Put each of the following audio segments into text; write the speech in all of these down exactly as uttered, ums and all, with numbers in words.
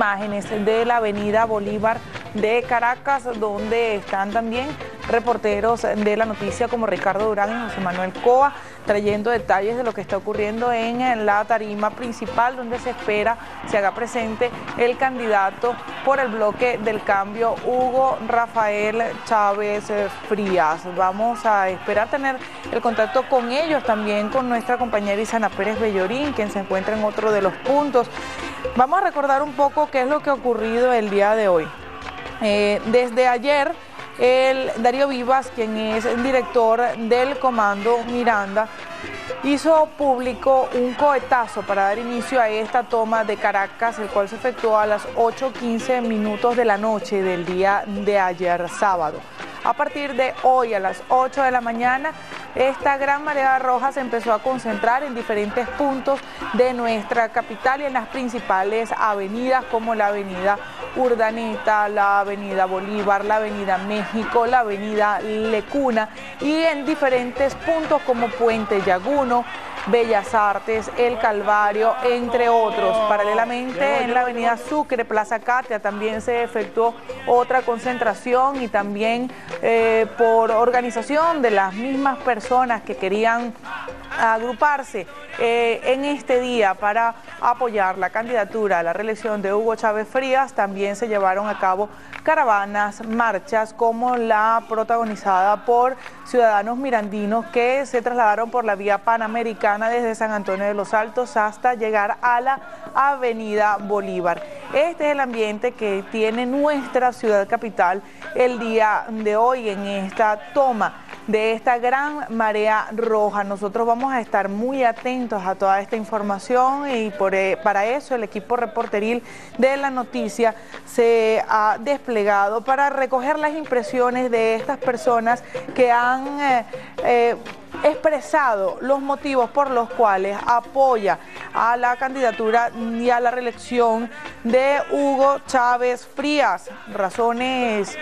imágenes de la avenida Bolívar de Caracas, donde están también reporteros de la noticia como Ricardo Durán y José Manuel Coa, trayendo detalles de lo que está ocurriendo en la tarima principal, donde se espera se haga presente el candidato por el bloque del cambio, Hugo Rafael Chávez Frías. Vamos a esperar tener el contacto con ellos, también con nuestra compañera Isana Pérez Bellorín, quien se encuentra en otro de los puntos. Vamos a recordar un poco qué es lo que ha ocurrido el día de hoy. Eh, desde ayer, el Darío Vivas, quien es el director del Comando Miranda, hizo público un cohetazo para dar inicio a esta toma de Caracas, el cual se efectuó a las ocho quince minutos de la noche del día de ayer sábado. A partir de hoy a las ocho de la mañana, esta gran marea roja se empezó a concentrar en diferentes puntos de nuestra capital y en las principales avenidas como la avenida Urdaneta, la avenida Bolívar, la avenida México, la avenida Lecuna y en diferentes puntos como Puente Llaguno, Bellas Artes, El Calvario, entre otros. Paralelamente en la avenida Sucre, Plaza Catia, también se efectuó otra concentración y también eh, por organización de las mismas personas que querían agruparse eh, en este día para apoyar la candidatura a la reelección de Hugo Chávez Frías, también se llevaron a cabo caravanas, marchas como la protagonizada por ciudadanos mirandinos que se trasladaron por la vía panamericana desde San Antonio de los Altos hasta llegar a la avenida Bolívar. Este es el ambiente que tiene nuestra ciudad capital el día de hoy en esta toma de esta gran marea roja. Nosotros vamos a estar muy atentos a toda esta información y por, eh, para eso el equipo reporteril de la noticia se ha desplegado para recoger las impresiones de estas personas que han eh, eh, expresado los motivos por los cuales apoya a la candidatura y a la reelección de Hugo Chávez Frías. Razones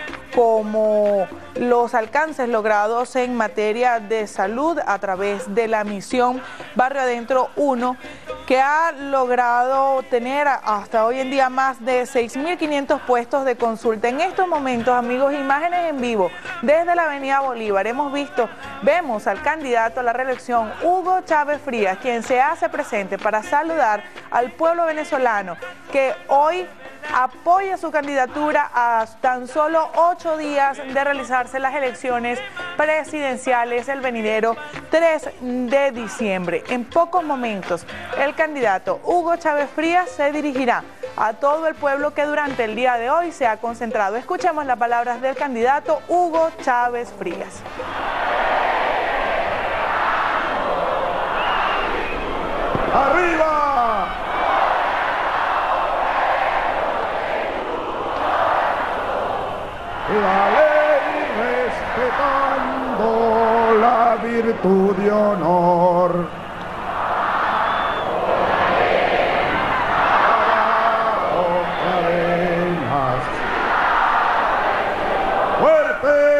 como los alcances logrados en materia de salud a través de la misión Barrio Adentro uno, que ha logrado tener hasta hoy en día más de seis mil quinientos puestos de consulta. En estos momentos, amigos, imágenes en vivo desde la avenida Bolívar. Hemos visto, vemos al candidato a la reelección Hugo Chávez Frías, quien se hace presente para saludar al pueblo venezolano que hoy apoya su candidatura a tan solo ocho días de realizarse las elecciones presidenciales el venidero tres de diciembre. En pocos momentos, el candidato Hugo Chávez Frías se dirigirá a todo el pueblo que durante el día de hoy se ha concentrado. Escuchemos las palabras del candidato Hugo Chávez Frías. ¡Arriba! La ley respetando la virtud y honor. Abajo cadenas. ¡Fuerte!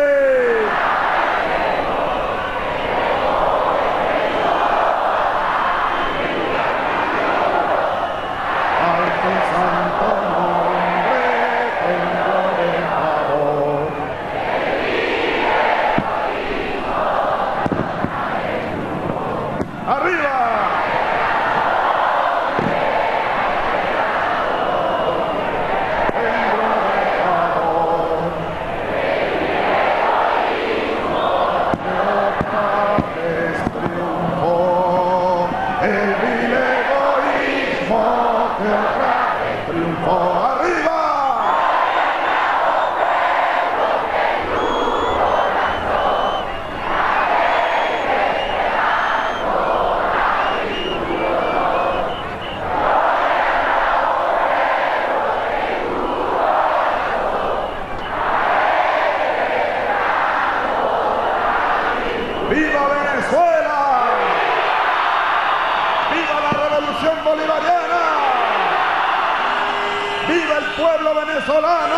¡Viva Venezuela! ¡Viva la revolución bolivariana! ¡Viva el pueblo venezolano!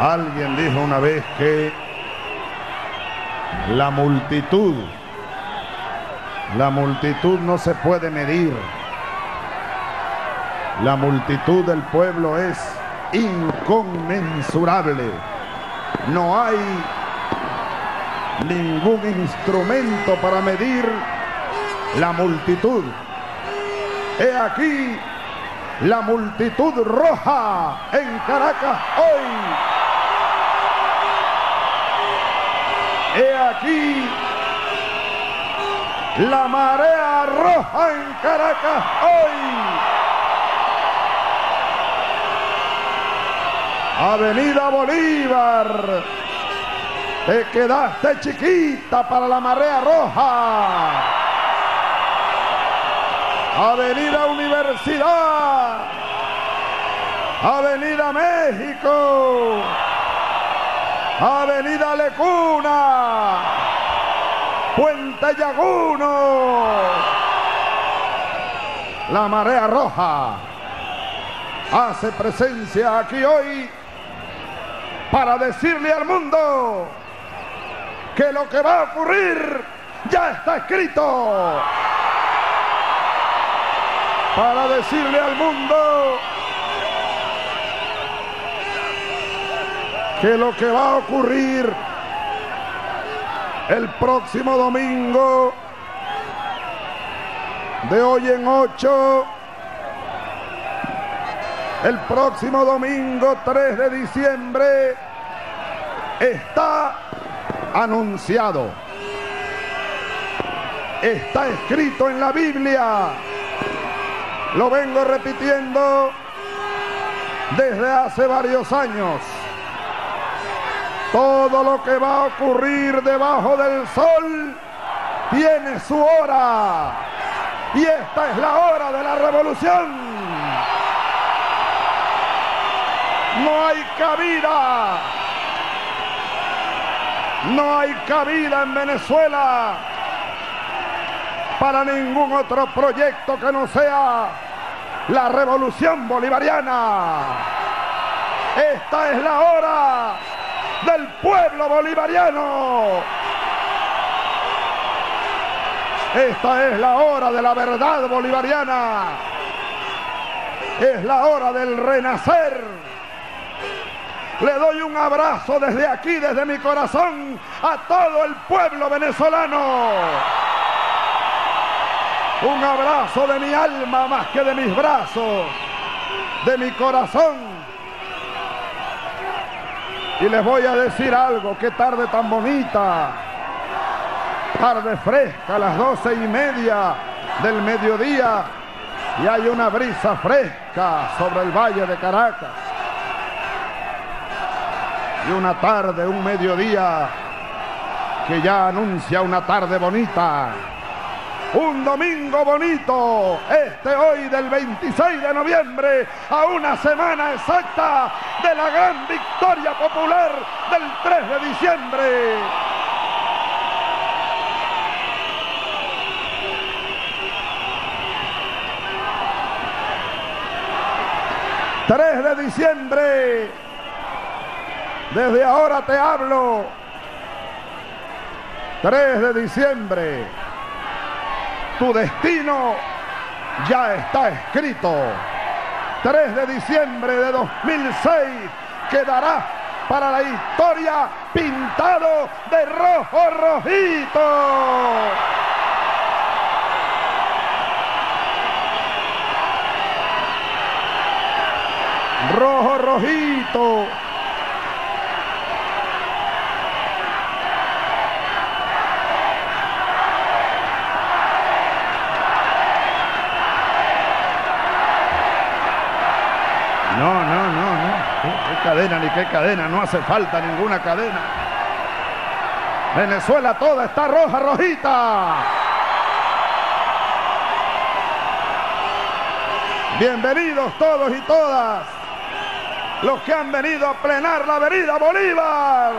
Alguien dijo una vez que la multitud, la multitud no se puede medir. La multitud del pueblo es inconmensurable. No hay ningún instrumento para medir la multitud. He aquí la multitud roja en Caracas hoy. He aquí la marea roja en Caracas hoy. Avenida Bolívar, te quedaste chiquita para la marea roja. Avenida Universidad, Avenida México, Avenida Lecuna, Puente Llaguno, la marea roja hace presencia aquí hoy para decirle al mundo que lo que va a ocurrir ya está escrito. Para decirle al mundo que lo que va a ocurrir el próximo domingo, de hoy en ocho, el próximo domingo tres de diciembre, está anunciado. Está escrito en la Biblia. Lo vengo repitiendo desde hace varios años. Todo lo que va a ocurrir debajo del sol tiene su hora. Y esta es la hora de la revolución. No hay cabida. No hay cabida en Venezuela para ningún otro proyecto que no sea la revolución bolivariana. Esta es la hora del pueblo bolivariano. Esta es la hora de la verdad bolivariana. Es la hora del renacer. Le doy un abrazo desde aquí, desde mi corazón, a todo el pueblo venezolano. Un abrazo de mi alma más que de mis brazos, de mi corazón. Y les voy a decir algo, qué tarde tan bonita. Tarde fresca, a las doce y media del mediodía, y hay una brisa fresca sobre el valle de Caracas. Y una tarde, un mediodía que ya anuncia una tarde bonita. Un domingo bonito, este hoy del veintiséis de noviembre, a una semana exacta de la gran victoria popular del tres de diciembre. tres de diciembre, desde ahora te hablo. tres de diciembre. Tu destino ya está escrito. tres de diciembre de dos mil seis quedará para la historia pintado de rojo rojito. Rojo rojito. No, no, no, no. ¿Qué cadena ni qué cadena? No hace falta ninguna cadena. Venezuela toda está roja, rojita. Bienvenidos todos y todas los que han venido a plenar la avenida Bolívar,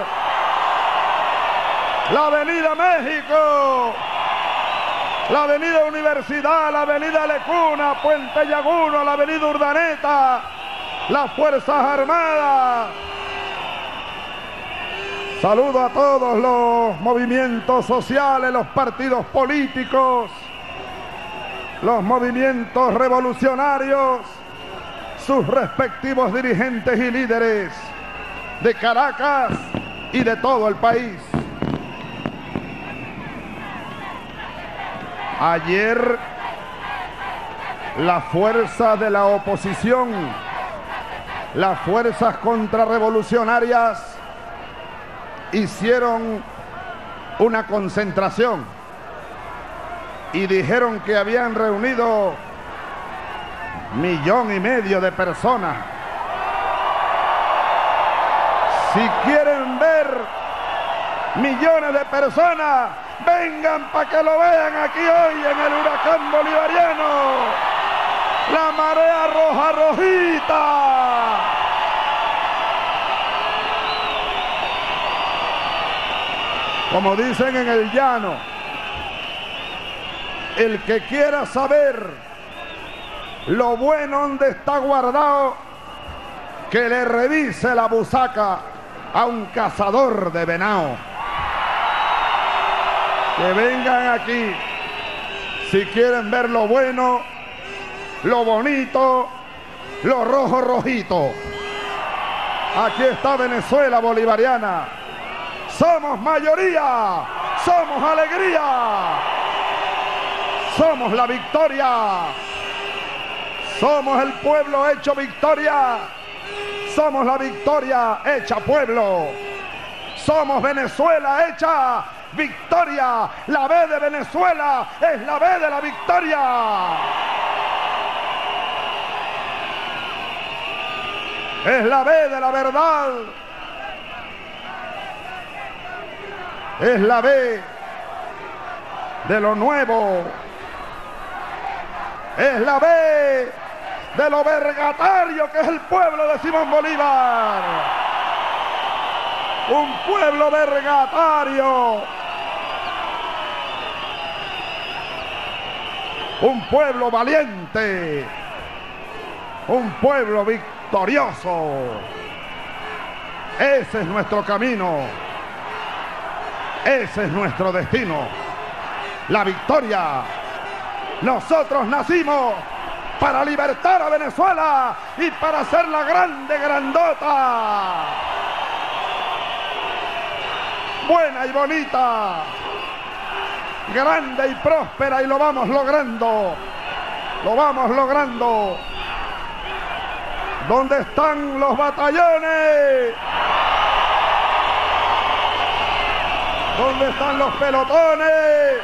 la avenida México, la avenida Universidad, la avenida Lecuna, Puente Llaguno, la avenida Urdaneta, las Fuerzas Armadas, Saludo a todos los movimientos sociales, los partidos políticos, los movimientos revolucionarios, sus respectivos dirigentes y líderes de Caracas y de todo el país. Ayer, la fuerza de la oposición, las fuerzas contrarrevolucionarias, hicieron una concentración y dijeron que habían reunido millón y medio de personas. Si quieren ver millones de personas, vengan para que lo vean aquí hoy en el huracán bolivariano. La marea roja rojita. Como dicen en el llano, el que quiera saber lo bueno donde está guardado, que le revise la busaca a un cazador de venado. Que vengan aquí si quieren ver lo bueno, lo bonito, lo rojo rojito. Aquí está Venezuela bolivariana. Somos mayoría, somos alegría, somos la victoria, somos el pueblo hecho victoria, somos la victoria hecha pueblo, somos Venezuela hecha victoria. La B de Venezuela es la B de la victoria. Es la B de la verdad. Es la B de lo nuevo. Es la B de lo vergatario que es el pueblo de Simón Bolívar. Un pueblo vergatario. Un pueblo valiente. Un pueblo victorioso. Ese es nuestro camino. Ese es nuestro destino. La victoria. Nosotros nacimos para libertar a Venezuela y para hacerla grande, grandota, buena y bonita, grande y próspera, y lo vamos logrando, lo vamos logrando. ¿Dónde están los batallones? ¿Dónde están los pelotones?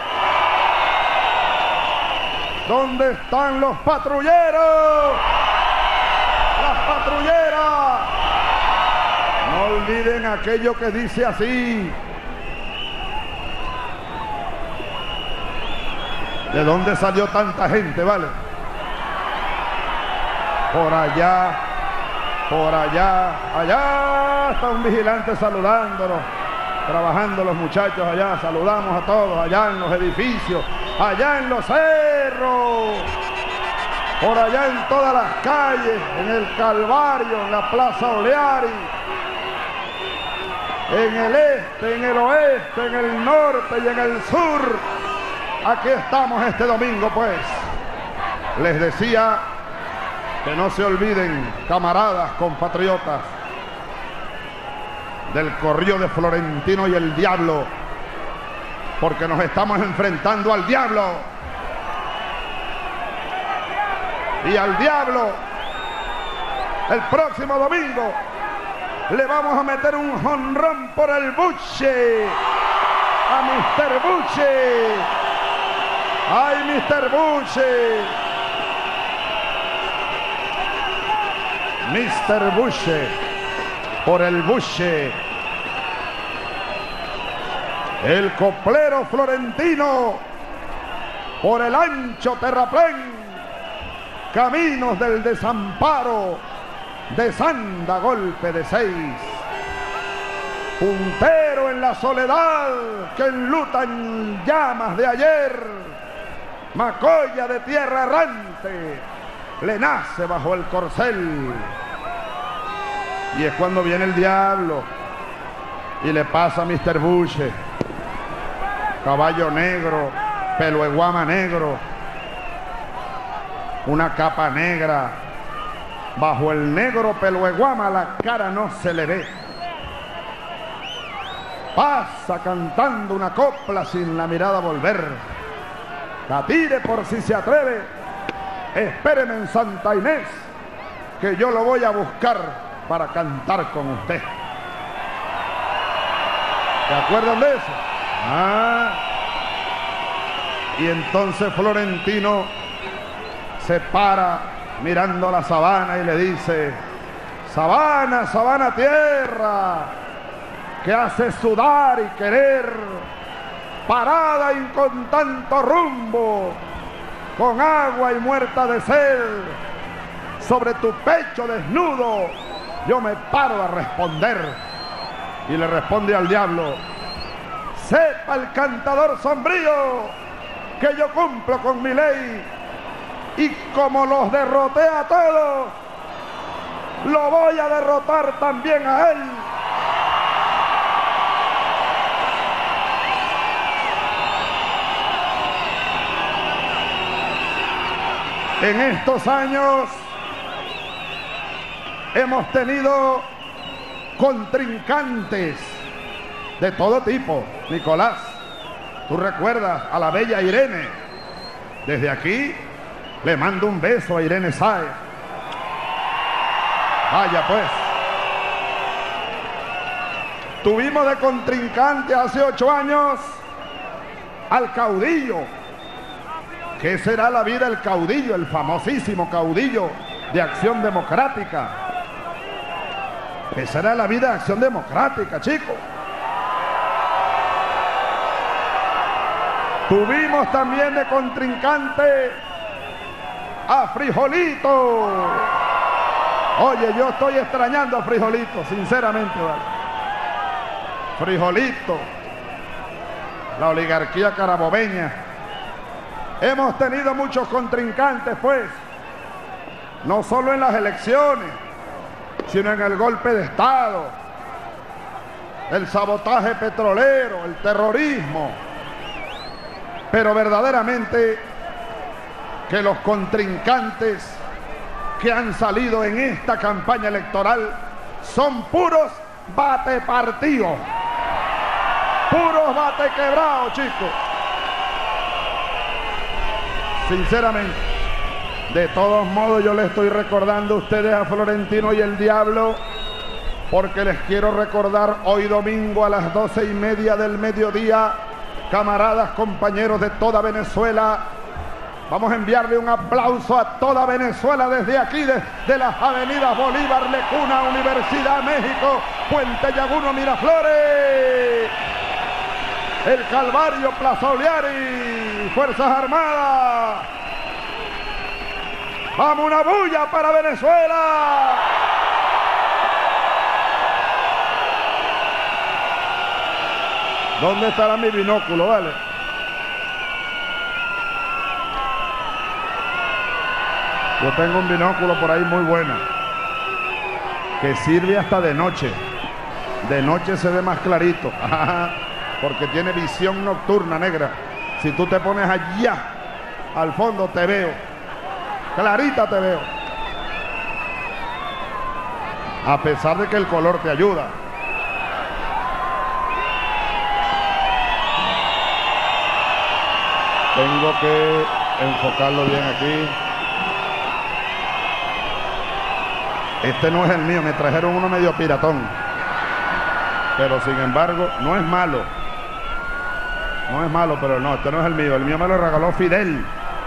¿Dónde están los patrulleros? Las patrulleras. No olviden aquello que dice así. ¿De dónde salió tanta gente, vale? Por allá, por allá, allá está un vigilante saludándonos. Trabajando los muchachos allá, saludamos a todos allá en los edificios, allá en los cerros, por allá en todas las calles, en el Calvario, en la Plaza Oleari, en el este, en el oeste, en el norte y en el sur. Aquí estamos este domingo, pues. Les decía que no se olviden, camaradas, compatriotas, del corrillo de Florentino y el Diablo, porque nos estamos enfrentando al Diablo. Y al Diablo, el próximo domingo, le vamos a meter un jonrón por el buche a mister Buche. ¡Ay, mister Buche! mister Buche, por el buche. El coplero florentino, por el ancho terraplén. Caminos del desamparo, desanda golpe de seis. Puntero en la soledad que enlutan llamas de ayer. Macolla de tierra errante, le nace bajo el corcel. Y es cuando viene el diablo. Y le pasa a mister Buche. Caballo negro, pelo de guama negro, una capa negra. Bajo el negro pelo de guama la cara no se le ve. Pasa cantando una copla sin la mirada volver. La tire por si se atreve. Espéreme en Santa Inés, que yo lo voy a buscar para cantar con usted. ¿Se acuerdan de eso? Ah. Y entonces Florentino se para mirando la sabana y le dice: sabana, sabana tierra, que hace sudar y querer, parada y con tanto rumbo, con agua y muerta de sed, sobre tu pecho desnudo yo me paro a responder. Y le responde al diablo: sepa el cantador sombrío que yo cumplo con mi ley, y como los derroté a todos, lo voy a derrotar también a él. En estos años hemos tenido contrincantes de todo tipo. Nicolás, tú recuerdas a la bella Irene. Desde aquí le mando un beso a Irene Sáez. Vaya pues. Tuvimos de contrincante hace ocho años al caudillo. ¿Qué será la vida del caudillo? El famosísimo caudillo de Acción Democrática. ¿Qué será la vida de Acción Democrática, chicos? Tuvimos también de contrincante a Frijolito. Oye, yo estoy extrañando a Frijolito, sinceramente, ¿vale? Frijolito, la oligarquía carabobeña. Hemos tenido muchos contrincantes, pues, no solo en las elecciones, sino en el golpe de Estado, el sabotaje petrolero, el terrorismo. Pero verdaderamente que los contrincantes que han salido en esta campaña electoral son puros batepartidos, puros batequebrados, chicos. Sinceramente, de todos modos yo les estoy recordando a ustedes a Florentino y el Diablo, porque les quiero recordar hoy domingo a las doce y media del mediodía, camaradas, compañeros de toda Venezuela, vamos a enviarle un aplauso a toda Venezuela desde aquí, desde las avenidas Bolívar, Lecuna, Universidad, México, Puente Llaguno, Miraflores, El Calvario, Plaza Oliari, Fuerzas Armadas. ¡Vamos, una bulla para Venezuela! ¿Dónde estará mi binóculo, vale? Yo tengo un binóculo por ahí muy bueno, que sirve hasta de noche. De noche se ve más clarito, porque tiene visión nocturna, negra. Si tú te pones allá, al fondo, te veo. Clarita te veo. A pesar de que el color te ayuda. Tengo que enfocarlo bien aquí. Este no es el mío, me trajeron uno medio piratón. Pero sin embargo, no es malo. No es malo, pero no, este no es el mío. El mío me lo regaló Fidel.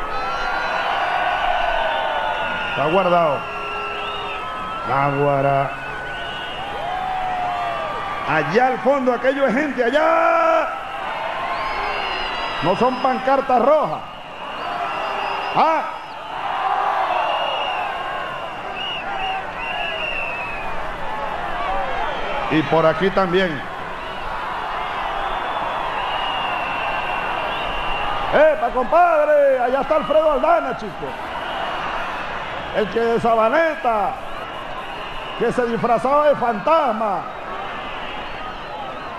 Está guardado. Águara. Allá al fondo, aquello es gente, allá. No son pancartas rojas. Ah. Y por aquí también. ¡Epa, compadre! Allá está Alfredo Aldana, chicos. El que de Sabaneta, que se disfrazaba de fantasma.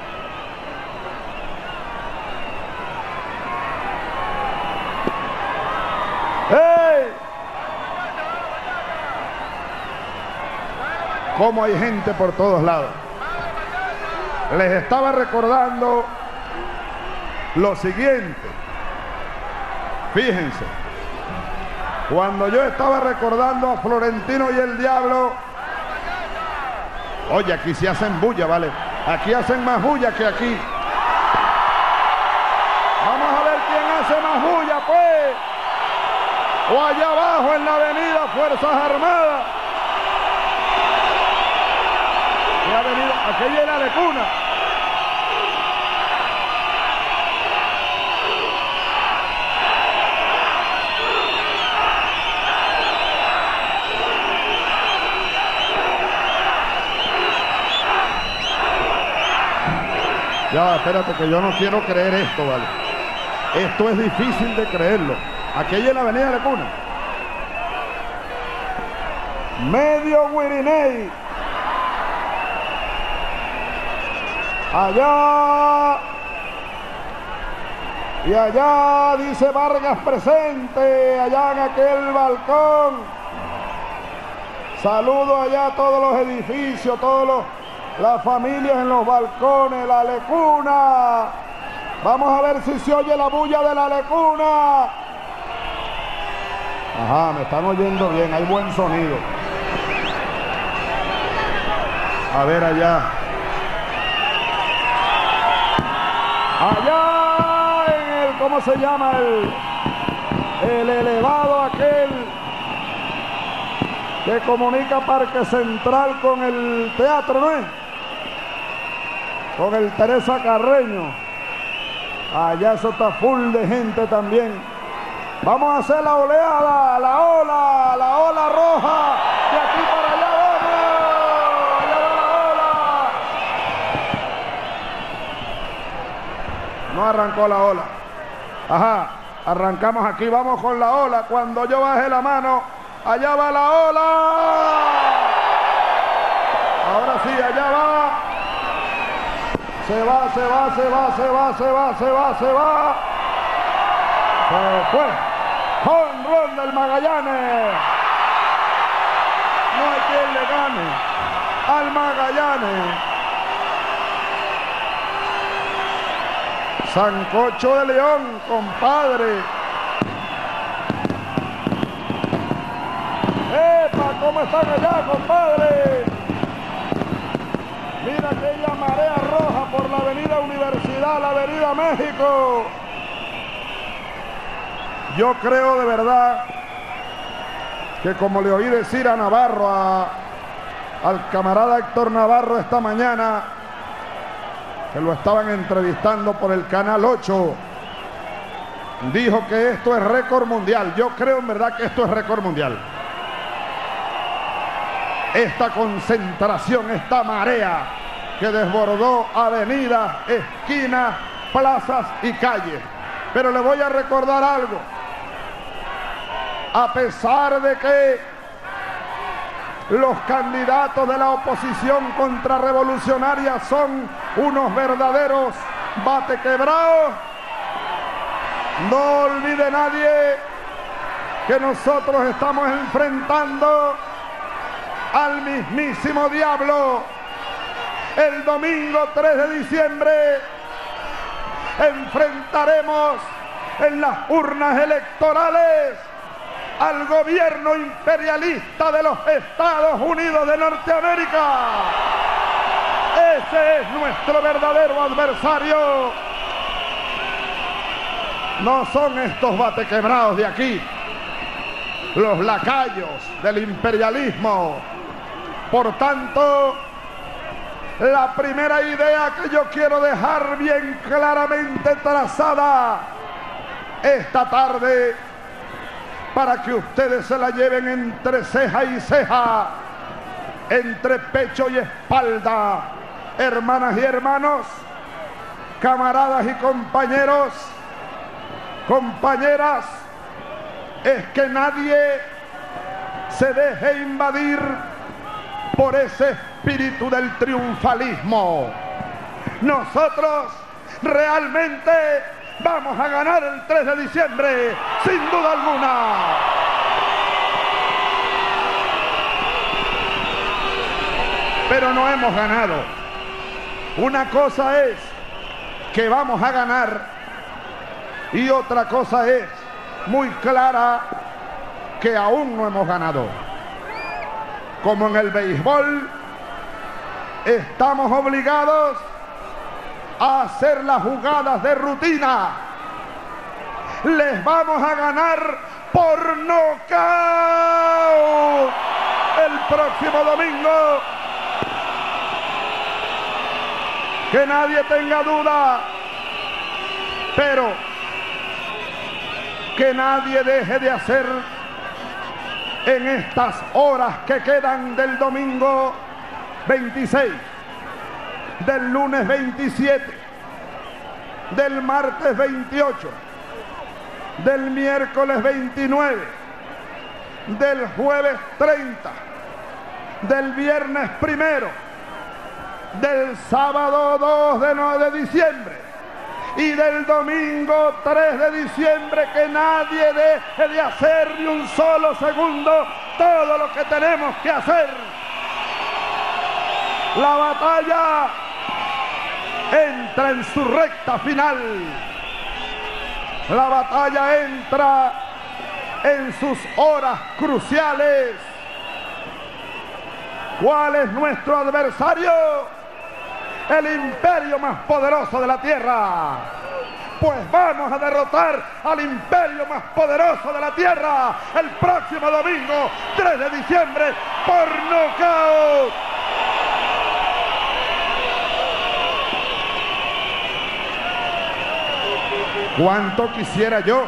cómo hay gente por todos lados. Les estaba recordando lo siguiente. Fíjense, cuando yo estaba recordando a Florentino y el Diablo, oye, aquí sí hacen bulla, ¿vale? Aquí hacen más bulla que aquí. Vamos a ver quién hace más bulla, pues. O allá abajo en la avenida Fuerzas Armadas. ¿Qué avenida? Aquella era de cuna. Ya, espérate, que yo no quiero creer esto, ¿vale? Esto es difícil de creerlo. Aquella es la avenida de Cuna. Medio Wirinei. Allá. Y allá dice Vargas presente, allá en aquel balcón. Saludo allá a todos los edificios, todos los... las familias en los balcones, la Lecuna. Vamos a ver si se oye la bulla de la Lecuna. Ajá, me están oyendo bien, hay buen sonido. A ver allá. Allá en el, ¿cómo se llama? El, el elevado aquel que comunica Parque Central con el teatro, ¿no es? Con el Teresa Carreño. Allá eso está full de gente también. Vamos a hacer la oleada, la ola, la ola roja. De aquí para allá vamos. Allá va la ola. No arrancó la ola. Ajá, arrancamos aquí, vamos con la ola. Cuando yo baje la mano, allá va la ola. Ahora sí, allá va. Se va, se va, se va, se va, se va, se va, se va. Se fue. Jonrón del Magallanes. No hay quien le gane al Magallanes. Sancocho de León, compadre. ¡Epa! ¿Cómo están allá, compadre? Mira aquella marea roja por la avenida Universidad, la avenida México. Yo creo de verdad que, como le oí decir a Navarro, a, al camarada Héctor Navarro esta mañana, que lo estaban entrevistando por el Canal ocho, dijo que esto es récord mundial. Yo creo en verdad que esto es récord mundial. Esta concentración, esta marea que desbordó avenidas, esquinas, plazas y calles. Pero le voy a recordar algo. A pesar de que los candidatos de la oposición contrarrevolucionaria son unos verdaderos batequebrados, no olvide nadie que nosotros estamos enfrentando al mismísimo diablo. El domingo tres de diciembre enfrentaremos en las urnas electorales al gobierno imperialista de los Estados Unidos de Norteamérica. Ese es nuestro verdadero adversario. No son estos batequebrados de aquí, los lacayos del imperialismo. Por tanto, la primera idea que yo quiero dejar bien claramente trazada esta tarde, para que ustedes se la lleven entre ceja y ceja, entre pecho y espalda, hermanas y hermanos, camaradas y compañeros, compañeras, es que nadie se deje invadir por ese espíritu del triunfalismo. Nosotros realmente vamos a ganar el tres de diciembre, sin duda alguna. pero no hemos ganado. Una cosa es que vamos a ganar y otra cosa es muy clara que aún no hemos ganado. Como en el béisbol, estamos obligados a hacer las jugadas de rutina. Les vamos a ganar por nocaut el próximo domingo. Que nadie tenga duda, pero que nadie deje de hacer en estas horas que quedan del domingo veintiséis, del lunes veintisiete, del martes veintiocho, del miércoles veintinueve, del jueves treinta, del viernes primero, del sábado dos de diciembre y del domingo tres de diciembre, que nadie deje de hacer ni un solo segundo todo lo que tenemos que hacer. La batalla entra en su recta final. La batalla entra en sus horas cruciales. ¿Cuál es nuestro adversario? El imperio más poderoso de la tierra. Pues vamos a derrotar al imperio más poderoso de la tierra el próximo domingo tres de diciembre por nocaut. ¿Cuánto quisiera yo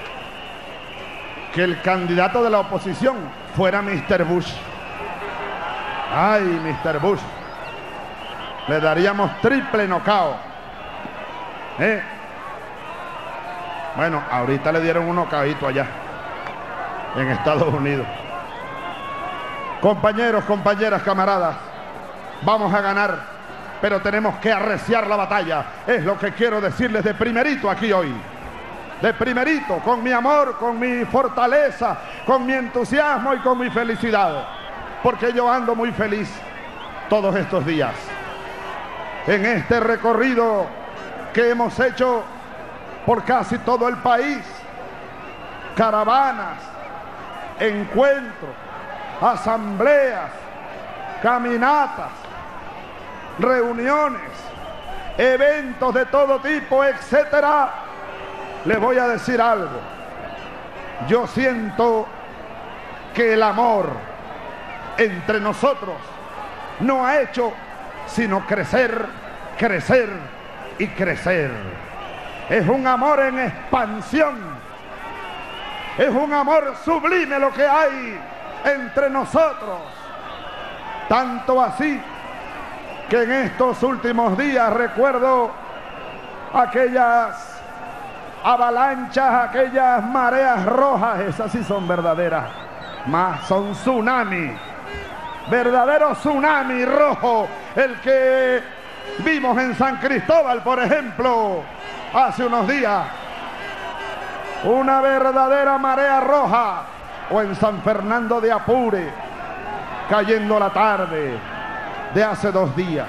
que el candidato de la oposición fuera mister Bush? Ay, mister Bush, le daríamos triple knockout. ¿Eh? Bueno, ahorita le dieron un knockoutito allá en Estados Unidos. Compañeros, compañeras, camaradas, vamos a ganar, pero tenemos que arreciar la batalla. Es lo que quiero decirles de primerito aquí hoy. De primerito, con mi amor, con mi fortaleza, con mi entusiasmo y con mi felicidad. Porque yo ando muy feliz todos estos días. En este recorrido que hemos hecho por casi todo el país. Caravanas, encuentros, asambleas, caminatas, reuniones, eventos de todo tipo, etcétera. Les voy a decir algo. Yo siento que el amor entre nosotros no ha hecho sino crecer, crecer y crecer. Es un amor en expansión. Es un amor sublime lo que hay entre nosotros. Tanto así que en estos últimos días recuerdo aquellas avalanchas, aquellas mareas rojas. Esas sí son verdaderas, más son tsunami, verdadero tsunami rojo, el que vimos en San Cristóbal, por ejemplo, hace unos días. Una verdadera marea roja. O en San Fernando de Apure, cayendo la tarde de hace dos días.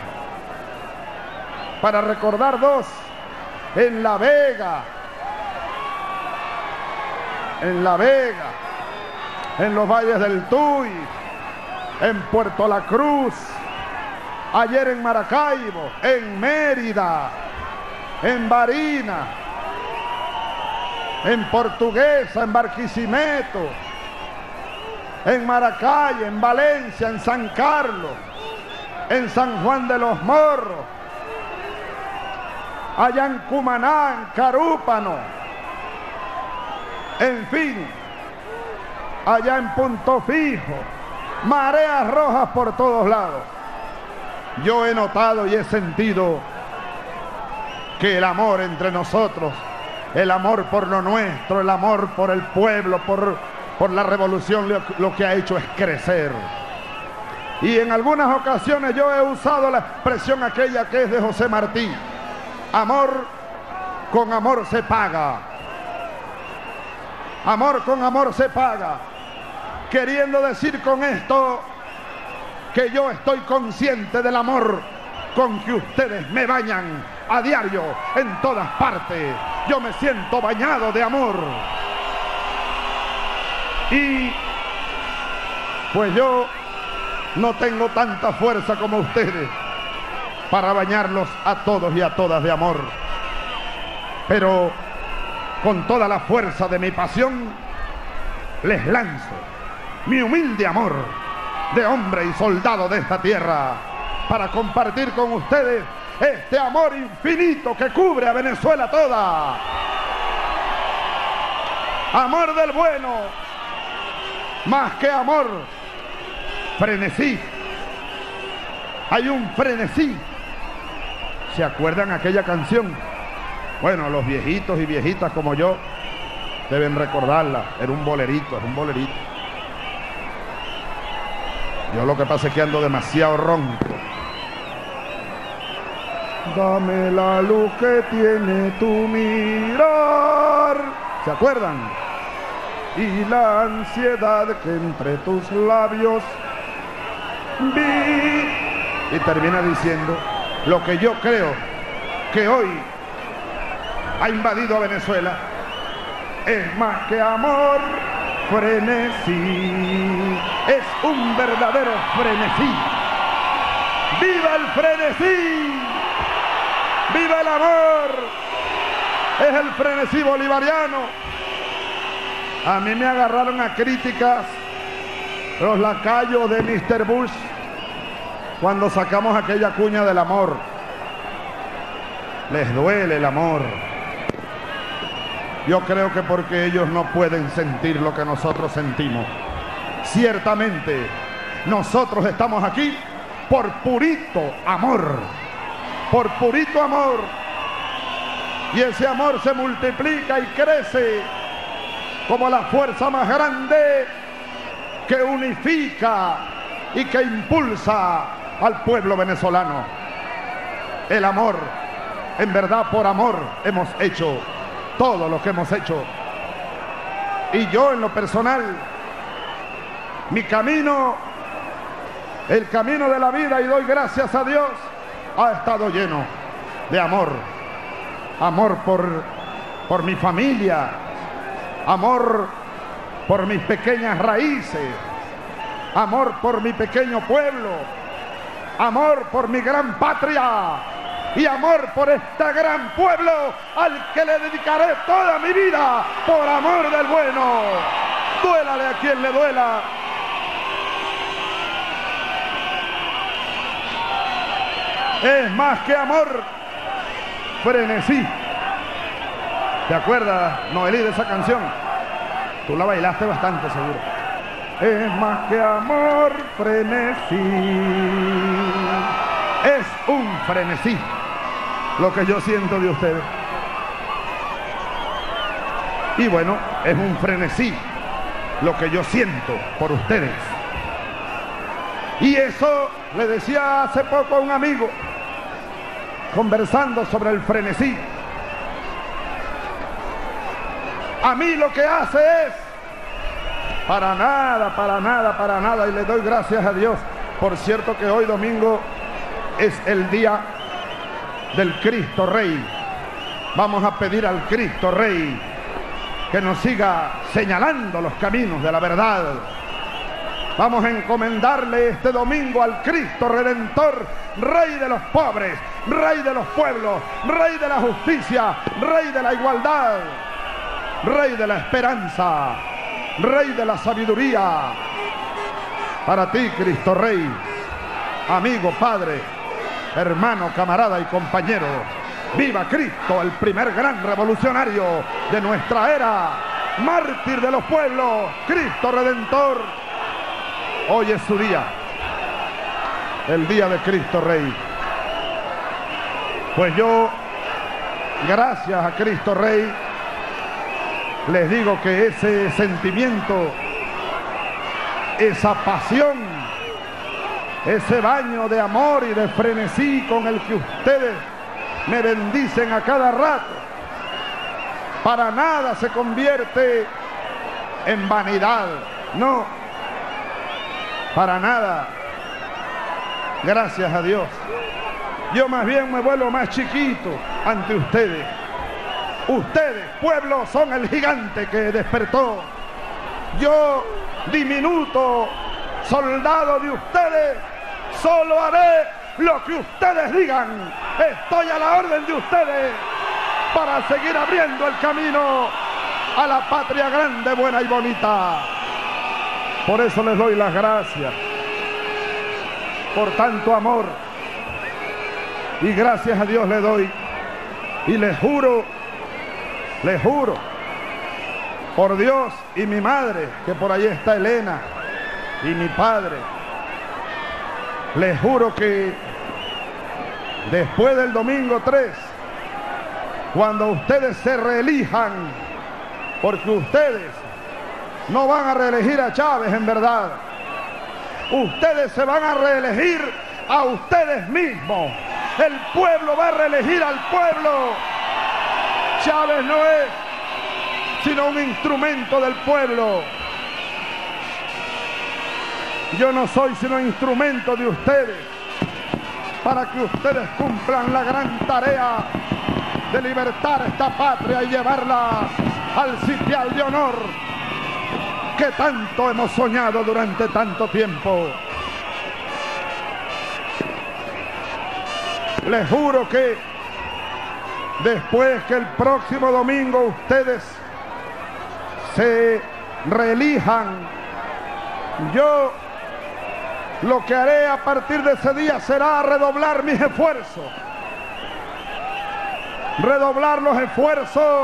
Para recordar dos, en La Vega, en La Vega, en los valles del Tuy, en Puerto La Cruz, ayer en Maracaibo, en Mérida, en Barinas, en Portuguesa, en Barquisimeto, en Maracay, en Valencia, en San Carlos, en San Juan de los Morros, allá en Cumaná, en Carúpano, en fin, allá en Punto Fijo, mareas rojas por todos lados. Yo he notado y he sentido que el amor entre nosotros, el amor por lo nuestro, el amor por el pueblo, por, por la revolución, lo, lo que ha hecho es crecer. Y en algunas ocasiones yo he usado la expresión aquella que es de José Martí: amor con amor se paga. Amor con amor se paga. Queriendo decir con esto que yo estoy consciente del amor con que ustedes me bañan a diario en todas partes. Yo me siento bañado de amor. Y pues yo no tengo tanta fuerza como ustedes para bañarlos a todos y a todas de amor. Pero con toda la fuerza de mi pasión, les lanzo mi humilde amor de hombre y soldado de esta tierra para compartir con ustedes este amor infinito que cubre a Venezuela toda. Amor del bueno, más que amor, frenesí. Hay un frenesí. ¿Se acuerdan aquella canción? Bueno, los viejitos y viejitas como yo deben recordarla. Era un bolerito, era un bolerito. Yo lo que pasa es que ando demasiado ronco. Dame la luz que tiene tu mirar. ¿Se acuerdan? Y la ansiedad que entre tus labios vi. Y termina diciendo lo que yo creo que hoy ha invadido a Venezuela es más que amor, frenesí. Es un verdadero frenesí. ¡Viva el frenesí! ¡Viva el amor! Es el frenesí bolivariano. A mí me agarraron a críticas los lacayos de mister Bush cuando sacamos aquella cuña del amor. Les duele el amor. Yo creo que porque ellos no pueden sentir lo que nosotros sentimos. Ciertamente, nosotros estamos aquí por purito amor. Por purito amor. Y ese amor se multiplica y crece como la fuerza más grande que unifica y que impulsa al pueblo venezolano. El amor, en verdad por amor hemos hecho todo lo que hemos hecho. Y yo en lo personal, mi camino, el camino de la vida, y doy gracias a Dios, ha estado lleno de amor. Amor por, por mi familia, amor por mis pequeñas raíces, amor por mi pequeño pueblo, amor por mi gran patria y amor por este gran pueblo al que le dedicaré toda mi vida por amor del bueno. Duélale a quien le duela. Es más que amor, frenesí. ¿Te acuerdas, Noelí, de esa canción? Tú la bailaste bastante, seguro. Es más que amor, frenesí. Es un frenesí lo que yo siento de ustedes. Y bueno, es un frenesí lo que yo siento por ustedes. Y eso le decía hace poco a un amigo, conversando sobre el frenesí. A mí lo que hace es, para nada, para nada, para nada, y le doy gracias a Dios. Por cierto que hoy domingo es el día del Cristo Rey. Vamos a pedir al Cristo Rey que nos siga señalando los caminos de la verdad. Vamos a encomendarle este domingo al Cristo Redentor, Rey de los pobres, Rey de los pueblos, Rey de la justicia, Rey de la igualdad, Rey de la esperanza, Rey de la sabiduría. Para ti, Cristo Rey, amigo, padre, hermano, camarada y compañero, viva Cristo, el primer gran revolucionario de nuestra era, mártir de los pueblos, Cristo Redentor. Hoy es su día, el día de Cristo Rey. Pues yo, gracias a Cristo Rey, les digo que ese sentimiento, esa pasión, ese baño de amor y de frenesí con el que ustedes me bendicen a cada rato, para nada se convierte en vanidad, no, para nada. Gracias a Dios. Yo más bien me vuelvo más chiquito ante ustedes. Ustedes, pueblo, son el gigante que despertó. Yo, diminuto soldado de ustedes, solo haré lo que ustedes digan. Estoy a la orden de ustedes para seguir abriendo el camino a la patria grande, buena y bonita. Por eso les doy las gracias por tanto amor, y gracias a Dios le doy, y les juro, les juro por Dios y mi madre, que por ahí está Elena, y mi padre, les juro que después del domingo tres, cuando ustedes se reelijan, porque ustedes no van a reelegir a Chávez en verdad, ustedes se van a reelegir a ustedes mismos. El pueblo va a reelegir al pueblo. Chávez no es sino un instrumento del pueblo. Yo no soy sino instrumento de ustedes para que ustedes cumplan la gran tarea de libertar esta patria y llevarla al sitial de honor que tanto hemos soñado durante tanto tiempo. Les juro que después que el próximo domingo ustedes se reelijan, yo lo que haré a partir de ese día será redoblar mis esfuerzos, redoblar los esfuerzos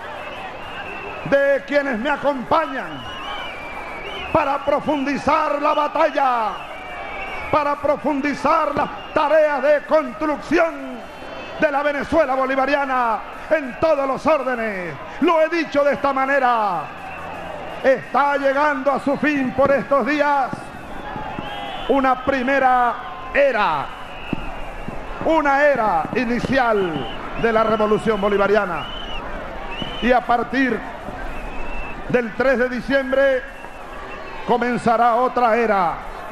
de quienes me acompañan para profundizar la batalla, para profundizar las tareas de construcción de la Venezuela bolivariana en todos los órdenes. Lo he dicho de esta manera. Está llegando a su fin por estos días una primera era, una era inicial de la revolución bolivariana. Y a partir del tres de diciembre comenzará otra era,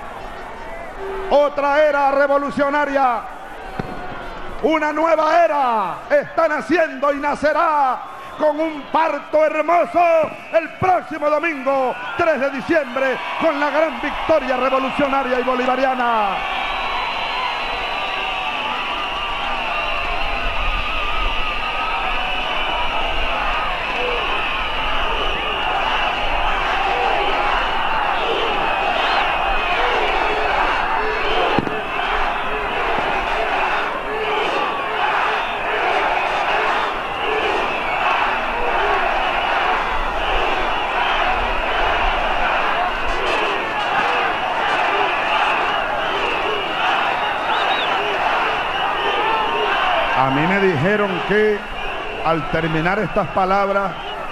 otra era revolucionaria, una nueva era está naciendo y nacerá con un parto hermoso el próximo domingo tres de diciembre con la gran victoria revolucionaria y bolivariana. A mí me dijeron que al terminar estas palabras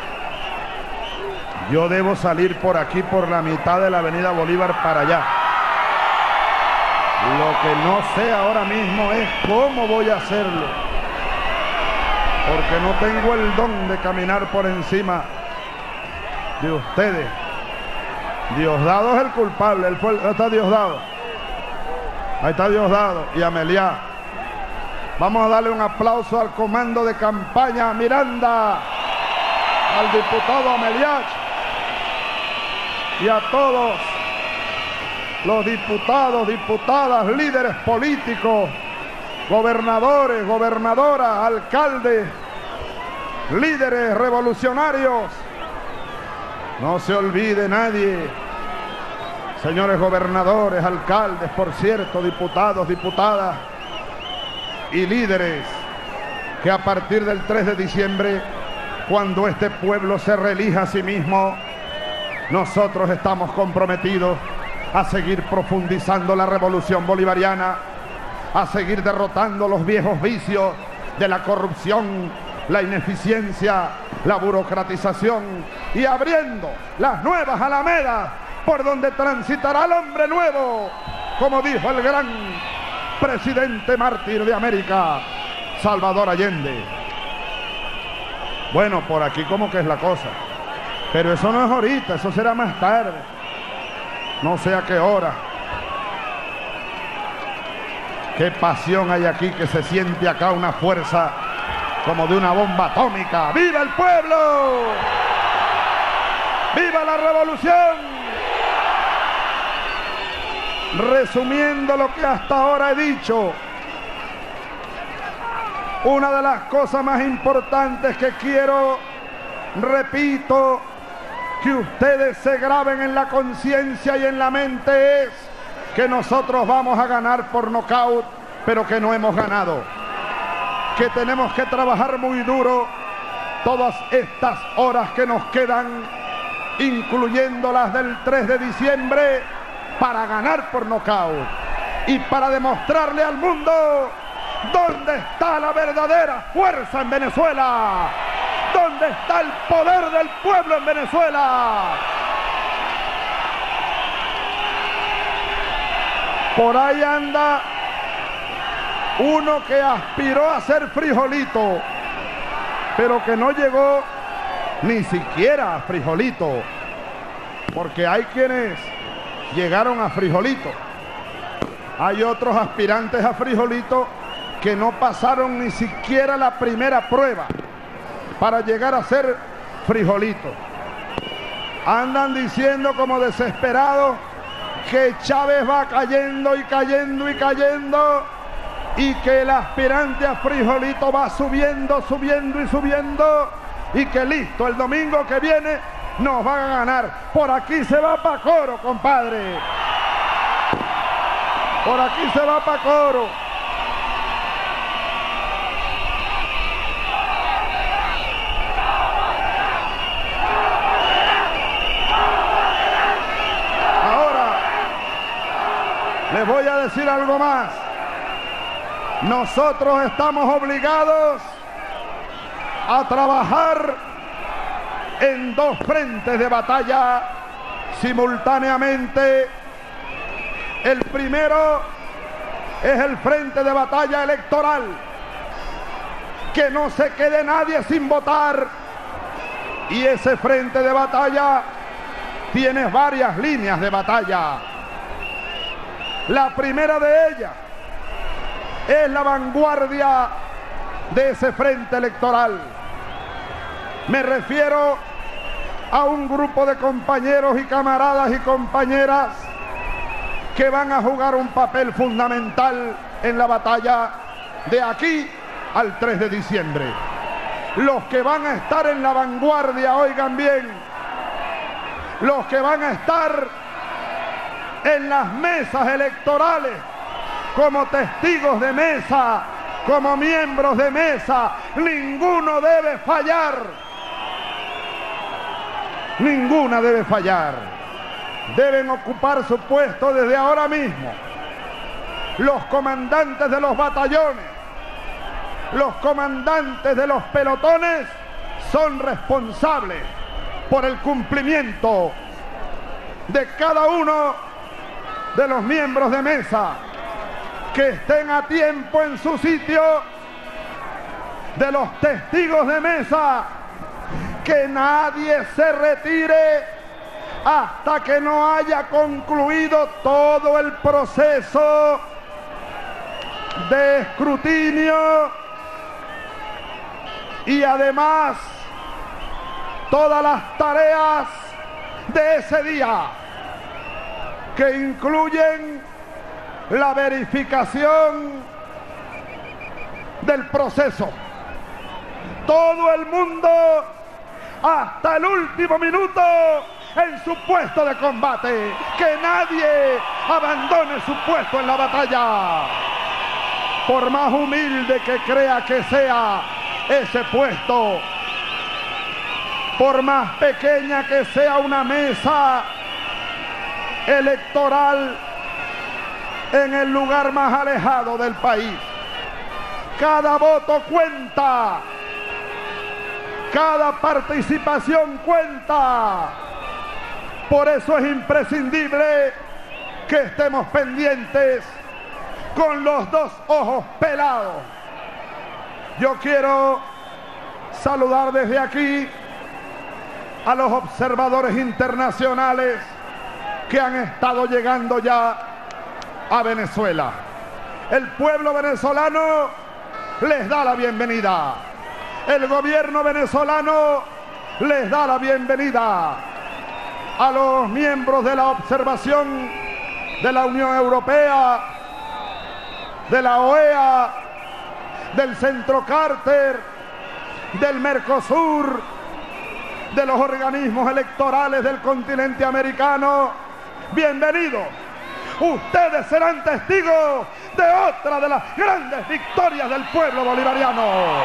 yo debo salir por aquí, por la mitad de la avenida Bolívar para allá. Lo que no sé ahora mismo es cómo voy a hacerlo, porque no tengo el don de caminar por encima de ustedes. Diosdado es el culpable, él fue, ahí está Diosdado, ahí está Diosdado y Ameliá. Vamos a darle un aplauso al comando de campaña Miranda, al diputado Ameliach y a todos los diputados, diputadas, líderes políticos, gobernadores, gobernadoras, alcaldes, líderes revolucionarios. No se olvide nadie, señores gobernadores, alcaldes, por cierto, diputados, diputadas y líderes, que a partir del tres de diciembre, cuando este pueblo se reelija a sí mismo, nosotros estamos comprometidos a seguir profundizando la revolución bolivariana, a seguir derrotando los viejos vicios de la corrupción, la ineficiencia, la burocratización y abriendo las nuevas alamedas por donde transitará el hombre nuevo, como dijo el gran presidente mártir de América, Salvador Allende. Bueno, por aquí como que es la cosa, pero eso no es ahorita, eso será más tarde, no sé a qué hora. Qué pasión hay aquí, que se siente acá una fuerza como de una bomba atómica. ¡Viva el pueblo! ¡Viva la revolución! Resumiendo lo que hasta ahora he dicho, una de las cosas más importantes que quiero, repito, que ustedes se graben en la conciencia y en la mente es que nosotros vamos a ganar por nocaut, pero que no hemos ganado. Que tenemos que trabajar muy duro todas estas horas que nos quedan, incluyendo las del tres de diciembre, para ganar por nocaut y para demostrarle al mundo dónde está la verdadera fuerza en Venezuela, dónde está el poder del pueblo en Venezuela. Por ahí anda uno que aspiró a ser frijolito, pero que no llegó ni siquiera a frijolito, porque hay quienes llegaron a frijolito. Hay otros aspirantes a frijolito que no pasaron ni siquiera la primera prueba para llegar a ser frijolito. Andan diciendo como desesperados que Chávez va cayendo y cayendo y cayendo, y que el aspirante a frijolito va subiendo, subiendo y subiendo, y que listo, el domingo que viene nos van a ganar. Por aquí se va pa' Coro, compadre. Por aquí se va pa' Coro. Ahora les voy a decir algo más. Nosotros estamos obligados a trabajar en dos frentes de batalla simultáneamente. El primero es el frente de batalla electoral, que no se quede nadie sin votar, y ese frente de batalla tiene varias líneas de batalla. La primera de ellas es la vanguardia de ese frente electoral. Me refiero a un grupo de compañeros y camaradas y compañeras que van a jugar un papel fundamental en la batalla de aquí al tres de diciembre. Los que van a estar en la vanguardia, oigan bien, los que van a estar en las mesas electorales como testigos de mesa, como miembros de mesa, ninguno debe fallar. Ninguna debe fallar. Deben ocupar su puesto desde ahora mismo. Los comandantes de los batallones, los comandantes de los pelotones son responsables por el cumplimiento de cada uno de los miembros de mesa, que estén a tiempo en su sitio, de los testigos de mesa, que nadie se retire hasta que no haya concluido todo el proceso de escrutinio y además todas las tareas de ese día, que incluyen la verificación del proceso. Todo el mundo hasta el último minuto en su puesto de combate, que nadie abandone su puesto en la batalla, por más humilde que crea que sea ese puesto, por más pequeña que sea una mesa electoral en el lugar más alejado del país. Cada voto cuenta, cada participación cuenta. Por eso es imprescindible que estemos pendientes con los dos ojos pelados. Yo quiero saludar desde aquí a los observadores internacionales que han estado llegando ya a Venezuela. El pueblo venezolano les da la bienvenida. El gobierno venezolano les da la bienvenida a los miembros de la observación de la Unión Europea, de la O E A, del Centro Carter, del Mercosur, de los organismos electorales del continente americano. Bienvenidos. Ustedes serán testigos de otra de las grandes victorias del pueblo bolivariano,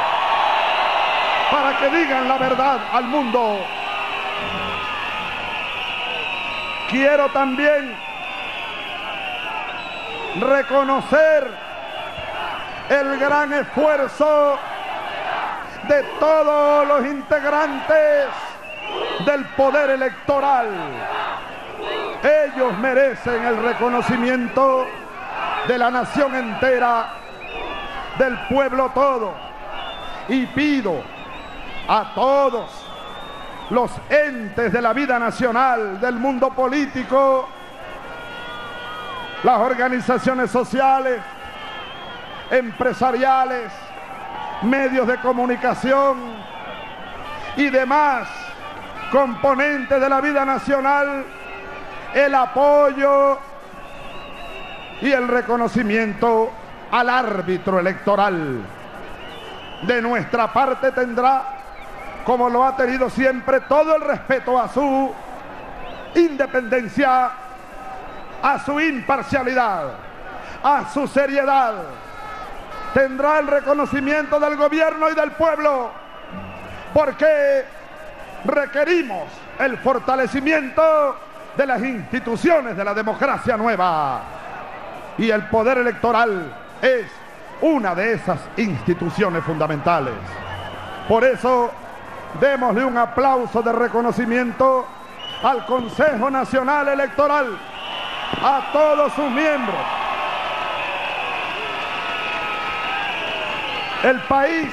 para que digan la verdad al mundo. Quiero también reconocer el gran esfuerzo de todos los integrantes del poder electoral. Ellos merecen el reconocimiento de la nación entera, del pueblo todo. Y pido a todos los entes de la vida nacional, del mundo político, las organizaciones sociales, empresariales, medios de comunicación y demás componentes de la vida nacional, el apoyo y el reconocimiento al árbitro electoral. De nuestra parte tendrá, como lo ha tenido siempre, todo el respeto a su independencia, a su imparcialidad, a su seriedad. Tendrá el reconocimiento del gobierno y del pueblo, porque requerimos el fortalecimiento de las instituciones de la democracia nueva, y el poder electoral es una de esas instituciones fundamentales. Por eso, démosle un aplauso de reconocimiento al Consejo Nacional Electoral, a todos sus miembros. El país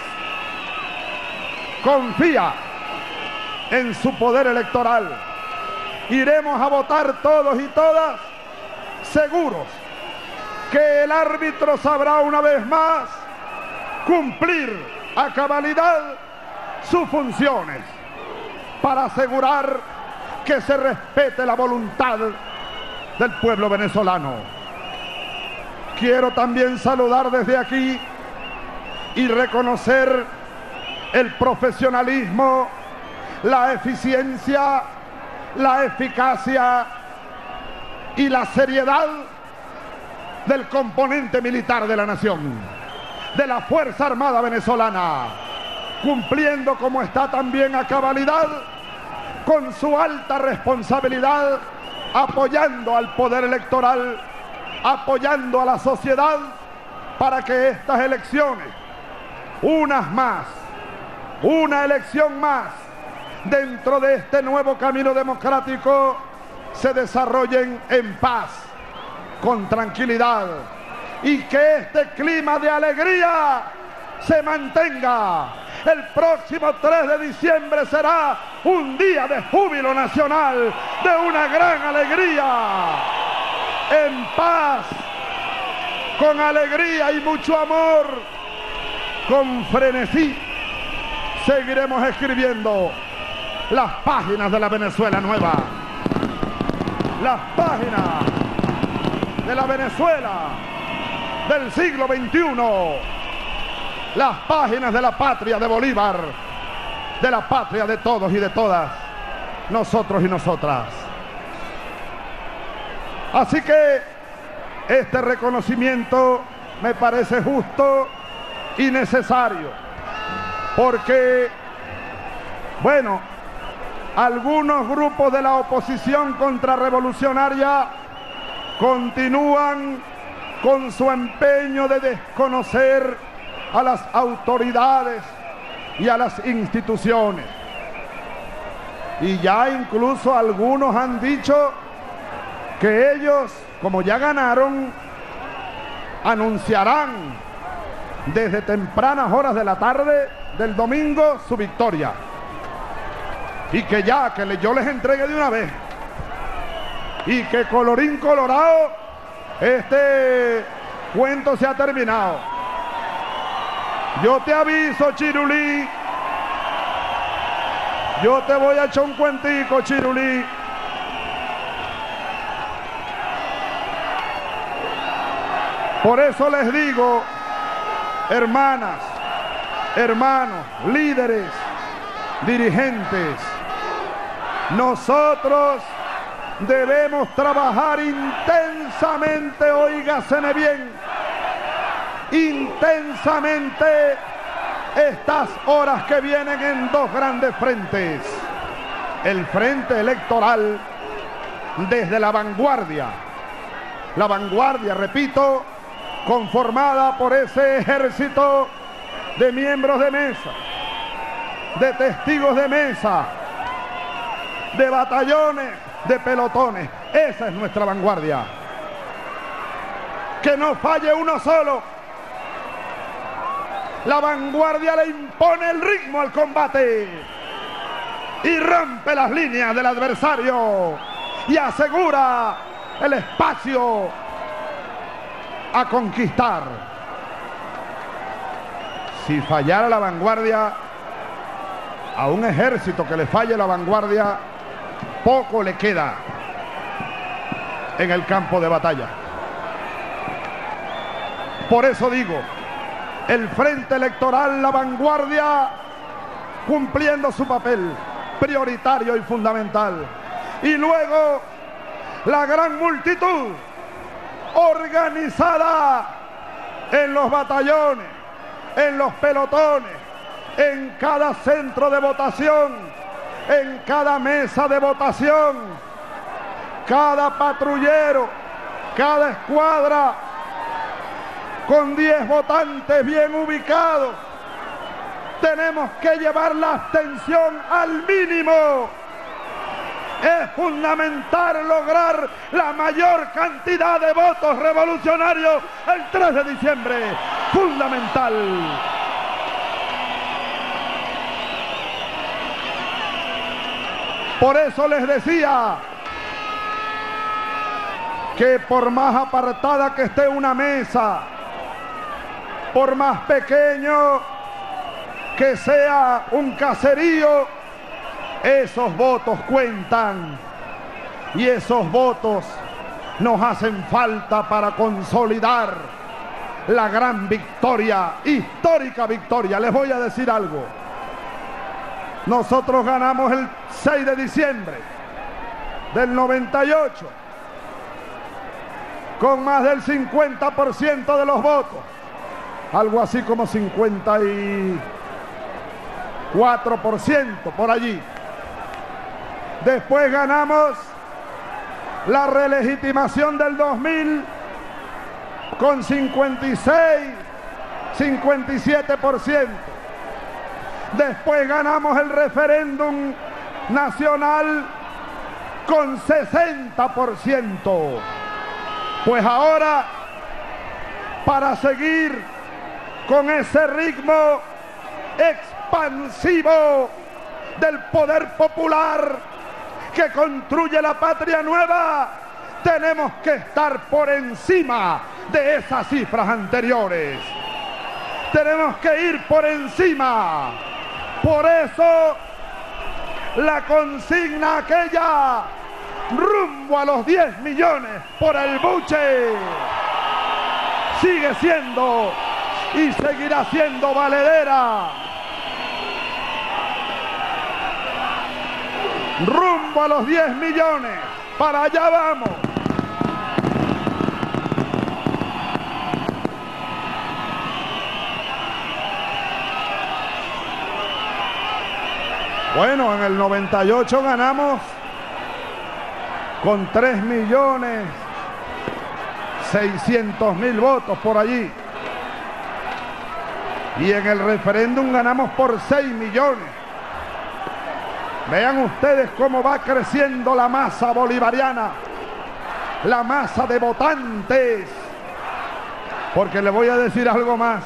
confía en su poder electoral. Iremos a votar todos y todas seguros que el árbitro sabrá una vez más cumplir a cabalidad sus funciones para asegurar que se respete la voluntad del pueblo venezolano. Quiero también saludar desde aquí y reconocer el profesionalismo, la eficiencia, la eficacia y la seriedad del componente militar de la nación, de la Fuerza Armada Venezolana, cumpliendo como está también a cabalidad con su alta responsabilidad, apoyando al poder electoral, apoyando a la sociedad para que estas elecciones, unas más, una elección más dentro de este nuevo camino democrático, se desarrollen en paz, con tranquilidad, y que este clima de alegría se mantenga. El próximo tres de diciembre será un día de júbilo nacional, de una gran alegría, en paz, con alegría y mucho amor, con frenesí. Seguiremos escribiendo las páginas de la Venezuela nueva, las páginas de la Venezuela del siglo veintiuno, las páginas de la patria de Bolívar, de la patria de todos y de todas, nosotros y nosotras. Así que este reconocimiento me parece justo y necesario, porque, bueno, algunos grupos de la oposición contrarrevolucionaria continúan con su empeño de desconocer a las autoridades y a las instituciones. Y ya incluso algunos han dicho que ellos, como ya ganaron, anunciarán desde tempranas horas de la tarde del domingo su victoria. Y que ya, que yo les entregue de una vez. Y que colorín colorado, este cuento se ha terminado. Yo te aviso, Chirulí. Yo te voy a echar un cuentico, Chirulí. Por eso les digo, hermanas, hermanos, líderes, dirigentes, nosotros debemos trabajar intensamente, óigaseme bien, intensamente estas horas que vienen en dos grandes frentes. El frente electoral desde la vanguardia. La vanguardia, repito, conformada por ese ejército de miembros de mesa, de testigos de mesa, de batallones, de pelotones. Esa es nuestra vanguardia. Que no falle uno solo. La vanguardia le impone el ritmo al combate y rompe las líneas del adversario y asegura el espacio a conquistar. Si fallara la vanguardia, a un ejército que le falle la vanguardia, poco le queda en el campo de batalla. Por eso digo, el frente electoral, la vanguardia, cumpliendo su papel prioritario y fundamental. Y luego, la gran multitud organizada en los batallones, en los pelotones, en cada centro de votación, en cada mesa de votación, cada patrullero, cada escuadra, con diez votantes bien ubicados. Tenemos que llevar la abstención al mínimo. Es fundamental lograr la mayor cantidad de votos revolucionarios el tres de diciembre. Fundamental. Por eso les decía que por más apartada que esté una mesa, por más pequeño que sea un caserío, esos votos cuentan y esos votos nos hacen falta para consolidar la gran victoria, histórica victoria. Les voy a decir algo. Nosotros ganamos el seis de diciembre del noventa y ocho con más del cincuenta por ciento de los votos, algo así como cincuenta y cuatro por ciento por allí. Después ganamos la relegitimación del dos mil con cincuenta y seis, cincuenta y siete por ciento. Después ganamos el referéndum nacional con sesenta por ciento. Pues ahora, para seguir con ese ritmo expansivo del poder popular que construye la patria nueva, tenemos que estar por encima de esas cifras anteriores. Tenemos que ir por encima. Por eso, la consigna aquella, rumbo a los diez millones por el buche, sigue siendo y seguirá siendo valedera. Rumbo a los diez millones, para allá vamos. Bueno, en el noventa y ocho ganamos con tres millones seiscientos mil votos por allí. Y en el referéndum ganamos por seis millones. Vean ustedes cómo va creciendo la masa bolivariana, la masa de votantes. Porque les voy a decir algo más,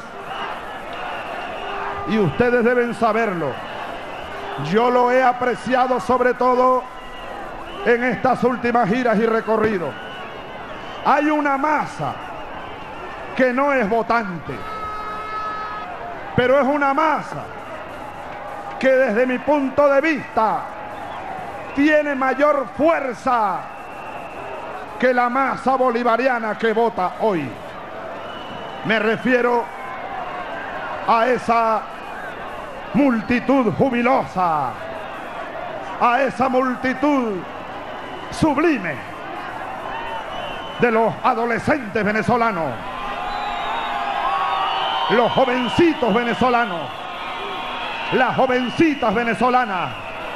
y ustedes deben saberlo. Yo lo he apreciado sobre todo en estas últimas giras y recorridos. Hay una masa que no es votante, pero es una masa que desde mi punto de vista tiene mayor fuerza que la masa bolivariana que vota hoy. Me refiero a esa multitud jubilosa, a esa multitud sublime de los adolescentes venezolanos, los jovencitos venezolanos, las jovencitas venezolanas,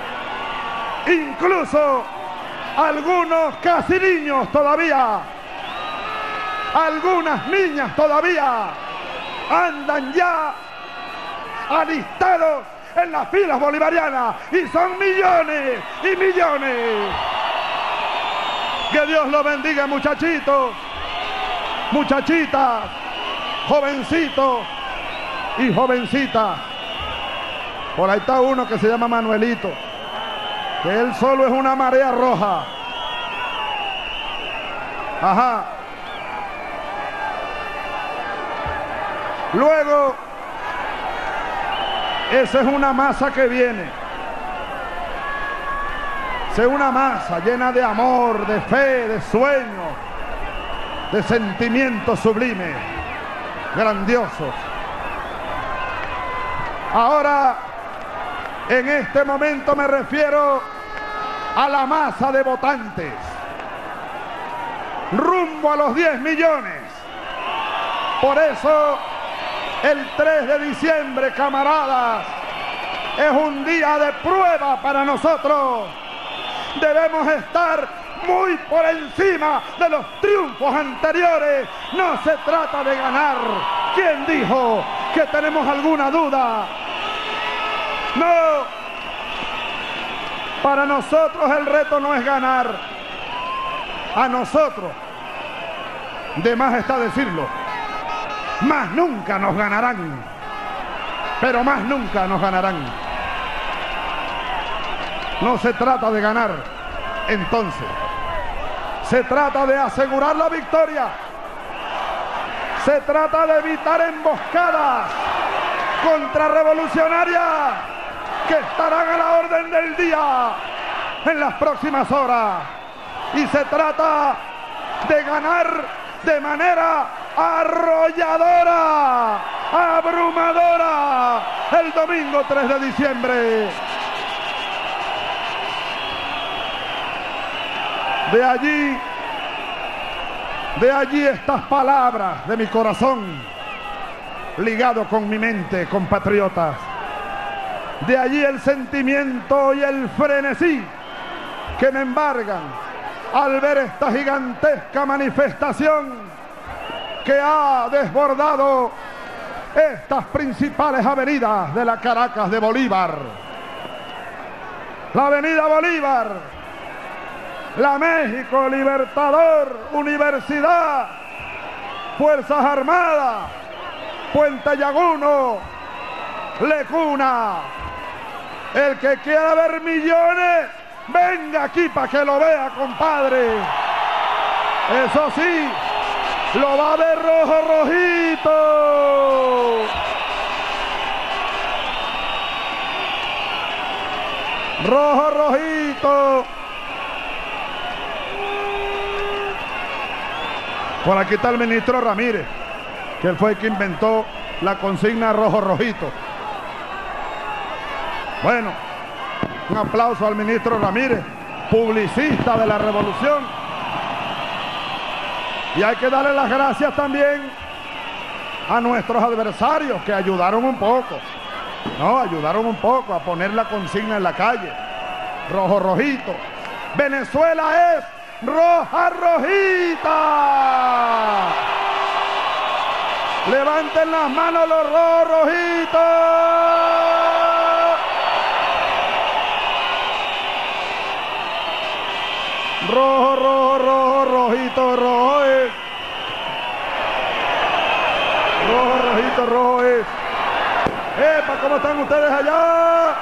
incluso algunos casi niños todavía, algunas niñas todavía andan ya alistados en las filas bolivarianas y son millones y millones. Que Dios los bendiga, muchachitos, muchachitas, jovencitos y jovencitas. Por ahí está uno que se llama Manuelito, que él solo es una marea roja. Ajá. Luego, esa es una masa que viene. Esa es una masa llena de amor, de fe, de sueños, de sentimientos sublimes, grandiosos. Ahora, en este momento me refiero a la masa de votantes, rumbo a los diez millones. Por eso, el tres de diciembre, camaradas, es un día de prueba para nosotros. Debemos estar muy por encima de los triunfos anteriores. No se trata de ganar. ¿Quién dijo que tenemos alguna duda? No. Para nosotros el reto no es ganar. A nosotros, de más está decirlo, más nunca nos ganarán. Pero más nunca nos ganarán. No se trata de ganar, entonces. Se trata de asegurar la victoria. Se trata de evitar emboscadas contrarrevolucionarias que estarán a la orden del día en las próximas horas. Y se trata de ganar de manera arrolladora, abrumadora, el domingo tres de diciembre. De allí, de allí estas palabras de mi corazón, ligado con mi mente, compatriotas. De allí el sentimiento y el frenesí que me embargan al ver esta gigantesca manifestación que ha desbordado estas principales avenidas de la Caracas de Bolívar. La avenida Bolívar, la México Libertador, Universidad, Fuerzas Armadas, Puente Llaguno, Lecuna. El que quiera ver millones, venga aquí para que lo vea, compadre. Eso sí, lo va a ver rojo rojito. Rojo rojito. Por aquí está el ministro Ramírez, que él fue el que inventó la consigna rojo rojito. Bueno, un aplauso al ministro Ramírez, publicista de la revolución. Y hay que darle las gracias también a nuestros adversarios que ayudaron un poco. No, ayudaron un poco a poner la consigna en la calle. Rojo rojito. Venezuela es roja rojita. Levanten las manos los rojos rojitos. Rojo, rojo, rojo, rojito, rojo es. Rojo, rojito, rojo es. ¡Epa! ¿Cómo están ustedes allá?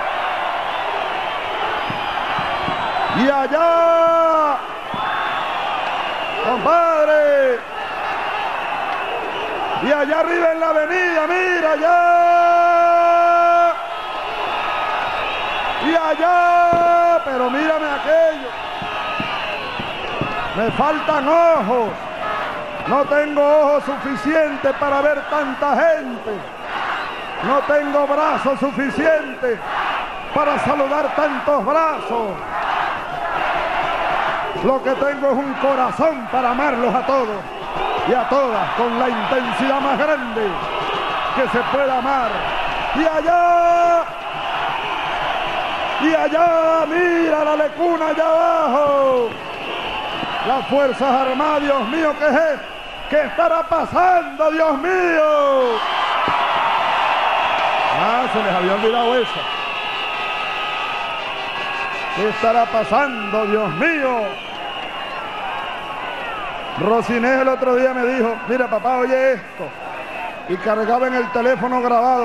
Y allá, compadre. Y allá arriba en la avenida, mira allá. Y allá, pero mírame aquello. Me faltan ojos. No tengo ojos suficientes para ver tanta gente. No tengo brazos suficientes para saludar tantos brazos. Lo que tengo es un corazón para amarlos a todos y a todas con la intensidad más grande que se pueda amar. Y allá, y allá, mira la lecuna allá abajo. Las Fuerzas Armadas, Dios mío, ¿qué es? ¿Qué estará pasando, Dios mío? Ah, se les había olvidado eso. ¿Qué estará pasando, Dios mío? Rosinés el otro día me dijo, mira papá, oye esto. Y cargaba en el teléfono grabado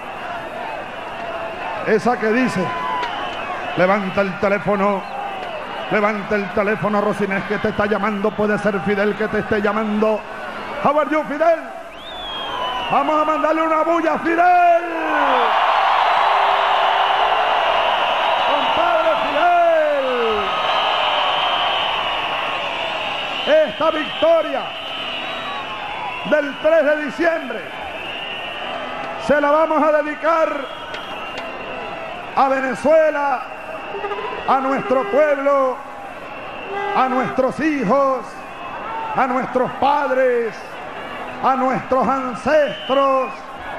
esa que dice, levanta el teléfono, levanta el teléfono, Rosinés, que te está llamando, puede ser Fidel que te esté llamando. How are you, Fidel? Vamos a mandarle una bulla a Fidel. Compadre Fidel. Esta victoria del tres de diciembre se la vamos a dedicar a Venezuela, a nuestro pueblo, a nuestros hijos, a nuestros padres, a nuestros ancestros,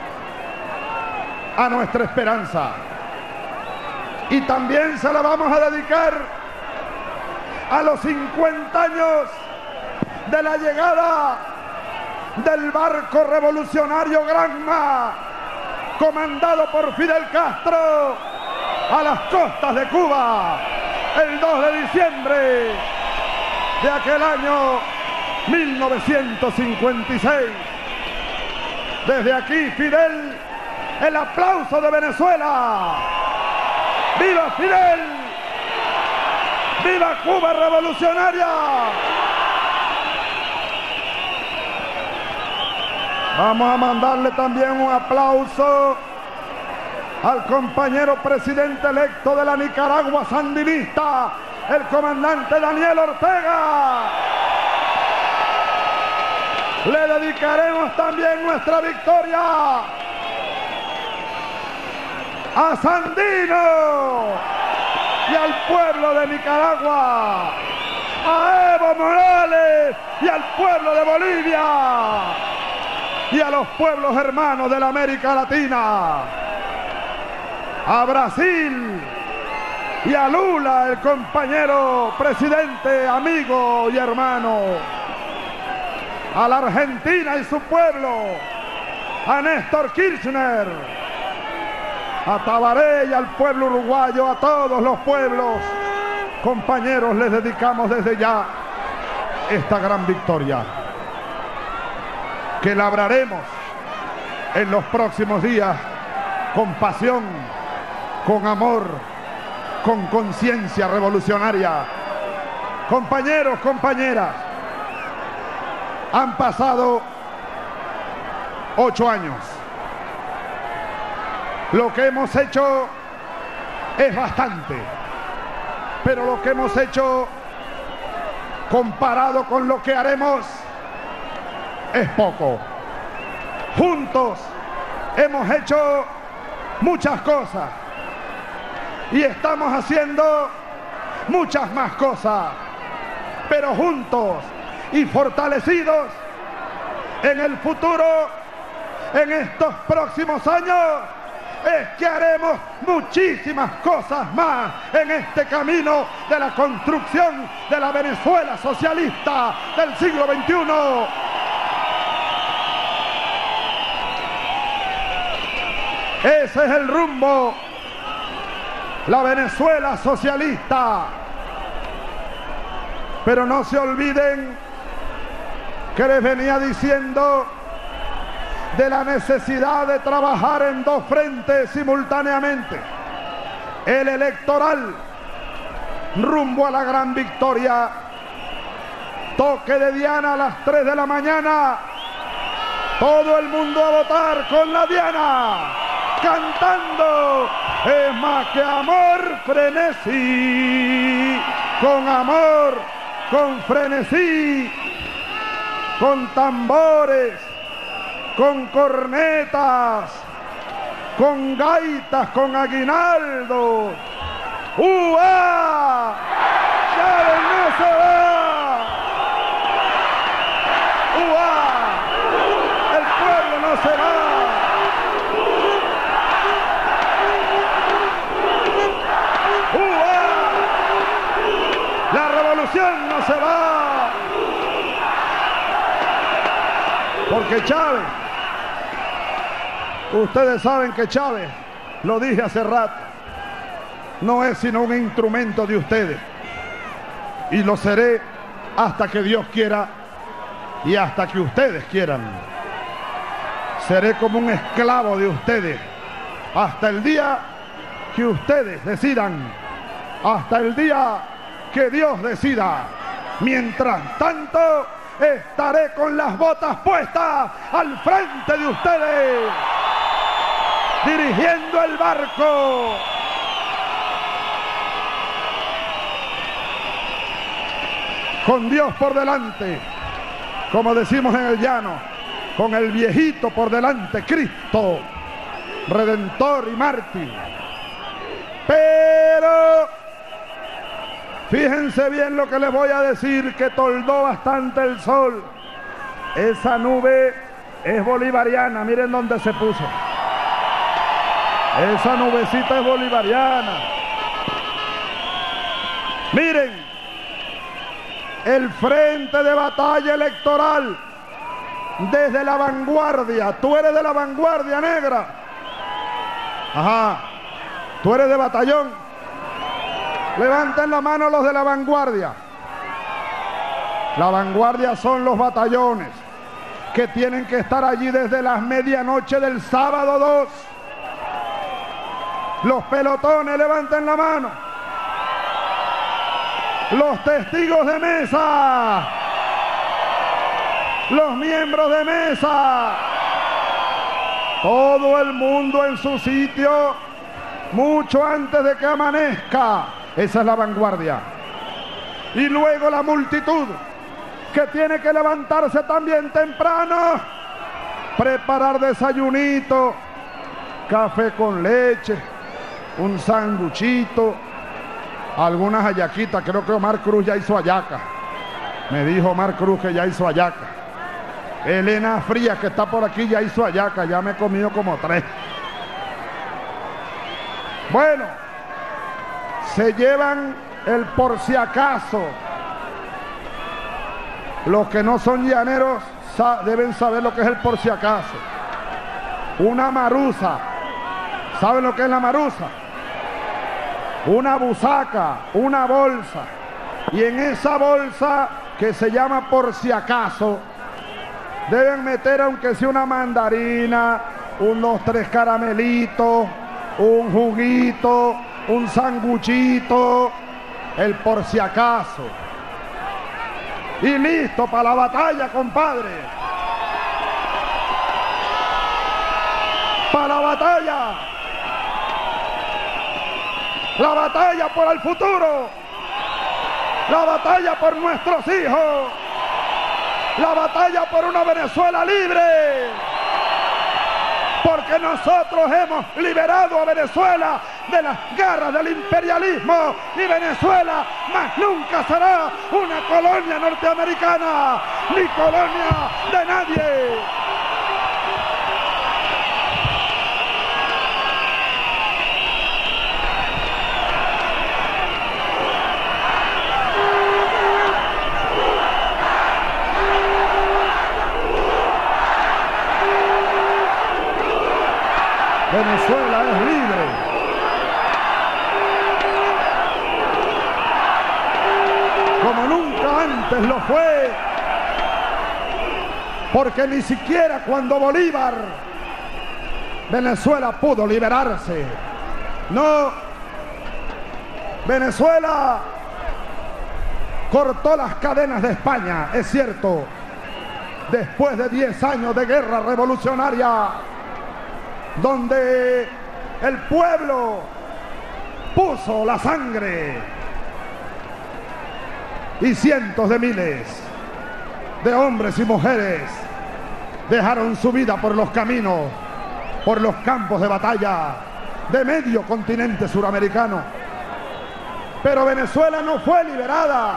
a nuestra esperanza. Y también se la vamos a dedicar a los cincuenta años de la llegada del barco revolucionario Granma, comandado por Fidel Castro, a las costas de Cuba, el dos de diciembre de aquel año mil novecientos cincuenta y seis. Desde aquí, Fidel, el aplauso de Venezuela. ¡Viva Fidel! ¡Viva Cuba revolucionaria! Vamos a mandarle también un aplauso al compañero presidente electo de la Nicaragua sandinista, el comandante Daniel Ortega. Le dedicaremos también nuestra victoria a Sandino y al pueblo de Nicaragua, a Evo Morales y al pueblo de Bolivia y a los pueblos hermanos de la América Latina, a Brasil y a Lula, el compañero presidente, amigo y hermano, a la Argentina y su pueblo, a Néstor Kirchner, a Tabaré y al pueblo uruguayo, a todos los pueblos. Compañeros, les dedicamos desde ya esta gran victoria que labraremos en los próximos días con pasión, con amor, con conciencia revolucionaria. Compañeros, compañeras, han pasado ocho años. Lo que hemos hecho es bastante, pero lo que hemos hecho comparado con lo que haremos es poco. Juntos hemos hecho muchas cosas y estamos haciendo muchas más cosas, pero juntos y fortalecidos en el futuro, en estos próximos años, es que haremos muchísimas cosas más en este camino de la construcción de la Venezuela socialista del siglo veintiuno. Ese es el rumbo, la Venezuela socialista. Pero no se olviden que les venía diciendo de la necesidad de trabajar en dos frentes simultáneamente: el electoral, rumbo a la gran victoria, toque de diana a las tres de la mañana, Todo el mundo a votar con la diana, cantando. Es más que amor, frenesí. Con amor, con frenesí, con tambores, con cornetas, con gaitas, con aguinaldo. ¡Uá! ¡Chávez no se va! ¡Uá! ¡El pueblo no se va! ¡Uá! ¡La revolución no se va! Porque Chávez, ustedes saben que Chávez, lo dije hace rato, no es sino un instrumento de ustedes. Y lo seré hasta que Dios quiera y hasta que ustedes quieran. Seré como un esclavo de ustedes hasta el día que ustedes decidan, hasta el día que Dios decida. Mientras tanto, estaré con las botas puestas al frente de ustedes, dirigiendo el barco. Con Dios por delante, como decimos en el llano, con el viejito por delante, Cristo, Redentor y mártir. Pero fíjense bien lo que les voy a decir, que toldó bastante el sol. Esa nube es bolivariana, miren dónde se puso. Esa nubecita es bolivariana. Miren, el frente de batalla electoral desde la vanguardia. Tú eres de la vanguardia negra. Ajá. Tú eres de batallón. Levanten la mano los de la vanguardia. La vanguardia son los batallones que tienen que estar allí desde las medianoche del sábado dos. Los pelotones, levanten la mano. Los testigos de mesa, los miembros de mesa, todo el mundo en su sitio, mucho antes de que amanezca. Esa es la vanguardia. Y luego la multitud, que tiene que levantarse también temprano, preparar desayunito, café con leche, un sanguchito, algunas hallaquitas. Creo que Omar Cruz ya hizo hallaca. Me dijo Omar Cruz que ya hizo hallaca. Elena Frías, que está por aquí, ya hizo hallaca. Ya me he comido como tres. Bueno, se llevan el por si acaso. Los que no son llaneros deben saber lo que es el por si acaso. Una maruza. ¿Saben lo que es la maruza? Una busaca, una bolsa, y en esa bolsa, que se llama por si acaso, deben meter aunque sea una mandarina, unos tres caramelitos, un juguito, un sanguchito, el por si acaso. Y listo para la batalla, compadre. Para la batalla. La batalla por el futuro, la batalla por nuestros hijos, la batalla por una Venezuela libre, porque nosotros hemos liberado a Venezuela de las garras del imperialismo, y Venezuela más nunca será una colonia norteamericana, ni colonia de nadie. Venezuela es libre. Como nunca antes lo fue. Porque ni siquiera cuando Bolívar, Venezuela pudo liberarse. No. Venezuela cortó las cadenas de España, es cierto. después de diez años de guerra revolucionaria, donde el pueblo puso la sangre y cientos de miles de hombres y mujeres dejaron su vida por los caminos, por los campos de batalla de medio continente suramericano. Pero Venezuela no fue liberada,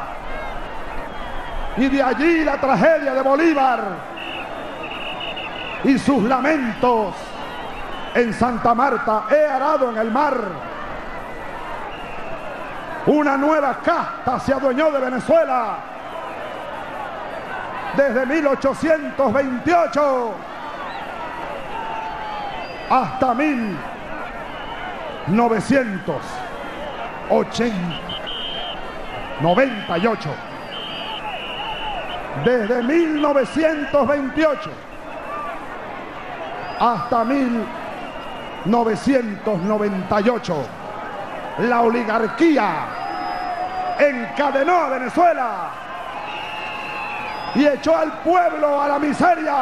y de allí la tragedia de Bolívar y sus lamentos en Santa Marta. He arado en el mar. Una nueva casta se adueñó de Venezuela desde mil ochocientos veintiocho hasta mil novecientos noventa y ocho. Desde mil novecientos veintiocho hasta mil novecientos noventa y ocho, la oligarquía encadenó a Venezuela y echó al pueblo a la miseria.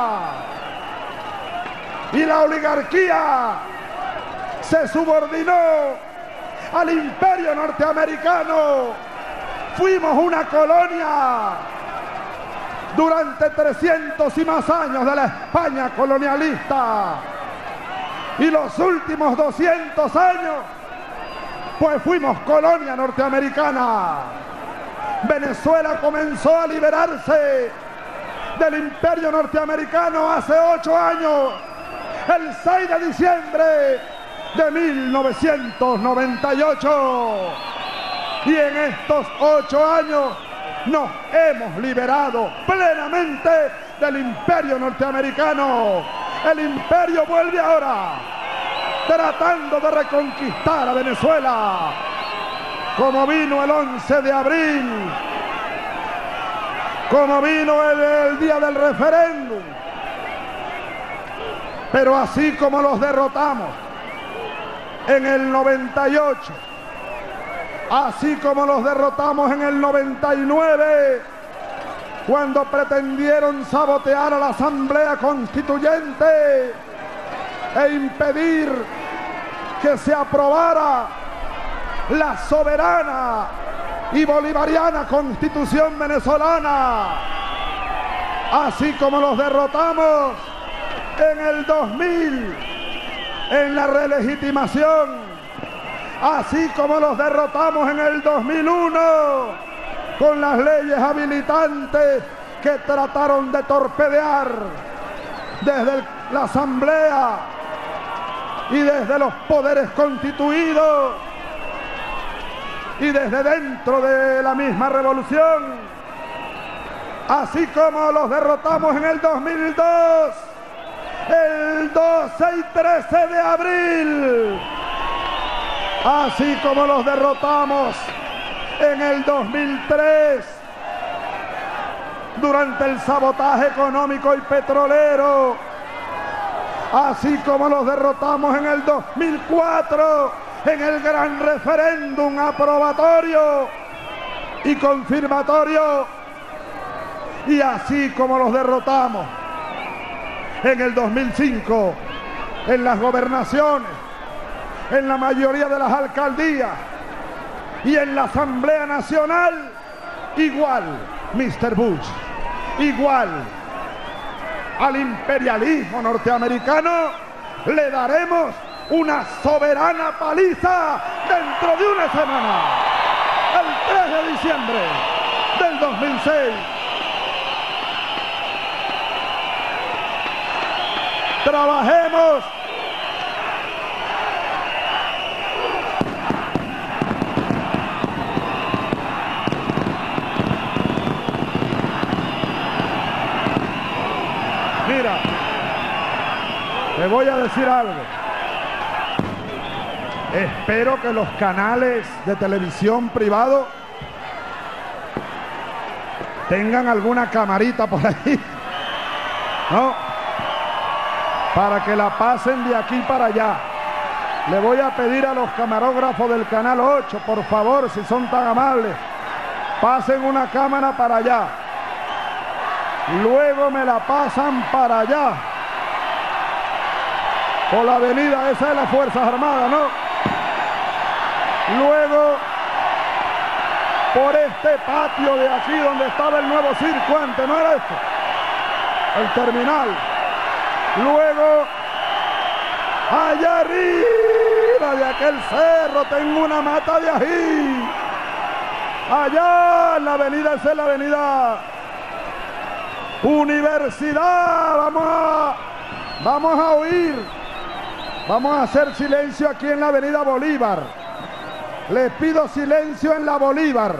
Y la oligarquía se subordinó al imperio norteamericano. Fuimos una colonia durante trescientos y más años de la España colonialista, y los últimos doscientos años pues fuimos colonia norteamericana. Venezuela comenzó a liberarse del imperio norteamericano hace ocho años, el seis de diciembre de mil novecientos noventa y ocho, y en estos ocho años nos hemos liberado plenamente del imperio norteamericano. El imperio vuelve ahora, tratando de reconquistar a Venezuela, como vino el once de abril, como vino el, el día del referéndum. Pero así como los derrotamos en el noventa y ocho, así como los derrotamos en el noventa y nueve, cuando pretendieron sabotear a la Asamblea Constituyente e impedir que se aprobara la soberana y bolivariana Constitución venezolana, así como los derrotamos en el dos mil en la relegitimación, así como los derrotamos en el dos mil uno con las leyes habilitantes que trataron de torpedear desde la Asamblea y desde los poderes constituidos y desde dentro de la misma revolución, así como los derrotamos en el dos mil dos, el doce y trece de abril, así como los derrotamos en el dos mil tres durante el sabotaje económico y petrolero, así como los derrotamos en el dos mil cuatro en el gran referéndum aprobatorio y confirmatorio, y así como los derrotamos en el dos mil cinco en las gobernaciones, en la mayoría de las alcaldías y en la Asamblea Nacional. Igual, mister Bush, igual al imperialismo norteamericano le daremos una soberana paliza dentro de una semana, el tres de diciembre del dos mil seis. Trabajemos Mira, te voy a decir algo. Espero que los canales de televisión privado tengan alguna camarita por ahí, ¿no? Para que la pasen de aquí para allá. Le voy a pedir a los camarógrafos del canal ocho, por favor, si son tan amables, pasen una cámara para allá. luego me la pasan para allá, por la avenida esa de las Fuerzas Armadas, ¿no? Luego, por este patio de aquí donde estaba el nuevo circo antes, ¿no era esto? El terminal. Luego, allá arriba de aquel cerro tengo una mata de ají. Allá en la avenida, esa es la avenida Universidad. Vamos a, vamos a oír. Vamos a hacer silencio aquí en la avenida Bolívar. Les pido silencio en la Bolívar.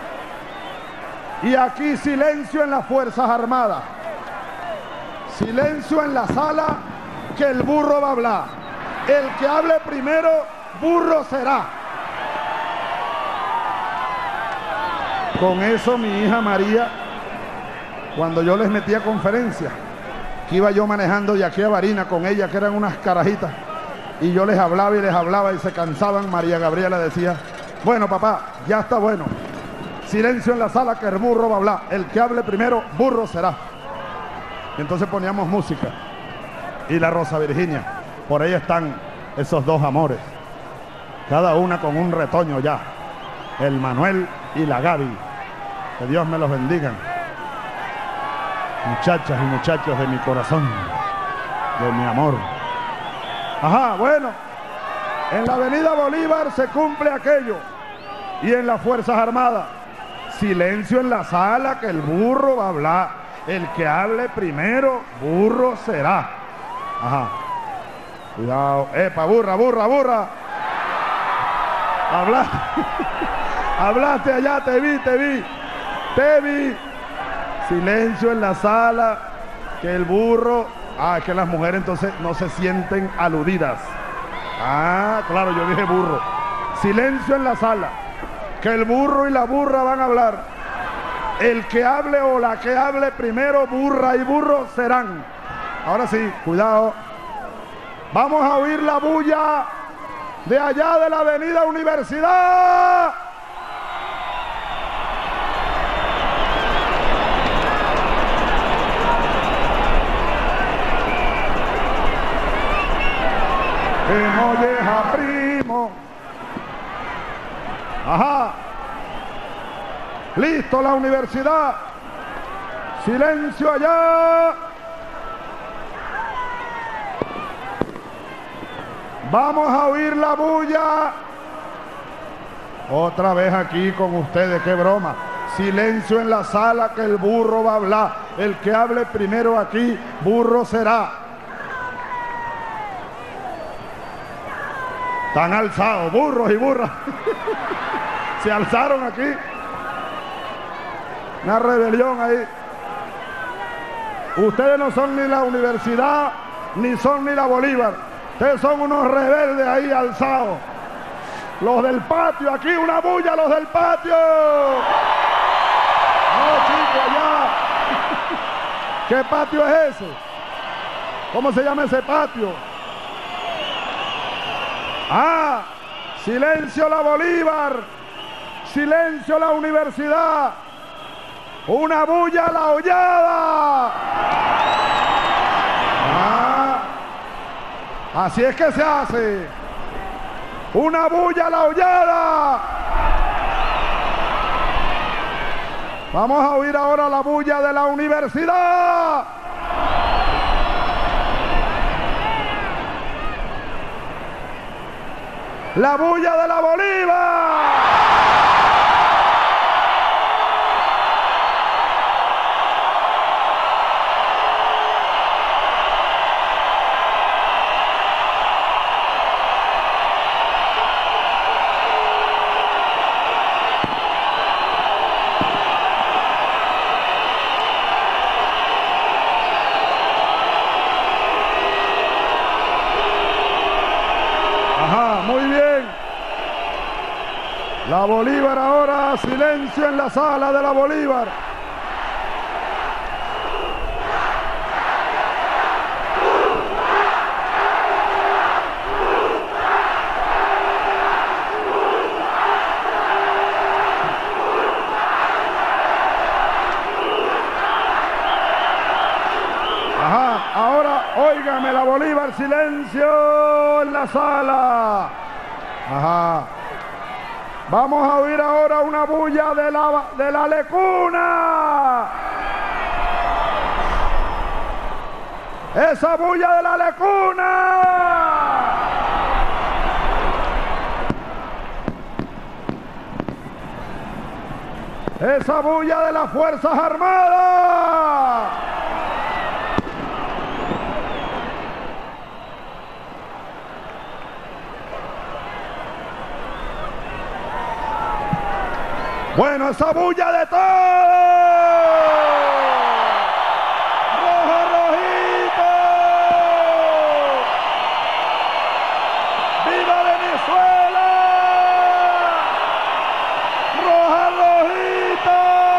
Y aquí silencio en las Fuerzas Armadas. Silencio en la sala, que el burro va a hablar. El que hable primero, burro será. Con eso mi hija María, cuando yo les metía conferencia, que iba yo manejando de aquí a Barinas con ella, que eran unas carajitas, y yo les hablaba y les hablaba y se cansaban, María Gabriela decía, bueno papá, ya está bueno, silencio en la sala que el burro va a hablar, el que hable primero, burro será. Y entonces poníamos música, y la Rosa Virginia, por ahí están esos dos amores, cada una con un retoño ya, el Manuel y la Gaby, que Dios me los bendiga, muchachas y muchachos de mi corazón, de mi amor. Ajá, bueno, en la avenida Bolívar se cumple aquello, y en las Fuerzas Armadas, silencio en la sala que el burro va a hablar, el que hable primero, burro será. Ajá, cuidado, epa, burra, burra, burra, hablaste, hablaste allá, te vi, te vi, te vi, silencio en la sala, que el burro, ah, es que las mujeres entonces no se sienten aludidas, ah, claro, yo dije burro, silencio en la sala, que el burro y la burra van a hablar, el que hable o la que hable primero, burra y burro serán. Ahora sí, cuidado, vamos a oír la bulla de allá de la avenida Universidad. Que no deja primo. Ajá. Listo la universidad. Silencio allá. Vamos a oír la bulla. Otra vez aquí con ustedes, qué broma. Silencio en la sala que el burro va a hablar. El que hable primero aquí, burro será. Están alzados, burros y burras. Se alzaron aquí. Una rebelión ahí. Ustedes no son ni la universidad, ni son ni la Bolívar. Ustedes son unos rebeldes ahí alzados. Los del patio, aquí una bulla, los del patio. No, chicos, allá. ¿Qué patio es ese? ¿Cómo se llama ese patio? Ah, silencio la Bolívar, silencio la universidad, una bulla la hollada. Ah, así es que se hace, una bulla la hollada. Vamos a oír ahora la bulla de la universidad. La bulla de la Bolívar. La Bolívar ahora, silencio en la sala de la Bolívar. guardar silencio en la sala. Ajá. Vamos a oír ahora una bulla de la, de la lecuna. Esa bulla de la lecuna. Esa bulla de las Fuerzas Armadas. Bueno, esa bulla de todo. Rojo, rojito. ¡Viva Venezuela! Roja, rojita.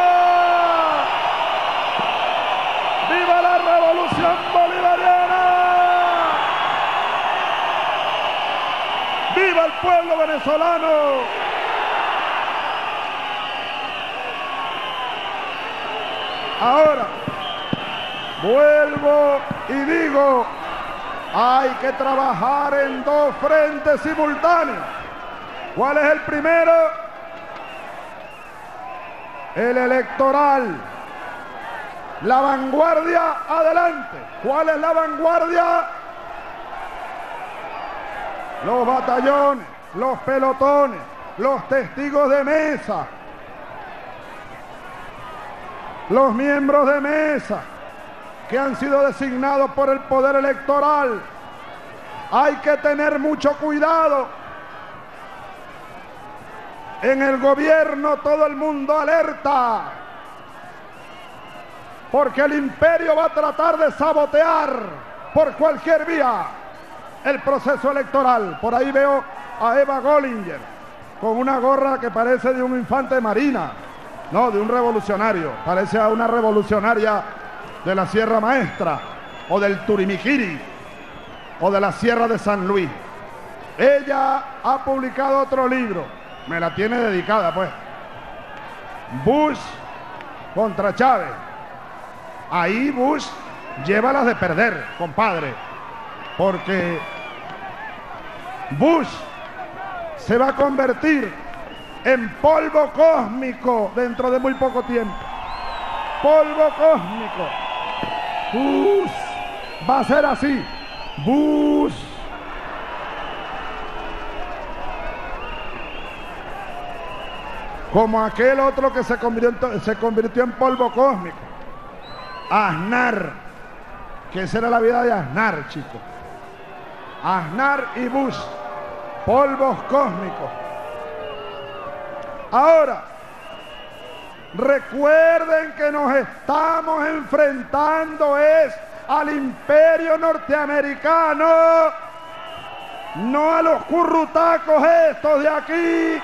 ¡Viva la revolución bolivariana! ¡Viva el pueblo venezolano! Ahora, vuelvo y digo, hay que trabajar en dos frentes simultáneos. ¿Cuál es el primero? El electoral. La vanguardia adelante. ¿Cuál es la vanguardia? Los batallones, los pelotones, los testigos de mesa, los miembros de mesa que han sido designados por el poder electoral. Hay que tener mucho cuidado. En el gobierno todo el mundo alerta, porque el imperio va a tratar de sabotear por cualquier vía el proceso electoral. Por ahí veo a Eva Gollinger con una gorra que parece de un infante de marina. No, de un revolucionario. Parece a una revolucionaria de la Sierra Maestra o del Turimiquiri o de la Sierra de San Luis. Ella ha publicado otro libro. Me la tiene dedicada, pues. Bush contra Chávez. Ahí Bush lleva las de perder, compadre. Porque Bush se va a convertir en polvo cósmico dentro de muy poco tiempo. Polvo cósmico. Bush va a ser así. Bush. Como aquel otro que se convirtió, se convirtió en polvo cósmico. Aznar. Que esa era la vida de Aznar, chicos. Aznar y Bush. Polvos cósmicos. Ahora, recuerden que nos estamos enfrentando es al imperio norteamericano, no a los currutacos estos de aquí,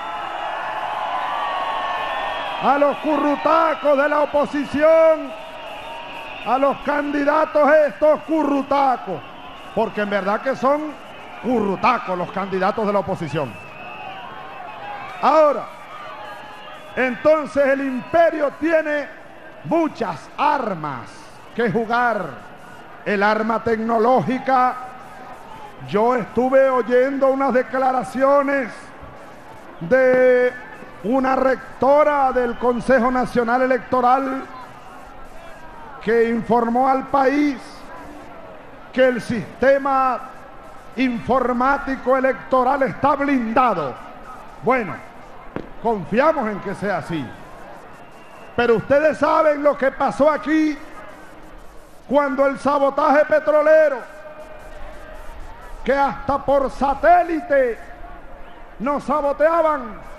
a los currutacos de la oposición, a los candidatos estos currutacos, porque en verdad que son currutacos los candidatos de la oposición. Ahora, entonces el imperio tiene muchas armas que jugar. El arma tecnológica. Yo estuve oyendo unas declaraciones de una rectora del Consejo Nacional Electoral que informó al país que el sistema informático electoral está blindado. Bueno, confiamos en que sea así. Pero ustedes saben lo que pasó aquí cuando el sabotaje petrolero, que hasta por satélite nos saboteaban,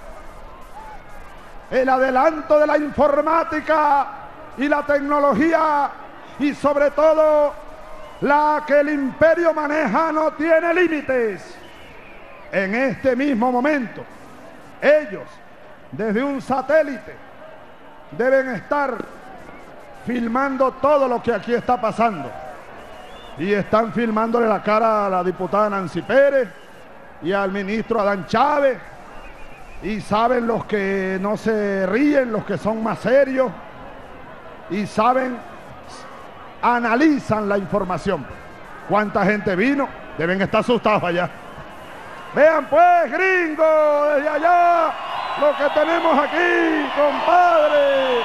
el adelanto de la informática y la tecnología, y sobre todo la que el imperio maneja, no tiene límites. En este mismo momento, ellos, desde un satélite, deben estar filmando todo lo que aquí está pasando. Y están filmándole la cara a la diputada Nancy Pérez y al ministro Adán Chávez. Y saben los que no se ríen, los que son más serios. Y saben, analizan la información. ¿Cuánta gente vino? Deben estar asustados allá. Vean pues, gringo, desde allá, lo que tenemos aquí, compadre.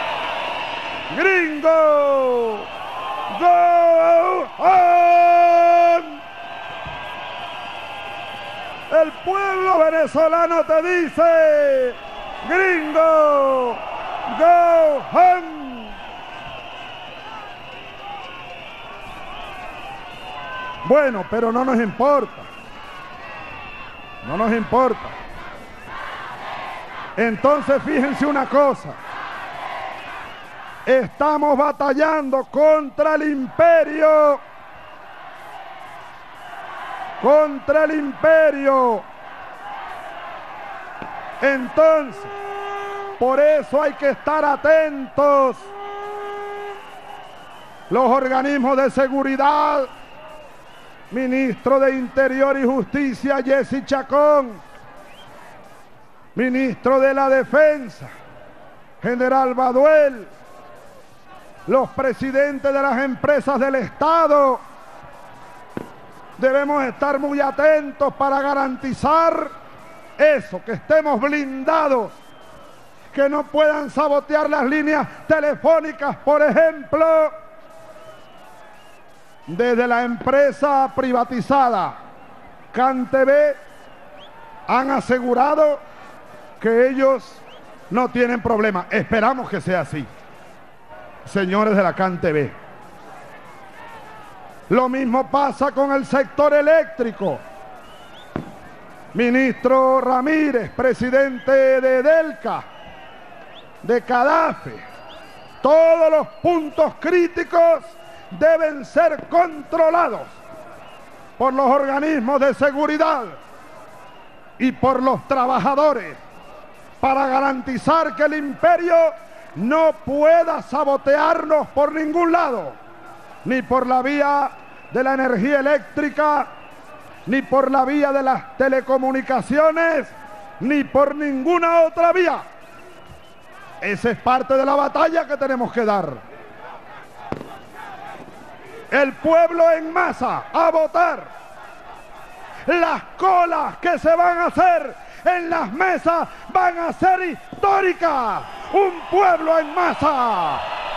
Gringo, go on. El pueblo venezolano te dice, gringo, go on. Bueno, pero no nos importa. No nos importa. Entonces fíjense una cosa. Estamos batallando contra el imperio. Contra el imperio. Entonces, por eso hay que estar atentos. Los organismos de seguridad, ministro de Interior y Justicia, Jessy Chacón, ministro de la Defensa, general Baduel, los presidentes de las empresas del Estado, debemos estar muy atentos para garantizar eso, que estemos blindados, que no puedan sabotear las líneas telefónicas, por ejemplo, desde la empresa privatizada CanTV han asegurado que ellos no tienen problema. Esperamos que sea así, señores de la CanTV. Lo mismo pasa con el sector eléctrico. Ministro Ramírez, presidente de Delca, de Cadafe, todos los puntos críticos deben ser controlados por los organismos de seguridad y por los trabajadores para garantizar que el imperio no pueda sabotearnos por ningún lado, ni por la vía de la energía eléctrica, ni por la vía de las telecomunicaciones, ni por ninguna otra vía. Esa es parte de la batalla que tenemos que dar. El pueblo en masa a votar. Las colas que se van a hacer en las mesas van a ser históricas. Un pueblo en masa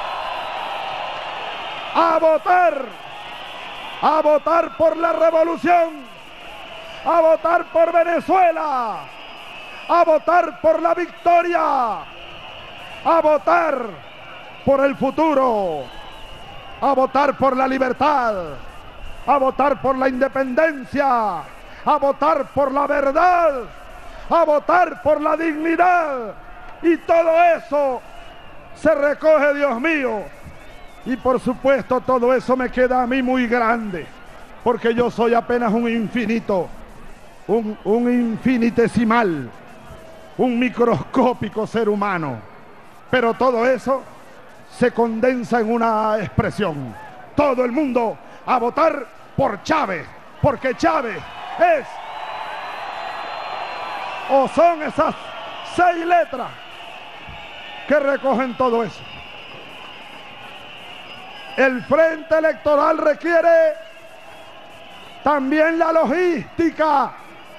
a votar, a votar por la revolución, a votar por Venezuela, a votar por la victoria, a votar por el futuro, a votar por la libertad, a votar por la independencia, a votar por la verdad, a votar por la dignidad. Y todo eso se recoge, Dios mío. Y por supuesto todo eso me queda a mí muy grande, porque yo soy apenas un infinito, un, un infinitesimal, un microscópico ser humano. Pero todo eso se condensa en una expresión. Todo el mundo a votar por Chávez, porque Chávez es, o son esas seis letras que recogen todo eso. El frente electoral requiere también la logística,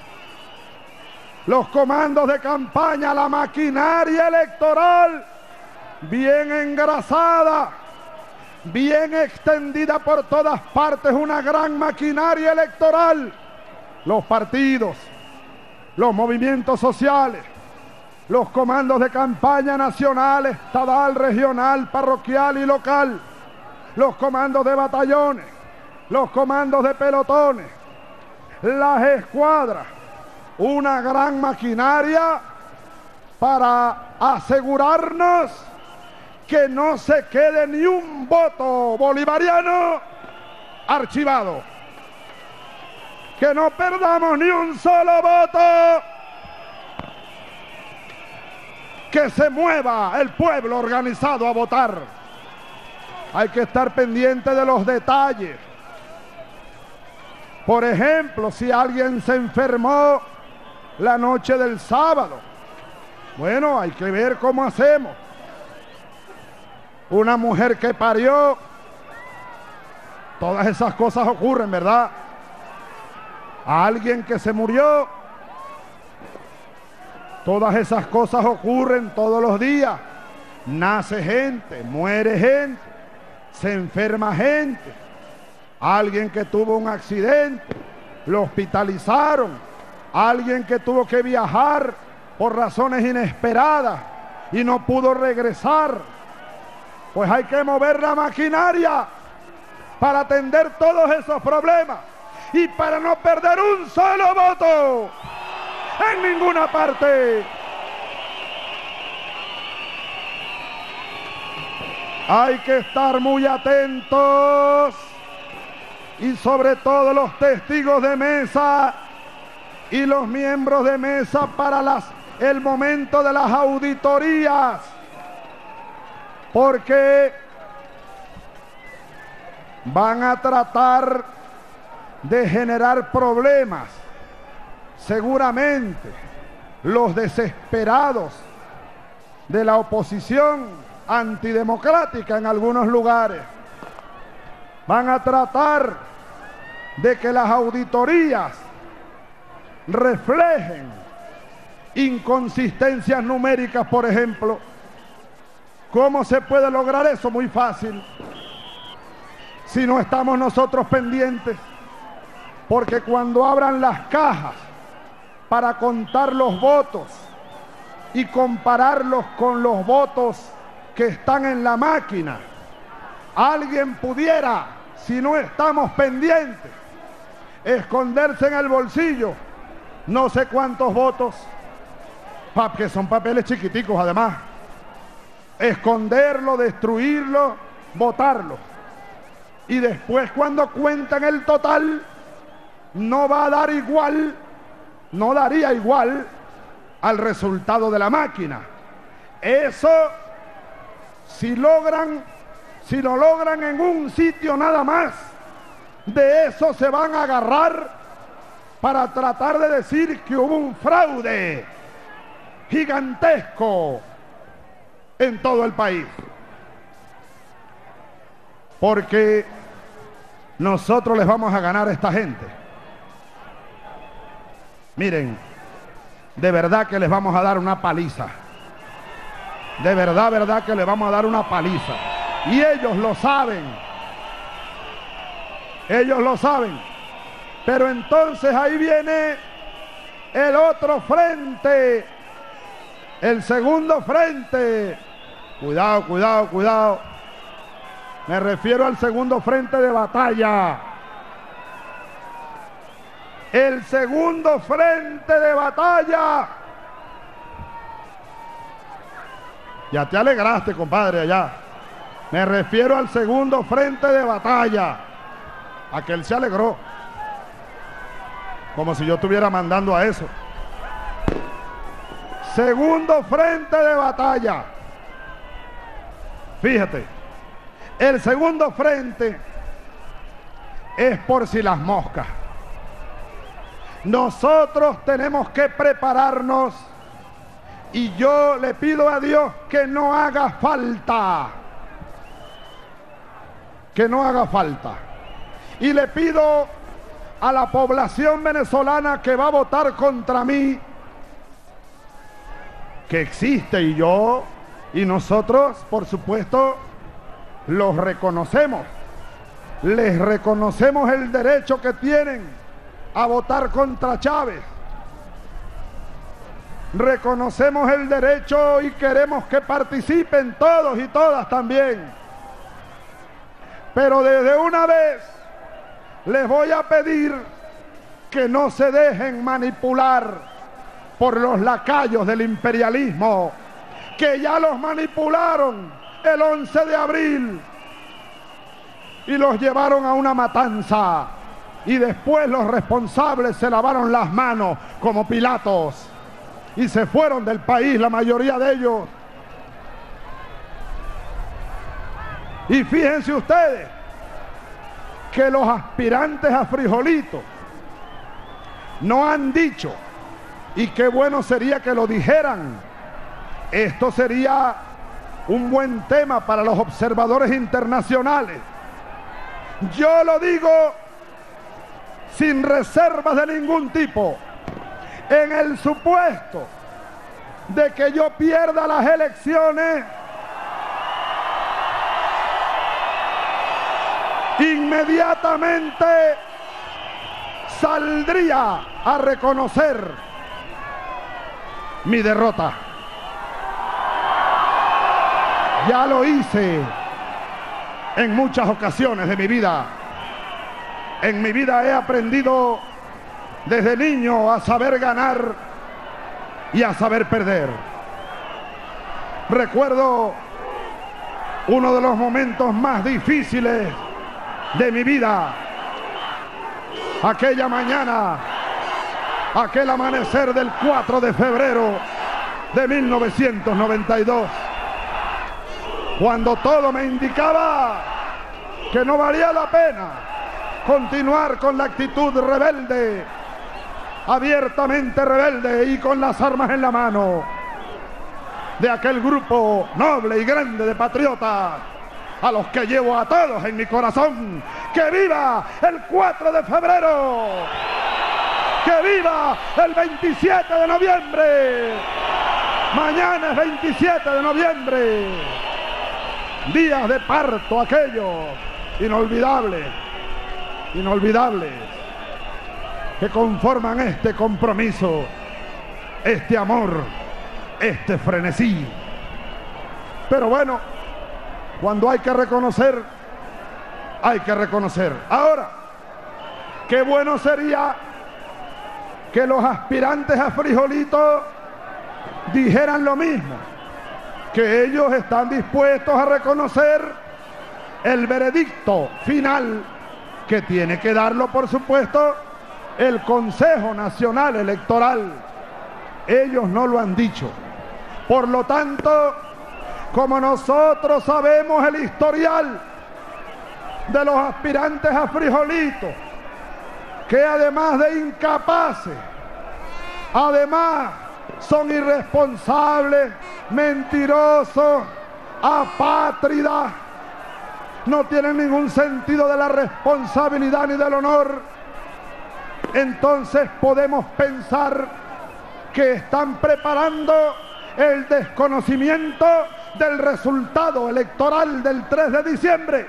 los comandos de campaña, la maquinaria electoral bien engrasada, bien extendida por todas partes, una gran maquinaria electoral. Los partidos, los movimientos sociales, los comandos de campaña nacional, estatal, regional, parroquial y local, los comandos de batallones, los comandos de pelotones, las escuadras, una gran maquinaria para asegurarnos que no se quede ni un voto bolivariano archivado, que no perdamos ni un solo voto, que se mueva el pueblo organizado a votar. Hay que estar pendiente de los detalles. Por ejemplo, si alguien se enfermó la noche del sábado, bueno, hay que ver cómo hacemos. Una mujer que parió todas esas cosas ocurren, ¿verdad? A alguien que se murió, todas esas cosas ocurren todos los días. Nace gente, muere gente, se enferma gente. Alguien que tuvo un accidente, lo hospitalizaron. Alguien que tuvo que viajar por razones inesperadas y no pudo regresar. Pues hay que mover la maquinaria para atender todos esos problemas y para no perder un solo voto en ninguna parte. Hay que estar muy atentos y sobre todo los testigos de mesa y los miembros de mesa para las, el momento de las auditorías, porque van a tratar de generar problemas. Seguramente los desesperados de la oposición antidemocrática en algunos lugares van a tratar de que las auditorías reflejen inconsistencias numéricas, por ejemplo. ¿Cómo se puede lograr eso? Muy fácil. Si no estamos nosotros pendientes, porque cuando abran las cajas para contar los votos y compararlos con los votos que están en la máquina, alguien pudiera, si no estamos pendientes, esconderse en el bolsillo no sé cuántos votos, que son papeles chiquiticos además, esconderlo, destruirlo, votarlo, y después cuando cuentan el total no va a dar igual, no daría igual al resultado de la máquina. Eso, si logran, si lo logran en un sitio nada más, de eso se van a agarrar para tratar de decir que hubo un fraude gigantesco en todo el país. Porque nosotros les vamos a ganar a esta gente. Miren, de verdad que les vamos a dar una paliza. De verdad, verdad que les vamos a dar una paliza. Y ellos lo saben. Ellos lo saben. Pero entonces ahí viene el otro frente. El segundo frente. Cuidado, cuidado, cuidado. Me refiero al segundo frente de batalla. El segundo frente de batalla. Ya te alegraste, compadre, allá. Me refiero al segundo frente de batalla. Aquel se alegró. Como si yo estuviera mandando a eso. Segundo frente de batalla. Fíjate. El segundo frente es por si las moscas. Nosotros tenemos que prepararnos y yo le pido a Dios que no haga falta. Que no haga falta. Y le pido a la población venezolana que va a votar contra mí, que existe y yo y nosotros, por supuesto, los reconocemos. Les reconocemos el derecho que tienen a votar contra Chávez. Reconocemos el derecho y queremos que participen todos y todas también. Pero desde una vez les voy a pedir que no se dejen manipular por los lacayos del imperialismo, que ya los manipularon el once de abril y los llevaron a una matanza y después los responsables se lavaron las manos como Pilatos y se fueron del país, la mayoría de ellos. Y fíjense ustedes que los aspirantes a frijolito no han dicho, y qué bueno sería que lo dijeran. Esto sería un buen tema para los observadores internacionales. Yo lo digo sin reservas de ningún tipo. En el supuesto de que yo pierda las elecciones, inmediatamente saldría a reconocer mi derrota. Ya lo hice en muchas ocasiones de mi vida. En mi vida he aprendido desde niño a saber ganar y a saber perder. Recuerdo uno de los momentos más difíciles de mi vida. Aquella mañana, aquel amanecer del cuatro de febrero de mil novecientos noventa y dos, cuando todo me indicaba que no valía la pena continuar con la actitud rebelde, abiertamente rebelde y con las armas en la mano de aquel grupo noble y grande de patriotas a los que llevo a todos en mi corazón. ¡Que viva el cuatro de febrero! ¡Que viva el veintisiete de noviembre! Mañana es veintisiete de noviembre. Días de parto aquellos inolvidables, inolvidables, que conforman este compromiso, este amor, este frenesí. Pero bueno, cuando hay que reconocer, hay que reconocer. Ahora, qué bueno sería que los aspirantes a frijolito dijeran lo mismo, que ellos están dispuestos a reconocer el veredicto final, que tiene que darlo, por supuesto, el Consejo Nacional Electoral. Ellos no lo han dicho. Por lo tanto, como nosotros sabemos el historial de los aspirantes a frijolito, que además de incapaces, además son irresponsables, mentirosos, apátridas, no tienen ningún sentido de la responsabilidad ni del honor, entonces podemos pensar que están preparando el desconocimiento del resultado electoral del tres de diciembre.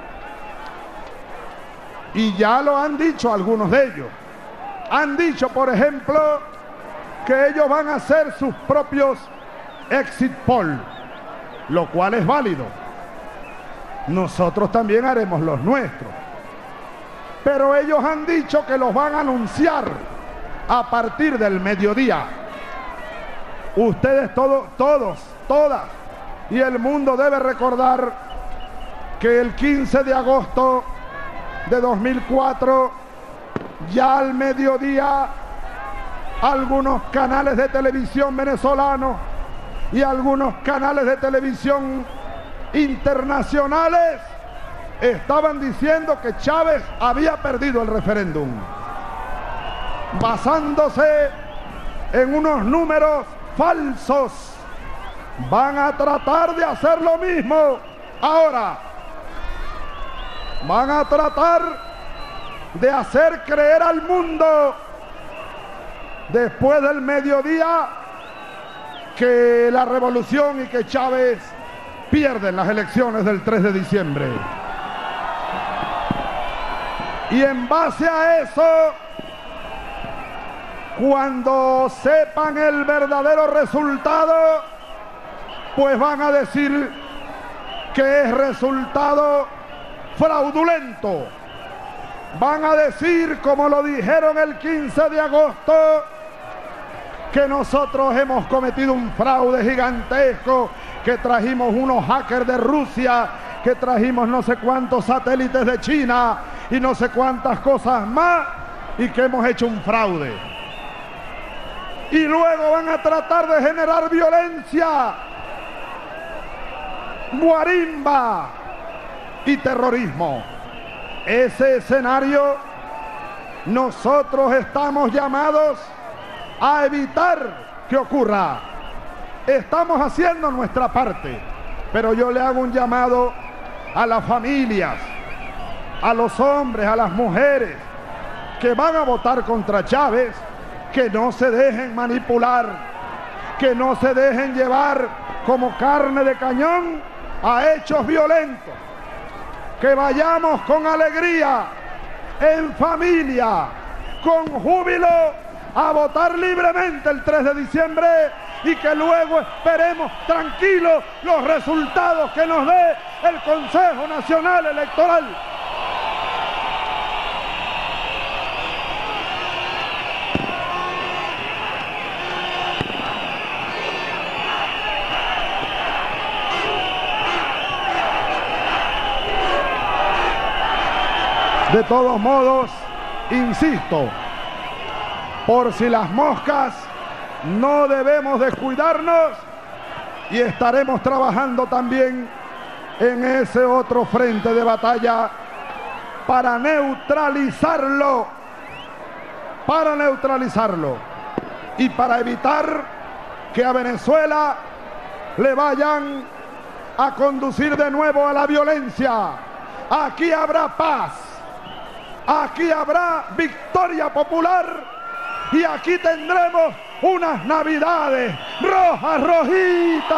Y ya lo han dicho algunos de ellos. Han dicho, por ejemplo, que ellos van a hacer sus propios exit poll, lo cual es válido. Nosotros también haremos los nuestros. Pero ellos han dicho que los van a anunciar a partir del mediodía. Ustedes todos, todos, todas, y el mundo debe recordar que el quince de agosto de dos mil cuatro, ya al mediodía, algunos canales de televisión venezolanos y algunos canales de televisión internacionales estaban diciendo que Chávez había perdido el referéndum, basándose en unos números falsos. Van a tratar de hacer lo mismo ahora. Van a tratar de hacer creer al mundo después del mediodía que la revolución y que Chávez pierden las elecciones del tres de diciembre. Y en base a eso, cuando sepan el verdadero resultado, pues van a decir que es resultado fraudulento. Van a decir, como lo dijeron el quince de agosto, que nosotros hemos cometido un fraude gigantesco, que trajimos unos hackers de Rusia, que trajimos no sé cuántos satélites de China y no sé cuántas cosas más, y que hemos hecho un fraude. Y luego van a tratar de generar violencia, guarimba y terrorismo. Ese escenario nosotros estamos llamados a evitar que ocurra. Estamos haciendo nuestra parte, pero yo le hago un llamado a las familias, a los hombres, a las mujeres que van a votar contra Chávez, que no se dejen manipular, que no se dejen llevar como carne de cañón a hechos violentos, que vayamos con alegría, en familia, con júbilo, a votar libremente el tres de diciembre y que luego esperemos tranquilos los resultados que nos dé el Consejo Nacional Electoral. De todos modos, insisto, por si las moscas, no debemos descuidarnos y estaremos trabajando también en ese otro frente de batalla para neutralizarlo, para neutralizarlo y para evitar que a Venezuela le vayan a conducir de nuevo a la violencia. Aquí habrá paz. Aquí habrá victoria popular y aquí tendremos unas navidades rojas, rojitas.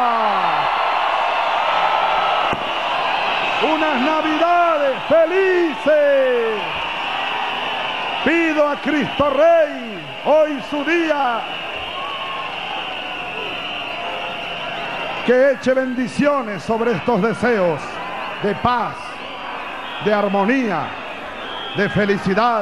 Unas navidades felices. Pido a Cristo Rey, hoy su día, que eche bendiciones sobre estos deseos de paz, de armonía, de felicidad,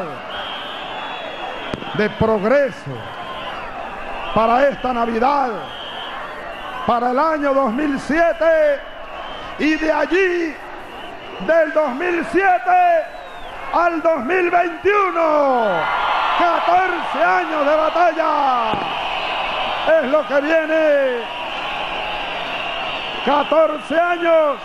de progreso para esta Navidad, para el año dos mil siete y de allí, del dos mil siete al dos mil veintiuno, catorce años de batalla es lo que viene, catorce años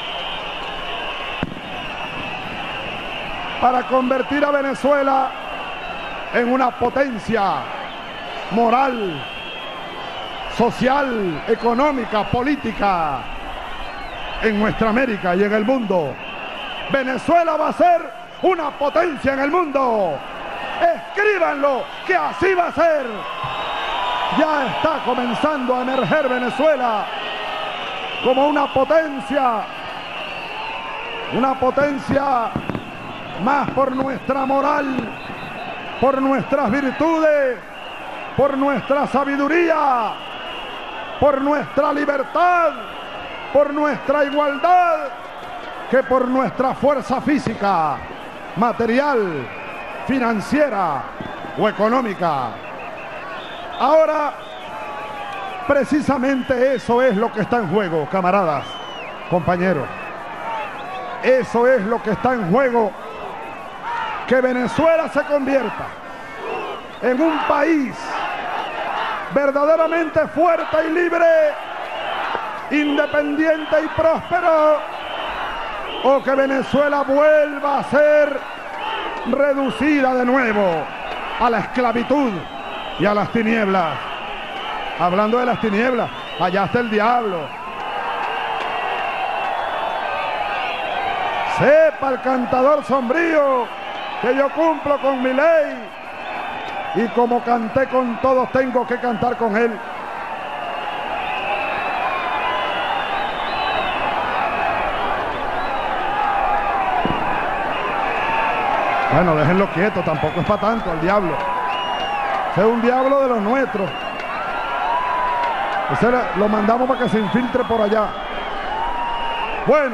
para convertir a Venezuela en una potencia moral, social, económica, política en nuestra América y en el mundo. Venezuela va a ser una potencia en el mundo. Escríbanlo, que así va a ser. Ya está comenzando a emerger Venezuela como una potencia, una potencia más por nuestra moral, por nuestras virtudes, por nuestra sabiduría, por nuestra libertad, por nuestra igualdad, que por nuestra fuerza física, material, financiera o económica. Ahora, precisamente eso es lo que está en juego, camaradas, compañeros. Eso es lo que está en juego. Que Venezuela se convierta en un país verdaderamente fuerte y libre, independiente y próspero, o que Venezuela vuelva a ser reducida de nuevo a la esclavitud y a las tinieblas. Hablando de las tinieblas, allá está el diablo. Sepa el cantador sombrío que yo cumplo con mi ley y como canté con todos tengo que cantar con él. Bueno, déjenlo quieto, tampoco es para tanto el diablo. Ese es un diablo de los nuestros. Ese lo mandamos para que se infiltre por allá. Bueno,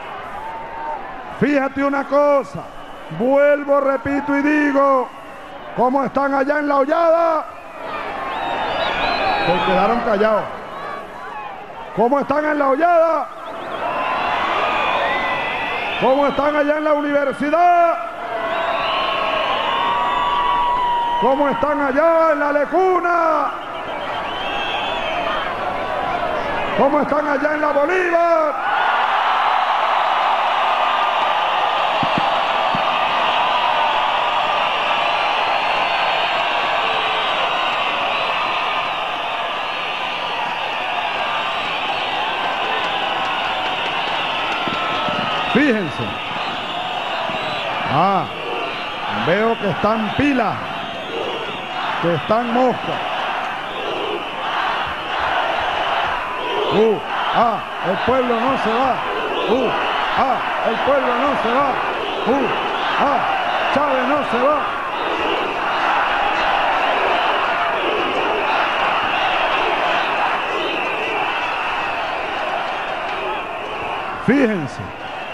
fíjate una cosa. Vuelvo, repito y digo, ¿cómo están allá en la hollada? Se quedaron callados. ¿Cómo están en la hollada? ¿Cómo están allá en la universidad? ¿Cómo están allá en la Lecuna? ¿Cómo están allá en la Bolívar? Fíjense, Ah, veo que están pilas, que están moscas. Uh, ah, el pueblo no se va. Uh, ah, el pueblo no se va. Uh, ah, Chávez no se va. Fíjense,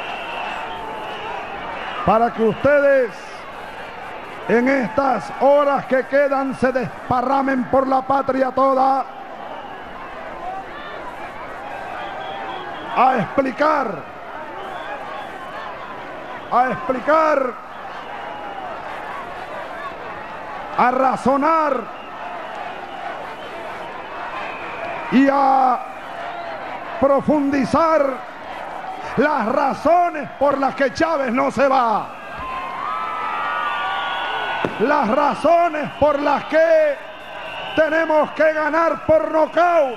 para que ustedes en estas horas que quedan se desparramen por la patria toda a explicar, a explicar, a razonar y a profundizar las razones por las que Chávez no se va. Las razones por las que tenemos que ganar por nocaut.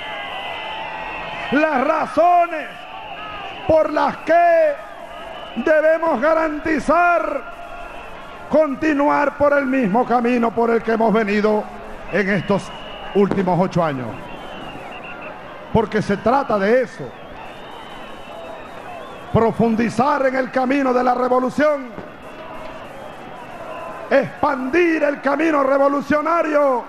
Las razones por las que debemos garantizar continuar por el mismo camino por el que hemos venido en estos últimos ocho años. Porque se trata de eso. Profundizar en el camino de la revolución, expandir el camino revolucionario,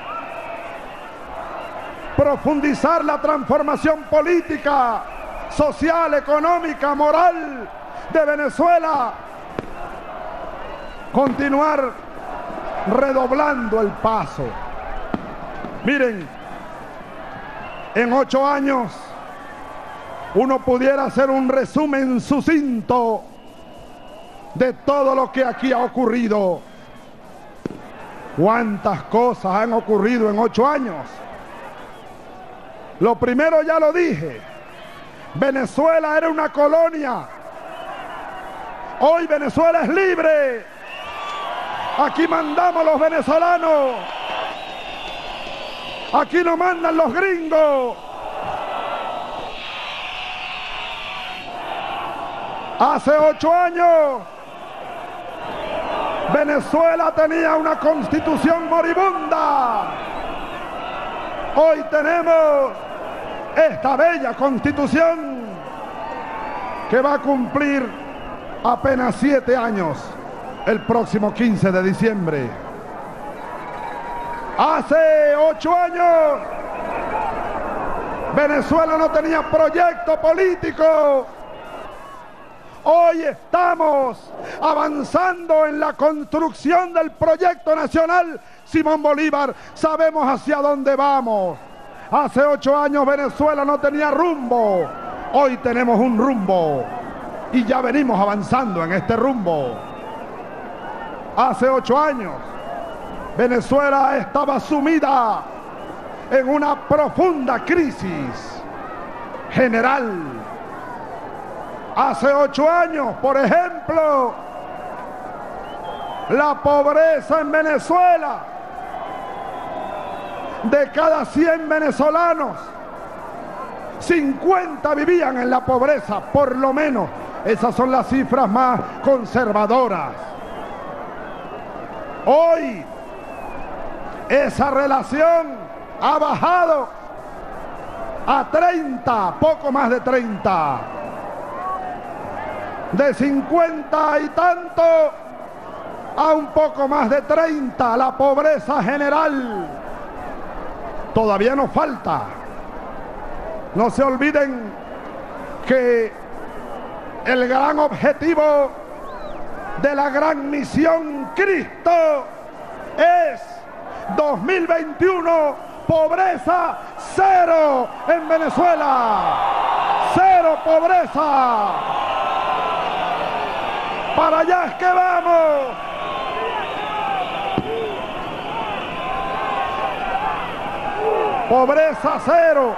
profundizar la transformación política, social, económica, moral de Venezuela, continuar redoblando el paso. Miren, en ocho años uno pudiera hacer un resumen sucinto de todo lo que aquí ha ocurrido. ¿Cuántas cosas han ocurrido en ocho años? Lo primero ya lo dije. Venezuela era una colonia. Hoy Venezuela es libre. Aquí mandamos los venezolanos. Aquí no mandan los gringos. Hace ocho años, Venezuela tenía una constitución moribunda. Hoy tenemos esta bella constitución que va a cumplir apenas siete años el próximo quince de diciembre. Hace ocho años, Venezuela no tenía proyecto político. Hoy estamos avanzando en la construcción del proyecto nacional Simón Bolívar. Sabemos hacia dónde vamos. Hace ocho años Venezuela no tenía rumbo. Hoy tenemos un rumbo y ya venimos avanzando en este rumbo. Hace ocho años Venezuela estaba sumida en una profunda crisis general. Hace ocho años, por ejemplo, la pobreza en Venezuela, de cada cien venezolanos, cincuenta vivían en la pobreza, por lo menos. Esas son las cifras más conservadoras. Hoy, esa relación ha bajado a treinta, poco más de treinta. De cincuenta y tanto a un poco más de treinta, la pobreza general. Todavía nos falta. No se olviden que el gran objetivo de la gran misión Cristo es dos mil veintiuno, pobreza cero en Venezuela. Cero pobreza. Para allá es que vamos. Pobreza cero.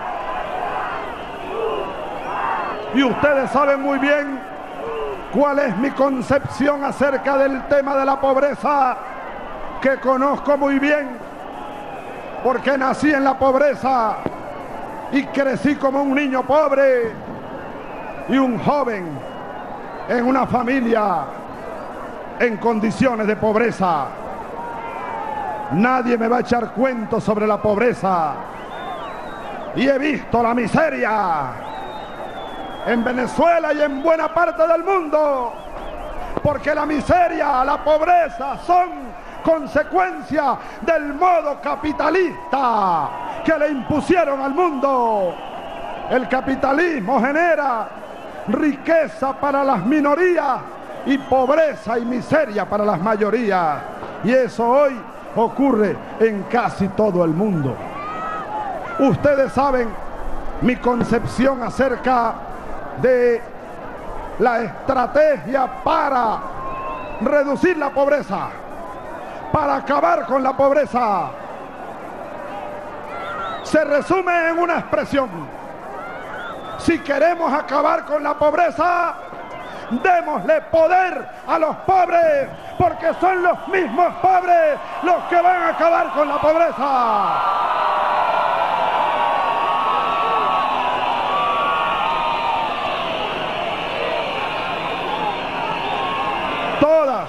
Y ustedes saben muy bien cuál es mi concepción acerca del tema de la pobreza, que conozco muy bien, porque nací en la pobreza y crecí como un niño pobre y un joven en una familia en condiciones de pobreza. Nadie me va a echar cuentos sobre la pobreza. Y he visto la miseria en Venezuela y en buena parte del mundo, porque la miseria, la pobreza son consecuencia del modo capitalista que le impusieron al mundo. El capitalismo genera riqueza para las minorías y pobreza y miseria para las mayorías, y eso hoy ocurre en casi todo el mundo. Ustedes saben mi concepción acerca de la estrategia para reducir la pobreza, para acabar con la pobreza. Se resume en una expresión: si queremos acabar con la pobreza, démosle poder a los pobres, porque son los mismos pobres los que van a acabar con la pobreza. Todas,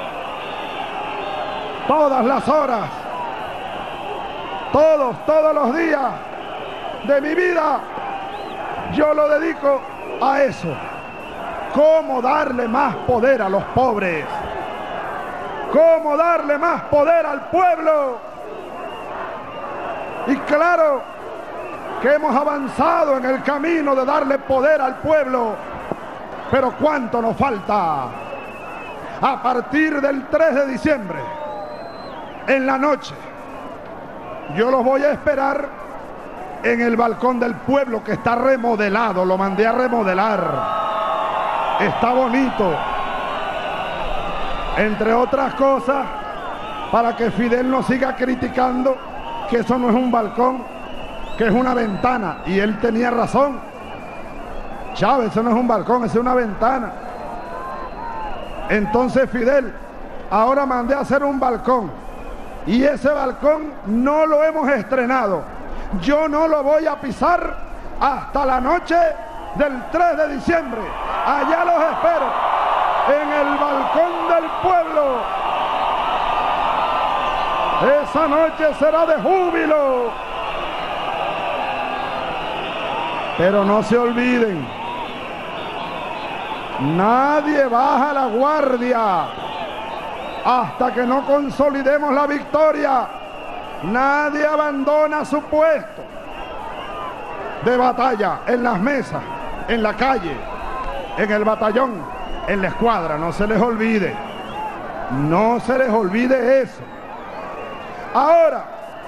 todas las horas, todos, todos los días de mi vida, yo lo dedico a eso. ¿Cómo darle más poder a los pobres? ¿Cómo darle más poder al pueblo? Y claro que hemos avanzado en el camino de darle poder al pueblo, pero ¿cuánto nos falta? A partir del tres de diciembre, en la noche, yo los voy a esperar en el balcón del pueblo, que está remodelado, lo mandé a remodelar. Está bonito, entre otras cosas, para que Fidel no siga criticando que eso no es un balcón, que es una ventana. Y él tenía razón. Chávez, eso no es un balcón, eso es una ventana. Entonces, Fidel, ahora mandé a hacer un balcón, y ese balcón no lo hemos estrenado. Yo no lo voy a pisar hasta la noche del tres de diciembre. Allá los espero, en el balcón del pueblo. Esa noche será de júbilo. Pero no se olviden, nadie baja la guardia hasta que no consolidemos la victoria. Nadie abandona su puesto de batalla en las mesas, en la calle, en el batallón, en la escuadra. No se les olvide, no se les olvide eso. Ahora,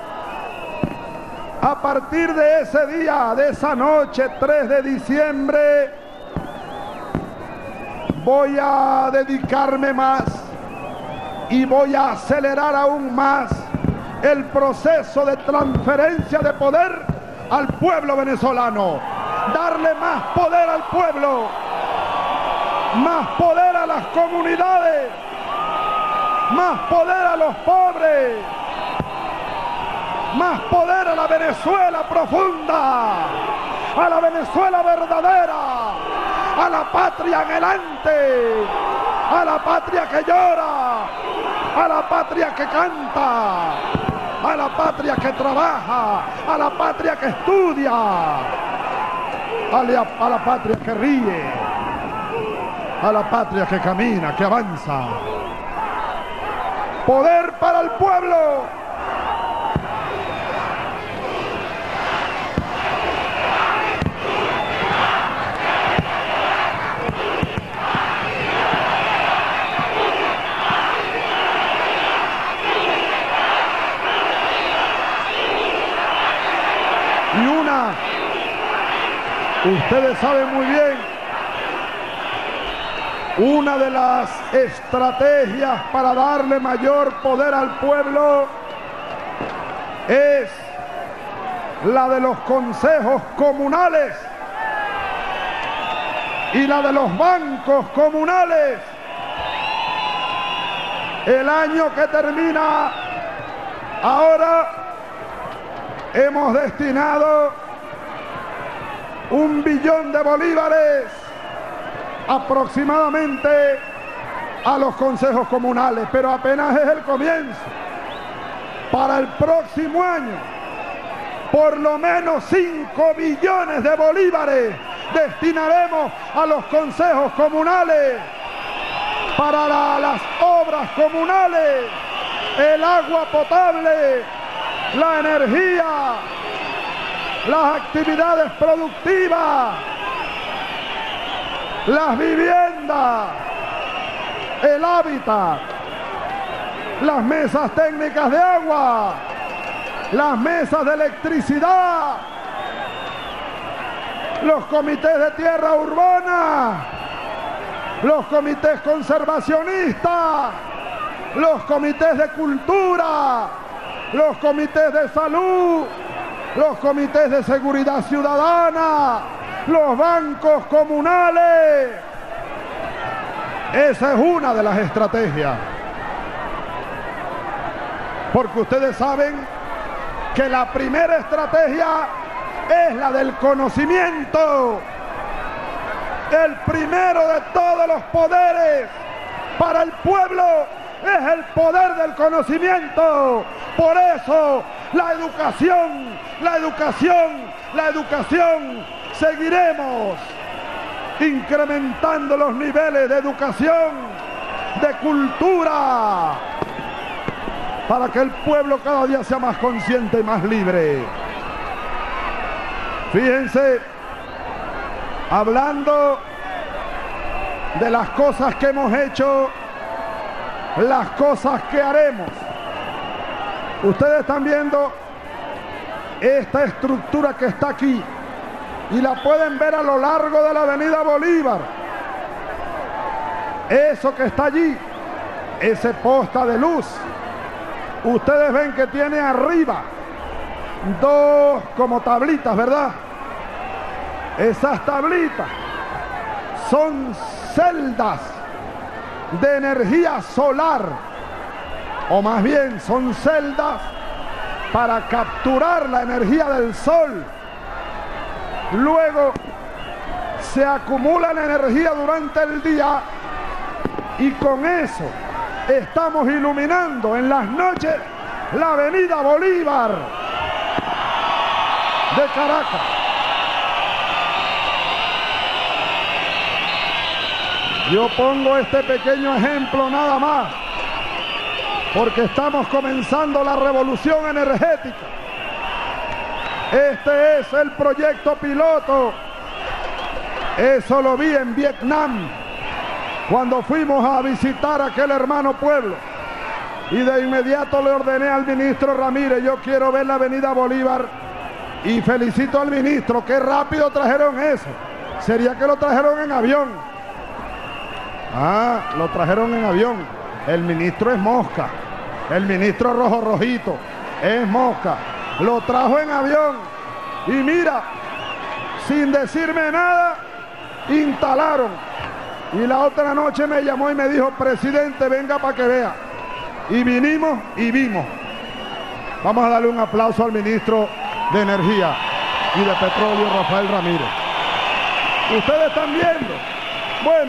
a partir de ese día, de esa noche, tres de diciembre, voy a dedicarme más y voy a acelerar aún más el proceso de transferencia de poder al pueblo venezolano. Darle más poder al pueblo, más poder a las comunidades, más poder a los pobres, más poder a la Venezuela profunda, a la Venezuela verdadera, a la patria anhelante, a la patria que llora, a la patria que canta, a la patria que trabaja, a la patria que estudia, a la, a la patria que ríe, a la patria que camina, que avanza. Poder para el pueblo. Y una, ustedes saben muy bien, una de las estrategias para darle mayor poder al pueblo es la de los consejos comunales y la de los bancos comunales. El año que termina ahora hemos destinado un billón de bolívares, aproximadamente a los consejos comunales, pero apenas es el comienzo. Para el próximo año, por lo menos cinco billones de bolívares destinaremos a los consejos comunales para la, las obras comunales, el agua potable, la energía, las actividades productivas, las viviendas, el hábitat, las mesas técnicas de agua, las mesas de electricidad, los comités de tierra urbana, los comités conservacionistas, los comités de cultura, los comités de salud, los comités de seguridad ciudadana, los bancos comunales. Esa es una de las estrategias. Porque ustedes saben que la primera estrategia es la del conocimiento. El primero de todos los poderes para el pueblo es el poder del conocimiento. Por eso la educación, la educación, la educación, seguiremos incrementando los niveles de educación, de cultura, para que el pueblo cada día sea más consciente y más libre. Fíjense, hablando de las cosas que hemos hecho, las cosas que haremos. Ustedes están viendo esta estructura que está aquí y la pueden ver a lo largo de la avenida Bolívar. Eso que está allí, ese posta de luz, ustedes ven que tiene arriba dos como tablitas, ¿verdad? Esas tablitas son celdas de energía solar, o más bien son celdas para capturar la energía del sol. Luego se acumula la energía durante el día y con eso estamos iluminando en las noches la avenida Bolívar de Caracas. Yo pongo este pequeño ejemplo nada más, porque estamos comenzando la revolución energética. Este es el proyecto piloto. Eso lo vi en Vietnam, cuando fuimos a visitar aquel hermano pueblo. Y de inmediato le ordené al ministro Ramírez, yo quiero ver la avenida Bolívar. Y felicito al ministro, qué rápido trajeron eso. Sería que lo trajeron en avión. Ah, lo trajeron en avión. El ministro es mosca. El ministro rojo rojito es mosca. Lo trajo en avión. Y mira, sin decirme nada, instalaron. Y la otra noche me llamó y me dijo, presidente, venga para que vea. Y vinimos y vimos. Vamos a darle un aplauso al ministro de Energía y de Petróleo, Rafael Ramírez. Ustedes están viendo. Bueno,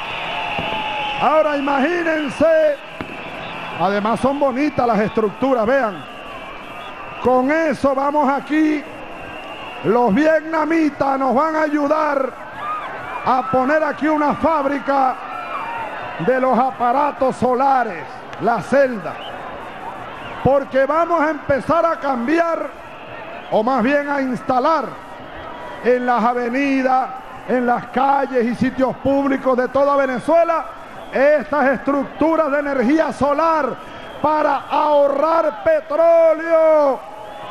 ahora imagínense, además son bonitas las estructuras, vean. Con eso vamos aquí, los vietnamitas nos van a ayudar a poner aquí una fábrica de los aparatos solares, la celda. Porque vamos a empezar a cambiar, o más bien a instalar en las avenidas, en las calles y sitios públicos de toda Venezuela, estas estructuras de energía solar para ahorrar petróleo,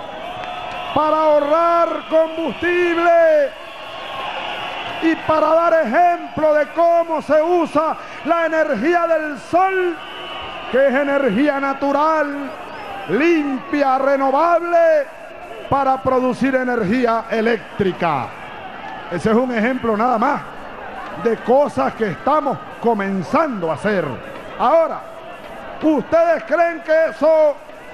para ahorrar combustible y para dar ejemplo de cómo se usa la energía del sol, que es energía natural, limpia, renovable, para producir energía eléctrica. Ese es un ejemplo nada más de cosas que estamos comenzando a hacer. Ahora, ¿ustedes creen que eso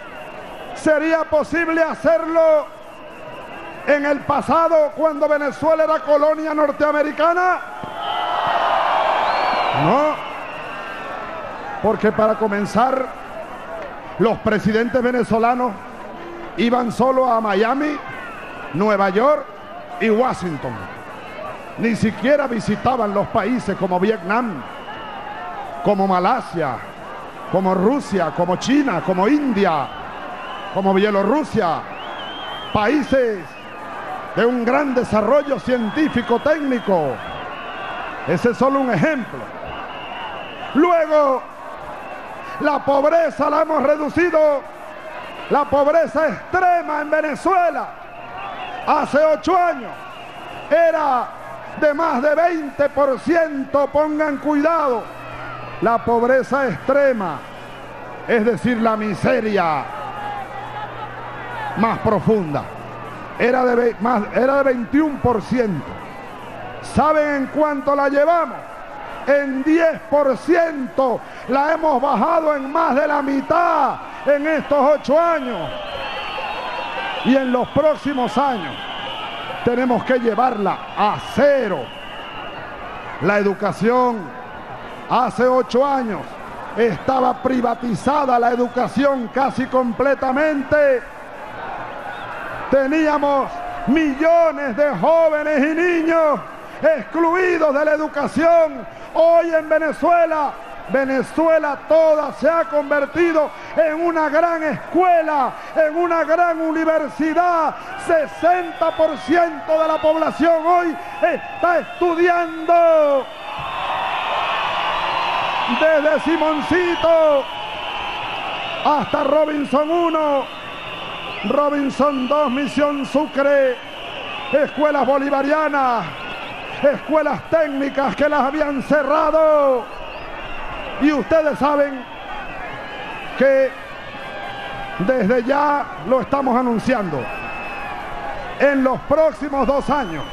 sería posible hacerlo en el pasado, cuando Venezuela era colonia norteamericana? No. Porque para comenzar, los presidentes venezolanos iban solo a Miami, Nueva York y Washington. Ni siquiera visitaban los países como Vietnam, como Malasia, como Rusia, como China, como India, como Bielorrusia, países de un gran desarrollo científico técnico. Ese es solo un ejemplo. Luego, la pobreza la hemos reducido, la pobreza extrema en Venezuela hace ocho años era de más de veinte por ciento, pongan cuidado. La pobreza extrema, es decir, la miseria más profunda, era de, más, era de veintiuno por ciento. ¿Saben en cuánto la llevamos? En diez por ciento. La hemos bajado en más de la mitad en estos ocho años. Y en los próximos años tenemos que llevarla a cero. La educación, hace ocho años estaba privatizada la educación casi completamente. Teníamos millones de jóvenes y niños excluidos de la educación. Hoy en Venezuela, Venezuela toda se ha convertido en una gran escuela, en una gran universidad. sesenta por ciento de la población hoy está estudiando. Desde Simoncito hasta Robinson uno, Robinson dos, Misión Sucre, escuelas bolivarianas, escuelas técnicas que las habían cerrado. Y ustedes saben que desde ya lo estamos anunciando. En los próximos dos años,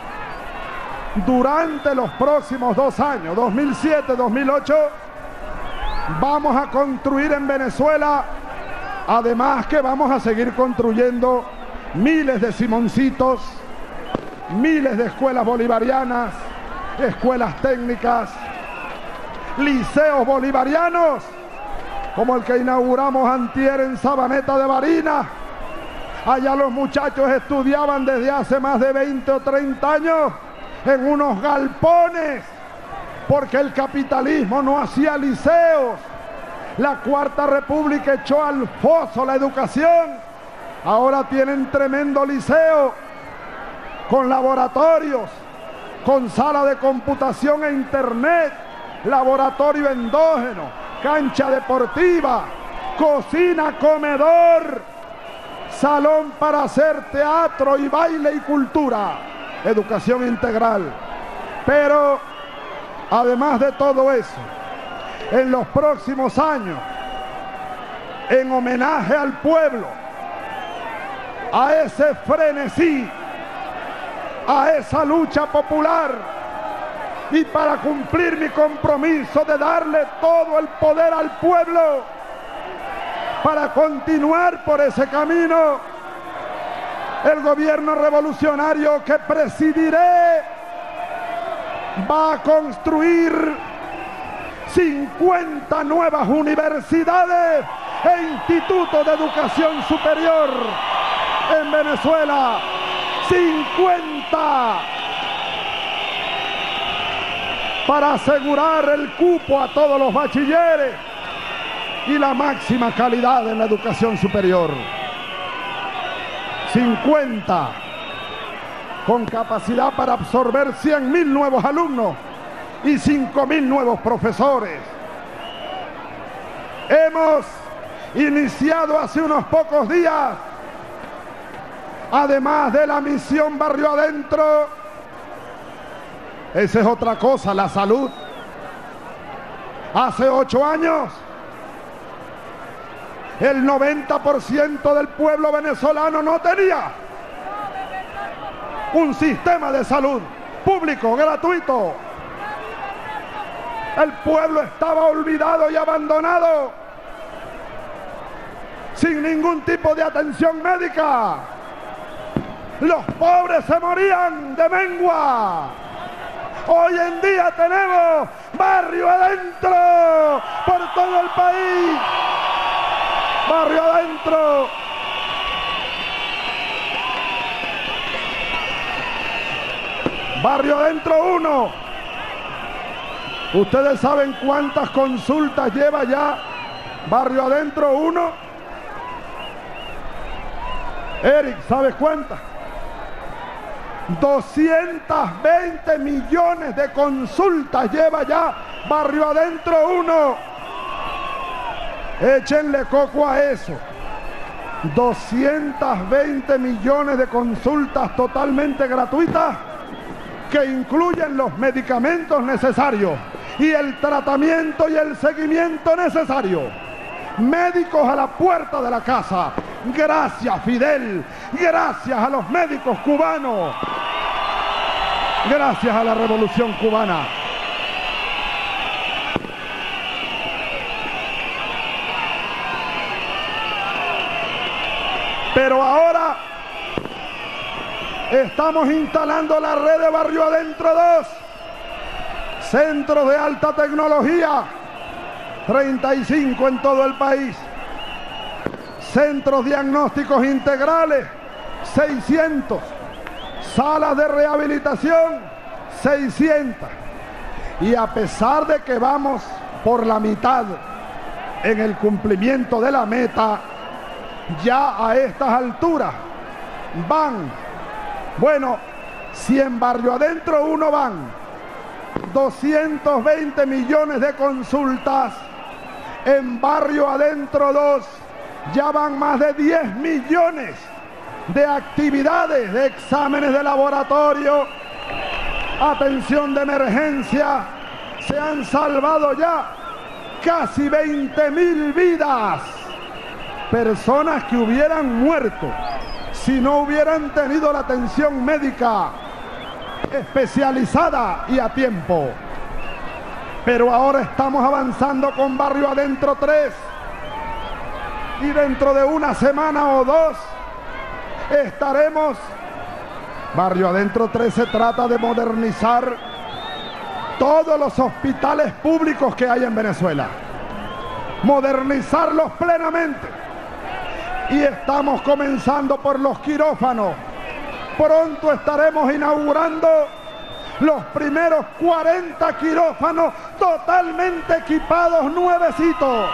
durante los próximos dos años, dos mil siete, dos mil ocho, vamos a construir en Venezuela, además que vamos a seguir construyendo miles de Simoncitos, miles de escuelas bolivarianas, escuelas técnicas, liceos bolivarianos, como el que inauguramos antier en Sabaneta de Barinas. Allá los muchachos estudiaban desde hace más de veinte o treinta años en unos galpones, porque el capitalismo no hacía liceos. La Cuarta República echó al foso la educación. Ahora tienen tremendo liceo, con laboratorios, con sala de computación e internet, laboratorio endógeno, cancha deportiva, cocina, comedor, salón para hacer teatro y baile y cultura, educación integral. Pero además de todo eso, en los próximos años, en homenaje al pueblo, a ese frenesí, a esa lucha popular, y para cumplir mi compromiso de darle todo el poder al pueblo, para continuar por ese camino, el gobierno revolucionario que presidiré va a construir cincuenta nuevas universidades e institutos de educación superior en Venezuela. cincuenta, para asegurar el cupo a todos los bachilleres y la máxima calidad en la educación superior. cincuenta con capacidad para absorber cien mil nuevos alumnos y cinco mil nuevos profesores. Hemos iniciado hace unos pocos días, además de la misión Barrio Adentro, esa es otra cosa, la salud. Hace ocho años, el noventa por ciento del pueblo venezolano no tenía un sistema de salud público, gratuito. El pueblo estaba olvidado y abandonado, sin ningún tipo de atención médica. Los pobres se morían de mengua. Hoy en día tenemos Barrio Adentro, por todo el país. Barrio Adentro. Barrio Adentro uno. Ustedes saben cuántas consultas lleva ya Barrio Adentro uno. Eric, ¿sabes cuántas? doscientos veinte millones de consultas lleva ya Barrio Adentro uno. Échenle coco a eso. doscientos veinte millones de consultas totalmente gratuitas que incluyen los medicamentos necesarios y el tratamiento y el seguimiento necesario. Médicos a la puerta de la casa. Gracias, Fidel. Gracias a los médicos cubanos. Gracias a la Revolución Cubana. Pero ahora estamos instalando la red de Barrio Adentro dos. Centros de alta tecnología, treinta y cinco en todo el país. Centros diagnósticos integrales, seiscientos. Salas de rehabilitación, seiscientas. Y a pesar de que vamos por la mitad en el cumplimiento de la meta, ya a estas alturas van, bueno, si en Barrio Adentro uno van doscientos veinte millones de consultas, en Barrio Adentro dos ya van más de diez millones de actividades, de exámenes de laboratorio, atención de emergencia. Se han salvado ya casi veinte mil vidas. Personas que hubieran muerto si no hubieran tenido la atención médica especializada y a tiempo. Pero ahora estamos avanzando con Barrio Adentro tres. Y dentro de una semana o dos estaremos. Barrio Adentro tres se trata de modernizar todos los hospitales públicos que hay en Venezuela. Modernizarlos plenamente. Y estamos comenzando por los quirófanos. Pronto estaremos inaugurando los primeros cuarenta quirófanos totalmente equipados, nuevecitos.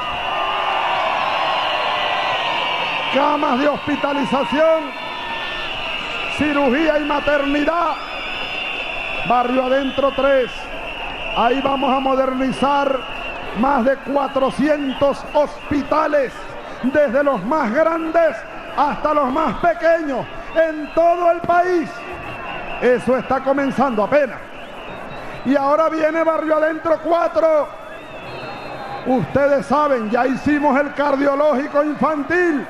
Camas de hospitalización, cirugía y maternidad. Barrio Adentro tres. Ahí vamos a modernizar más de cuatrocientos hospitales, desde los más grandes hasta los más pequeños, en todo el país. Eso está comenzando apenas. Y ahora viene Barrio Adentro cuatro. Ustedes saben, ya hicimos el cardiológico infantil.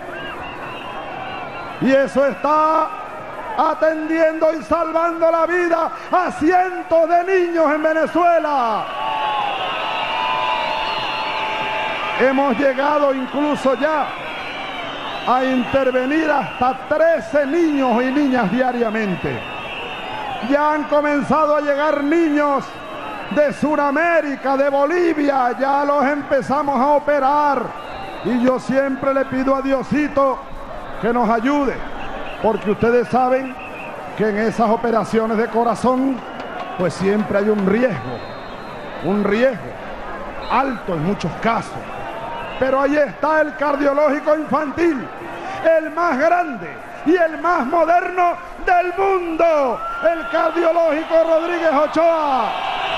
Y eso está atendiendo y salvando la vida a cientos de niños en Venezuela. Hemos llegado incluso ya a intervenir hasta trece niños y niñas diariamente. Ya han comenzado a llegar niños de Sudamérica, de Bolivia, ya los empezamos a operar. Y yo siempre le pido a Diosito que nos ayude, porque ustedes saben que en esas operaciones de corazón, pues siempre hay un riesgo, un riesgo alto en muchos casos. Pero ahí está el cardiológico infantil, el más grande y el más moderno del mundo, el cardiológico Rodríguez Ochoa.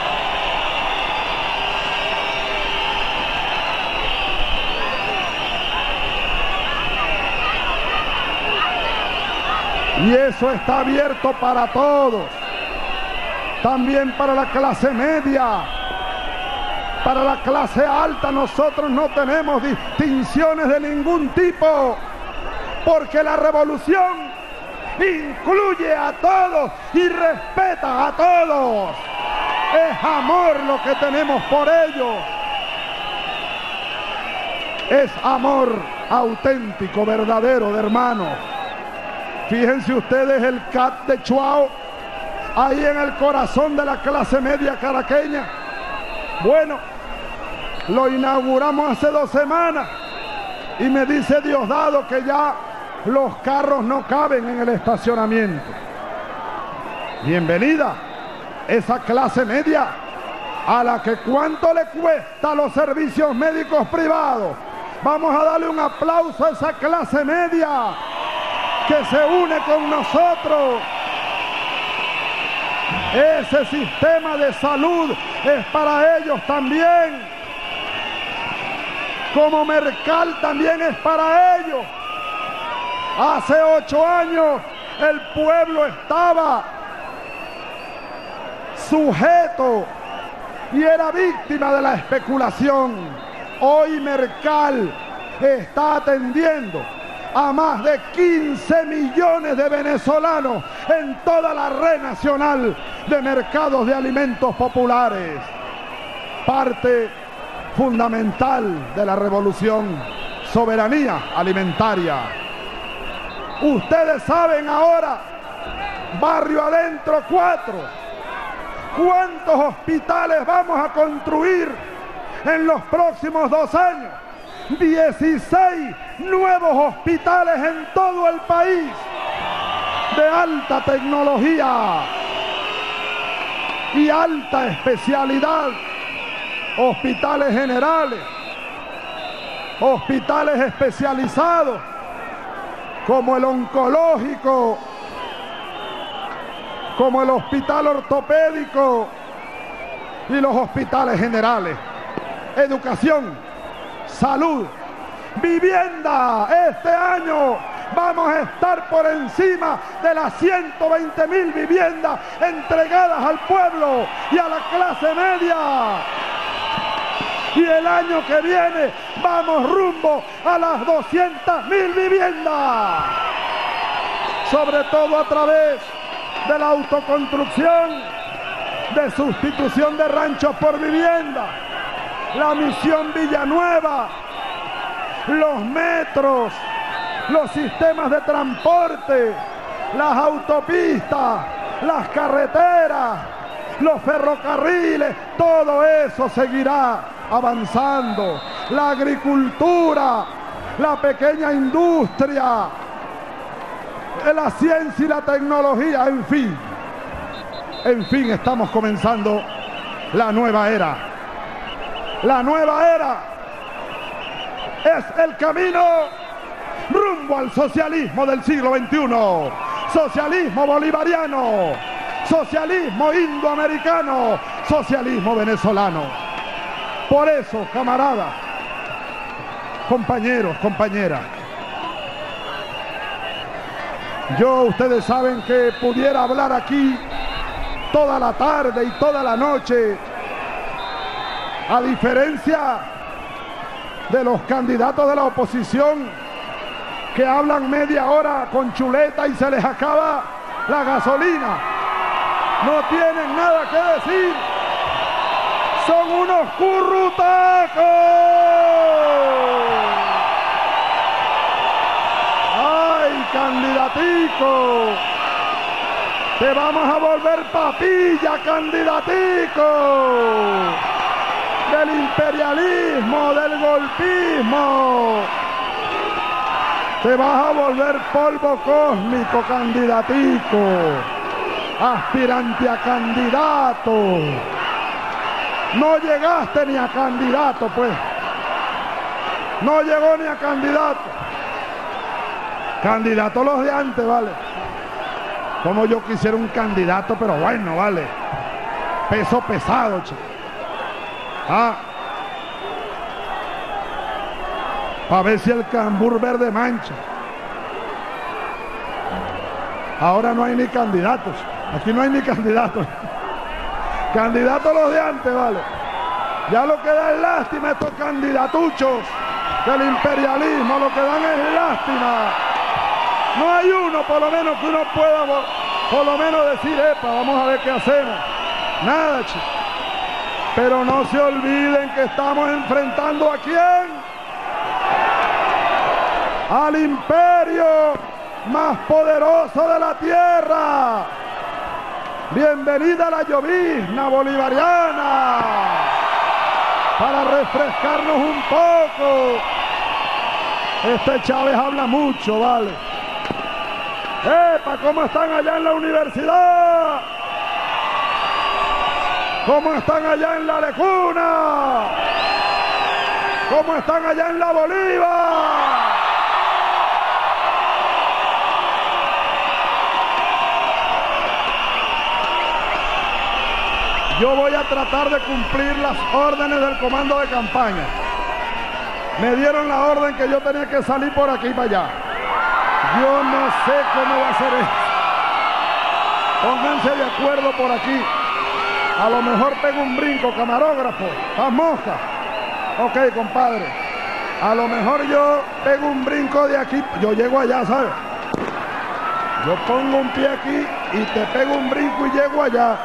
Y eso está abierto para todos, también para la clase media, para la clase alta. Nosotros no tenemos distinciones de ningún tipo, porque la revolución incluye a todos y respeta a todos. Es amor lo que tenemos por ellos. Es amor auténtico, verdadero, de hermanos. Fíjense ustedes el C A T de Chuao, ahí en el corazón de la clase media caraqueña. Bueno, lo inauguramos hace dos semanas y me dice Diosdado que ya los carros no caben en el estacionamiento. Bienvenida esa clase media a la que cuánto le cuesta los servicios médicos privados. Vamos a darle un aplauso a esa clase media que se une con nosotros. Ese sistema de salud es para ellos también. Como Mercal también es para ellos. Hace ocho años el pueblo estaba sujeto y era víctima de la especulación. Hoy Mercal está atendiendo a más de quince millones de venezolanos en toda la red nacional de mercados de alimentos populares. Parte fundamental de la revolución, soberanía alimentaria. Ustedes saben ahora, barrio adentro cuatro, ¿cuántos hospitales vamos a construir en los próximos dos años? dieciséis nuevos hospitales en todo el país de alta tecnología y alta especialidad. Hospitales generales, hospitales especializados como el oncológico, como el hospital ortopédico y los hospitales generales. Educación, salud, vivienda. Este año vamos a estar por encima de las ciento veinte mil viviendas entregadas al pueblo y a la clase media. Y el año que viene vamos rumbo a las doscientas mil viviendas. Sobre todo a través de la autoconstrucción, de sustitución de ranchos por vivienda, la misión Villanueva, los metros, los sistemas de transporte, las autopistas, las carreteras, los ferrocarriles, todo eso seguirá avanzando. La agricultura, la pequeña industria, la ciencia y la tecnología, en fin. En fin, estamos comenzando la nueva era. La nueva era es el camino rumbo al socialismo del siglo veintiuno. Socialismo bolivariano, socialismo indoamericano, socialismo venezolano. Por eso, camaradas, compañeros, compañeras, yo, ustedes saben que pudiera hablar aquí toda la tarde y toda la noche, a diferencia de los candidatos de la oposición que hablan media hora con chuleta y se les acaba la gasolina. No tienen nada que decir. Son unos currutacos. ¡Ay, candidatico! Te vamos a volver papilla, candidatico. Del imperialismo, del golpismo. Te vas a volver polvo cósmico, candidatico. Aspirante a candidato. No llegaste ni a candidato, pues. No llegó ni a candidato. Candidato los de antes, vale. Como yo quisiera un candidato, pero bueno, vale. Peso pesado, chico. Ah. Para ver si el cambur verde mancha. Ahora no hay ni candidatos. Aquí no hay ni candidatos. Candidatos los de antes, vale. Ya lo que da es lástima estos candidatuchos del imperialismo. Lo que dan es lástima. No hay uno, por lo menos, que uno pueda, por lo menos decir, epa, vamos a ver qué hacemos. Nada, chicos. Pero no se olviden que estamos enfrentando a quién. Al imperio más poderoso de la tierra. Bienvenida a la llovizna bolivariana. para refrescarnos un poco. Este Chávez habla mucho, vale. ¡Epa! ¿Cómo están allá en la universidad? ¿Cómo están allá en la Lecuna? ¿Cómo están allá en la Bolívar? Yo voy a tratar de cumplir las órdenes del comando de campaña. Me dieron la orden que yo tenía que salir por aquí para allá. Yo no sé cómo va a ser esto. Pónganse de acuerdo por aquí. A lo mejor pego un brinco, camarógrafo. ¡Las moscas! Ok, compadre. A lo mejor yo pego un brinco de aquí. Yo llego allá, ¿sabes? Yo pongo un pie aquí y te pego un brinco y llego allá.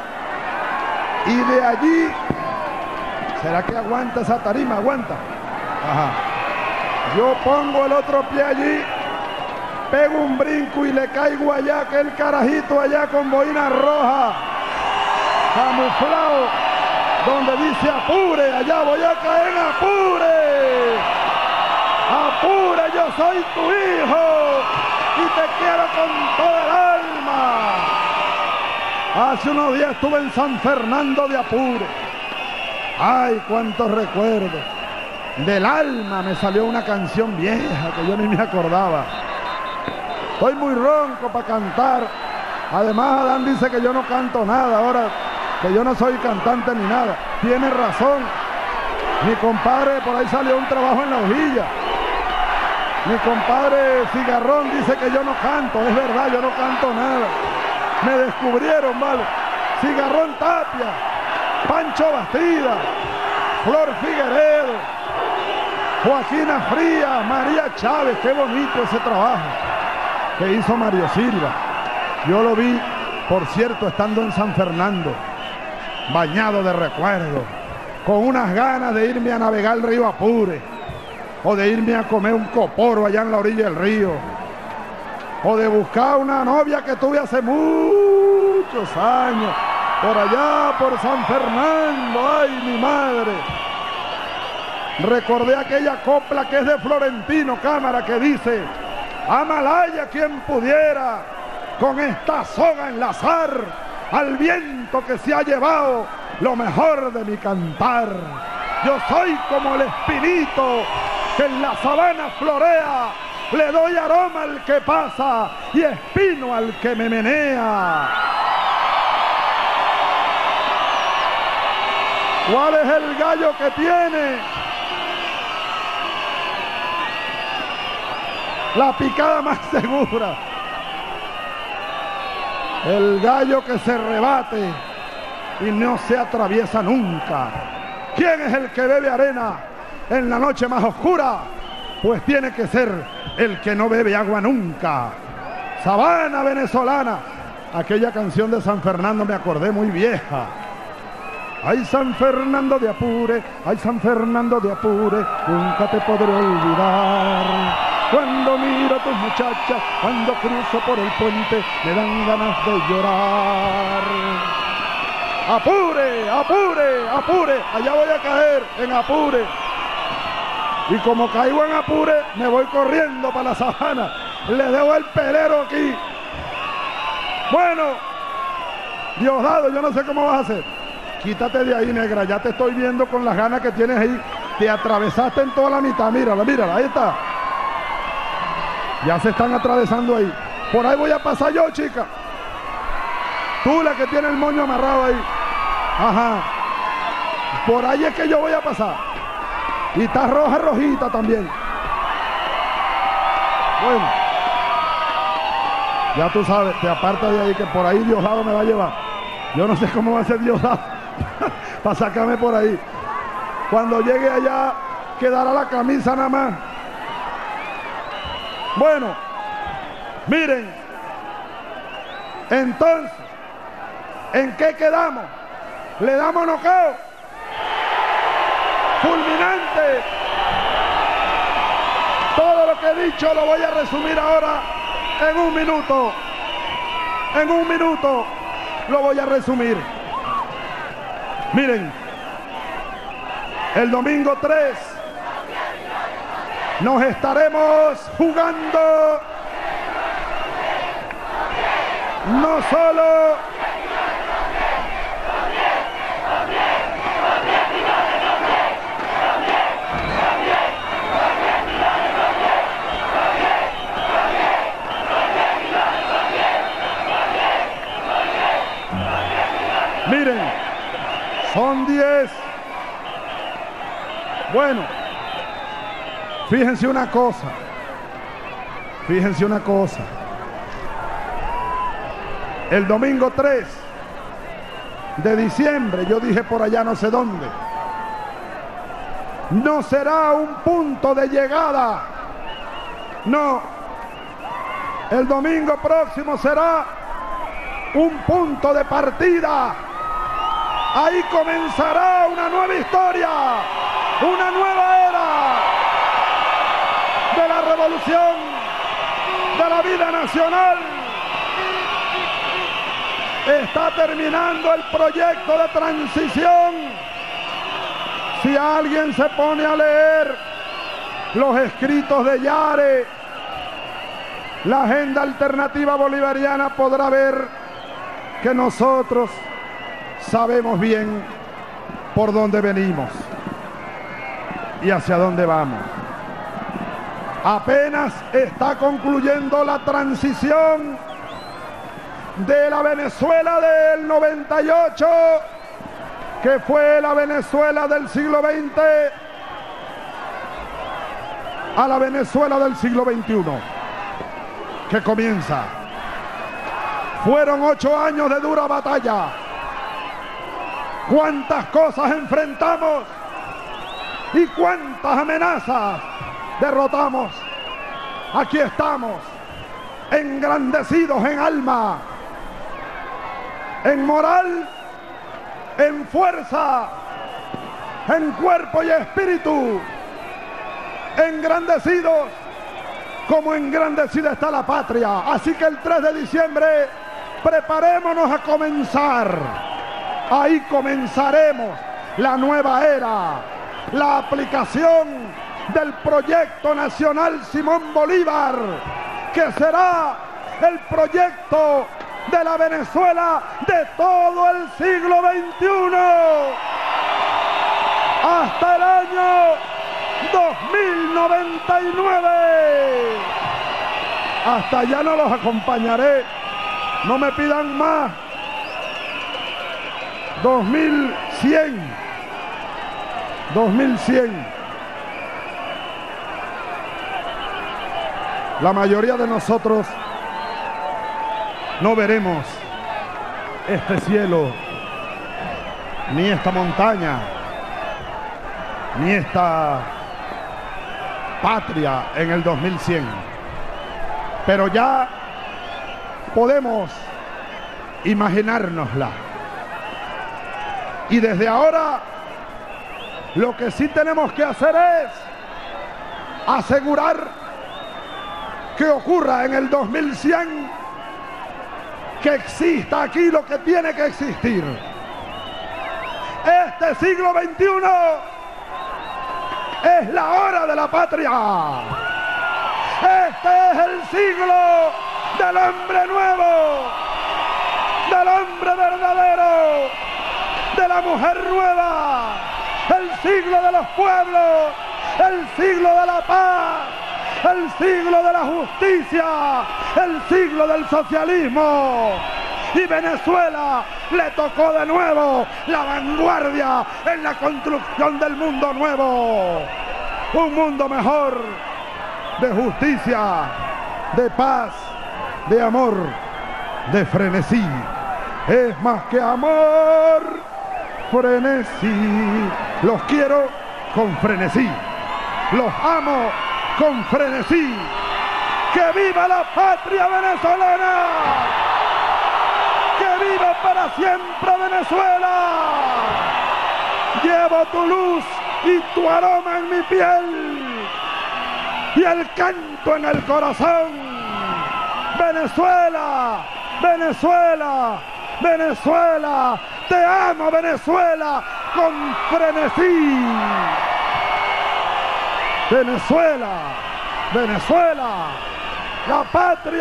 Y de allí, ¿será que aguanta esa tarima? ¿Aguanta? Ajá. Yo pongo el otro pie allí, pego un brinco y le caigo allá, que el carajito allá con boina roja, camuflado, donde dice apure, allá voy a caer en apure. Apure, yo soy tu hijo y te quiero con toda el alma. Hace unos días estuve en San Fernando de Apure. Ay, cuántos recuerdos. Del alma me salió una canción vieja que yo ni me acordaba. Estoy muy ronco para cantar. Además, Adán dice que yo no canto nada ahora, que yo no soy cantante ni nada. Tiene razón. Mi compadre, por ahí salió un trabajo en La Hojilla. Mi compadre Cigarrón dice que yo no canto. Es verdad, yo no canto nada. Me descubrieron, vale. Cigarrón Tapia, Pancho Bastida, Flor Figueredo, Joaquina Fría, María Chávez. Qué bonito ese trabajo que hizo Mario Silva. Yo lo vi, por cierto, estando en San Fernando, bañado de recuerdos, con unas ganas de irme a navegar el río Apure, o de irme a comer un coporo allá en la orilla del río, o de buscar una novia que tuve hace muchos años, por allá, por San Fernando. ¡Ay, mi madre! Recordé aquella copla que es de Florentino Cámara, que dice: Amalaya quien pudiera con esta soga enlazar al viento que se ha llevado lo mejor de mi cantar. Yo soy como el espinito que en la sabana florea, le doy aroma al que pasa y espino al que me menea. ¿Cuál es el gallo que tiene la picada más segura? El gallo que se rebate y no se atraviesa nunca. ¿Quién es el que bebe arena en la noche más oscura? Pues tiene que ser el que no bebe agua nunca. Sabana venezolana. Aquella canción de San Fernando me acordé, muy vieja. Ay, San Fernando de Apure, ay, San Fernando de Apure, nunca te podré olvidar. Cuando miro a tus muchachas, cuando cruzo por el puente, me dan ganas de llorar. Apure, Apure, Apure, allá voy a caer en Apure. Y como caigo en Apure, me voy corriendo para la sabana. Le dejo el pelero aquí. Bueno, Diosdado, yo no sé cómo vas a hacer. Quítate de ahí, negra, ya te estoy viendo con las ganas que tienes ahí. Te atravesaste en toda la mitad, mírala, mírala, ahí está. Ya se están atravesando ahí. Por ahí voy a pasar yo, chica. Tú, la que tiene el moño amarrado ahí. Ajá. Por ahí es que yo voy a pasar. Y está roja, rojita también. Bueno. Ya tú sabes, te apartas de ahí, que por ahí Diosdado me va a llevar. Yo no sé cómo va a ser Diosdado para sacarme por ahí. Cuando llegue allá, quedará la camisa nada más. Bueno, miren. Entonces, ¿en qué quedamos? ¿Le damos nocaut? Fulminante. Todo lo que he dicho lo voy a resumir ahora en un minuto. En un minuto lo voy a resumir. Miren, El domingo tres nos estaremos jugando no solo miren, son diez. Bueno, fíjense una cosa, fíjense una cosa. El domingo tres de diciembre, yo dije por allá no sé dónde, no será un punto de llegada, no, el domingo próximo será un punto de partida. Ahí comenzará una nueva historia, una nueva era de la revolución, de la vida nacional. Está terminando el proyecto de transición. Si alguien se pone a leer los escritos de Yare, la agenda alternativa bolivariana, podrá ver que nosotros sabemos bien por dónde venimos y hacia dónde vamos. Apenas está concluyendo la transición de la Venezuela del noventa y ocho, que fue la Venezuela del siglo veinte, a la Venezuela del siglo veintiuno, que comienza. Fueron ocho años de dura batalla. Cuántas cosas enfrentamos y cuántas amenazas derrotamos. Aquí estamos, engrandecidos en alma, en moral, en fuerza, en cuerpo y espíritu, engrandecidos como engrandecida está la patria. Así que el tres de diciembre preparémonos a comenzar. Ahí comenzaremos la nueva era, la aplicación del proyecto nacional Simón Bolívar, que será el proyecto de la Venezuela de todo el siglo veintiuno hasta el año dos mil noventa y nueve. Hasta allá no los acompañaré, no me pidan más. dos mil cien, dos mil cien. La mayoría de nosotros no veremos este cielo, ni esta montaña, ni esta patria en el dos mil cien. Pero ya podemos imaginárnosla. Y desde ahora lo que sí tenemos que hacer es asegurar que ocurra en el dos mil cien, que exista aquí lo que tiene que existir. Este siglo veintiuno es la hora de la patria. Este es el siglo del hombre nuevo, del hombre verdadero, de la mujer nueva, el siglo de los pueblos, el siglo de la paz, el siglo de la justicia, el siglo del socialismo. Y Venezuela le tocó de nuevo la vanguardia en la construcción del mundo nuevo. Un mundo mejor, de justicia, de paz, de amor, de frenesí. Es más que amor, frenesí. Los quiero con frenesí. Los amo con frenesí. ¡Que viva la patria venezolana! ¡Que viva para siempre Venezuela! Llevo tu luz y tu aroma en mi piel y el canto en el corazón. Venezuela, Venezuela, Venezuela, te amo Venezuela, con frenesí. Venezuela, Venezuela, la patria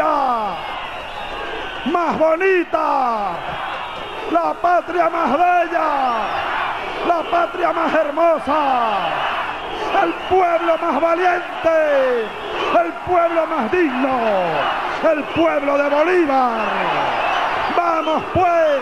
más bonita, la patria más bella, la patria más hermosa, el pueblo más valiente, el pueblo más digno, el pueblo de Bolívar. Vamos pues,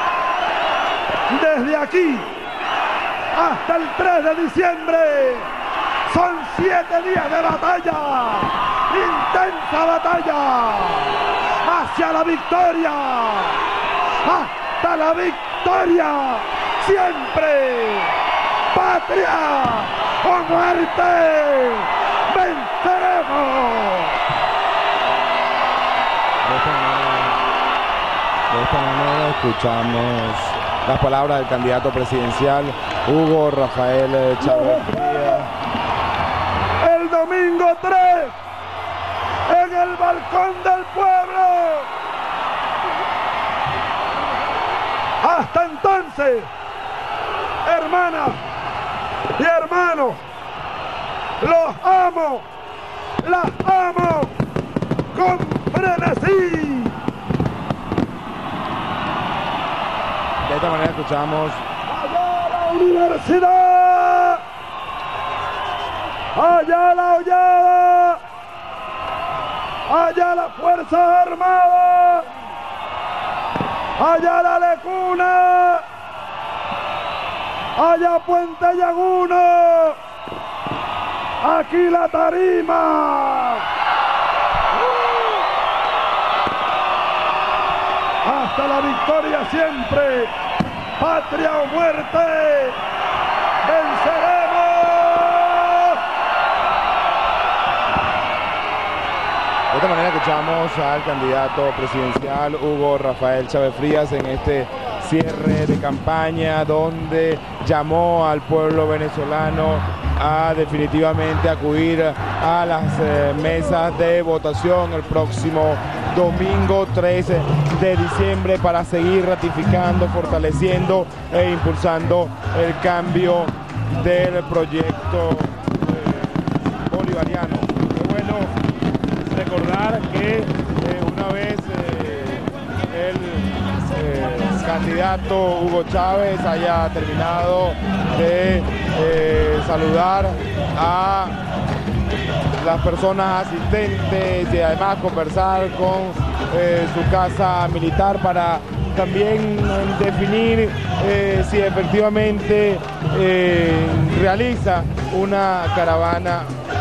desde aquí hasta el tres de diciembre, son siete días de batalla, intensa batalla, hacia la victoria, hasta la victoria, siempre, patria o muerte, venceremos. De esta manera, de esta manera escuchamos las palabras del candidato presidencial Hugo Rafael Chávez Frías. El domingo tres, en el balcón del pueblo. Hasta entonces, hermanas y hermanos, los amo, las amo con frenesí. De esta manera escuchamos ¡Allá la universidad! ¡Allá la hollada! ¡Allá las Fuerzas Armadas! ¡Allá la Lecuna! ¡Allá Puente Llaguno! ¡Aquí la tarima! ¡Hasta la victoria siempre! ¡Patria o muerte! ¡Venceremos! De esta manera escuchamos al candidato presidencial Hugo Rafael Chávez Frías en este cierre de campaña, donde llamó al pueblo venezolano a definitivamente acudir a las eh, mesas de votación el próximo domingo trece de diciembre para seguir ratificando, fortaleciendo e impulsando el cambio del proyecto eh, bolivariano. Qué bueno recordar que eh, una vez eh, el eh, candidato Hugo Chávez haya terminado de eh, saludar a las personas asistentes y además conversar con eh, su casa militar para también definir eh, si efectivamente eh, realiza una caravana.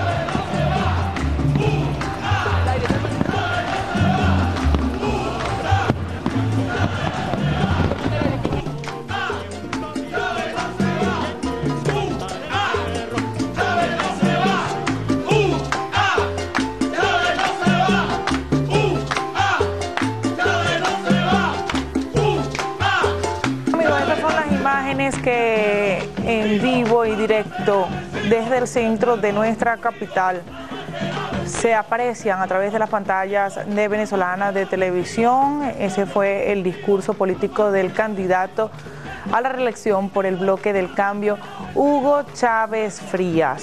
Que en vivo y directo desde el centro de nuestra capital se aprecian a través de las pantallas de Venezolana de Televisión. Ese fue el discurso político del candidato a la reelección por el Bloque del Cambio, Hugo Chávez Frías.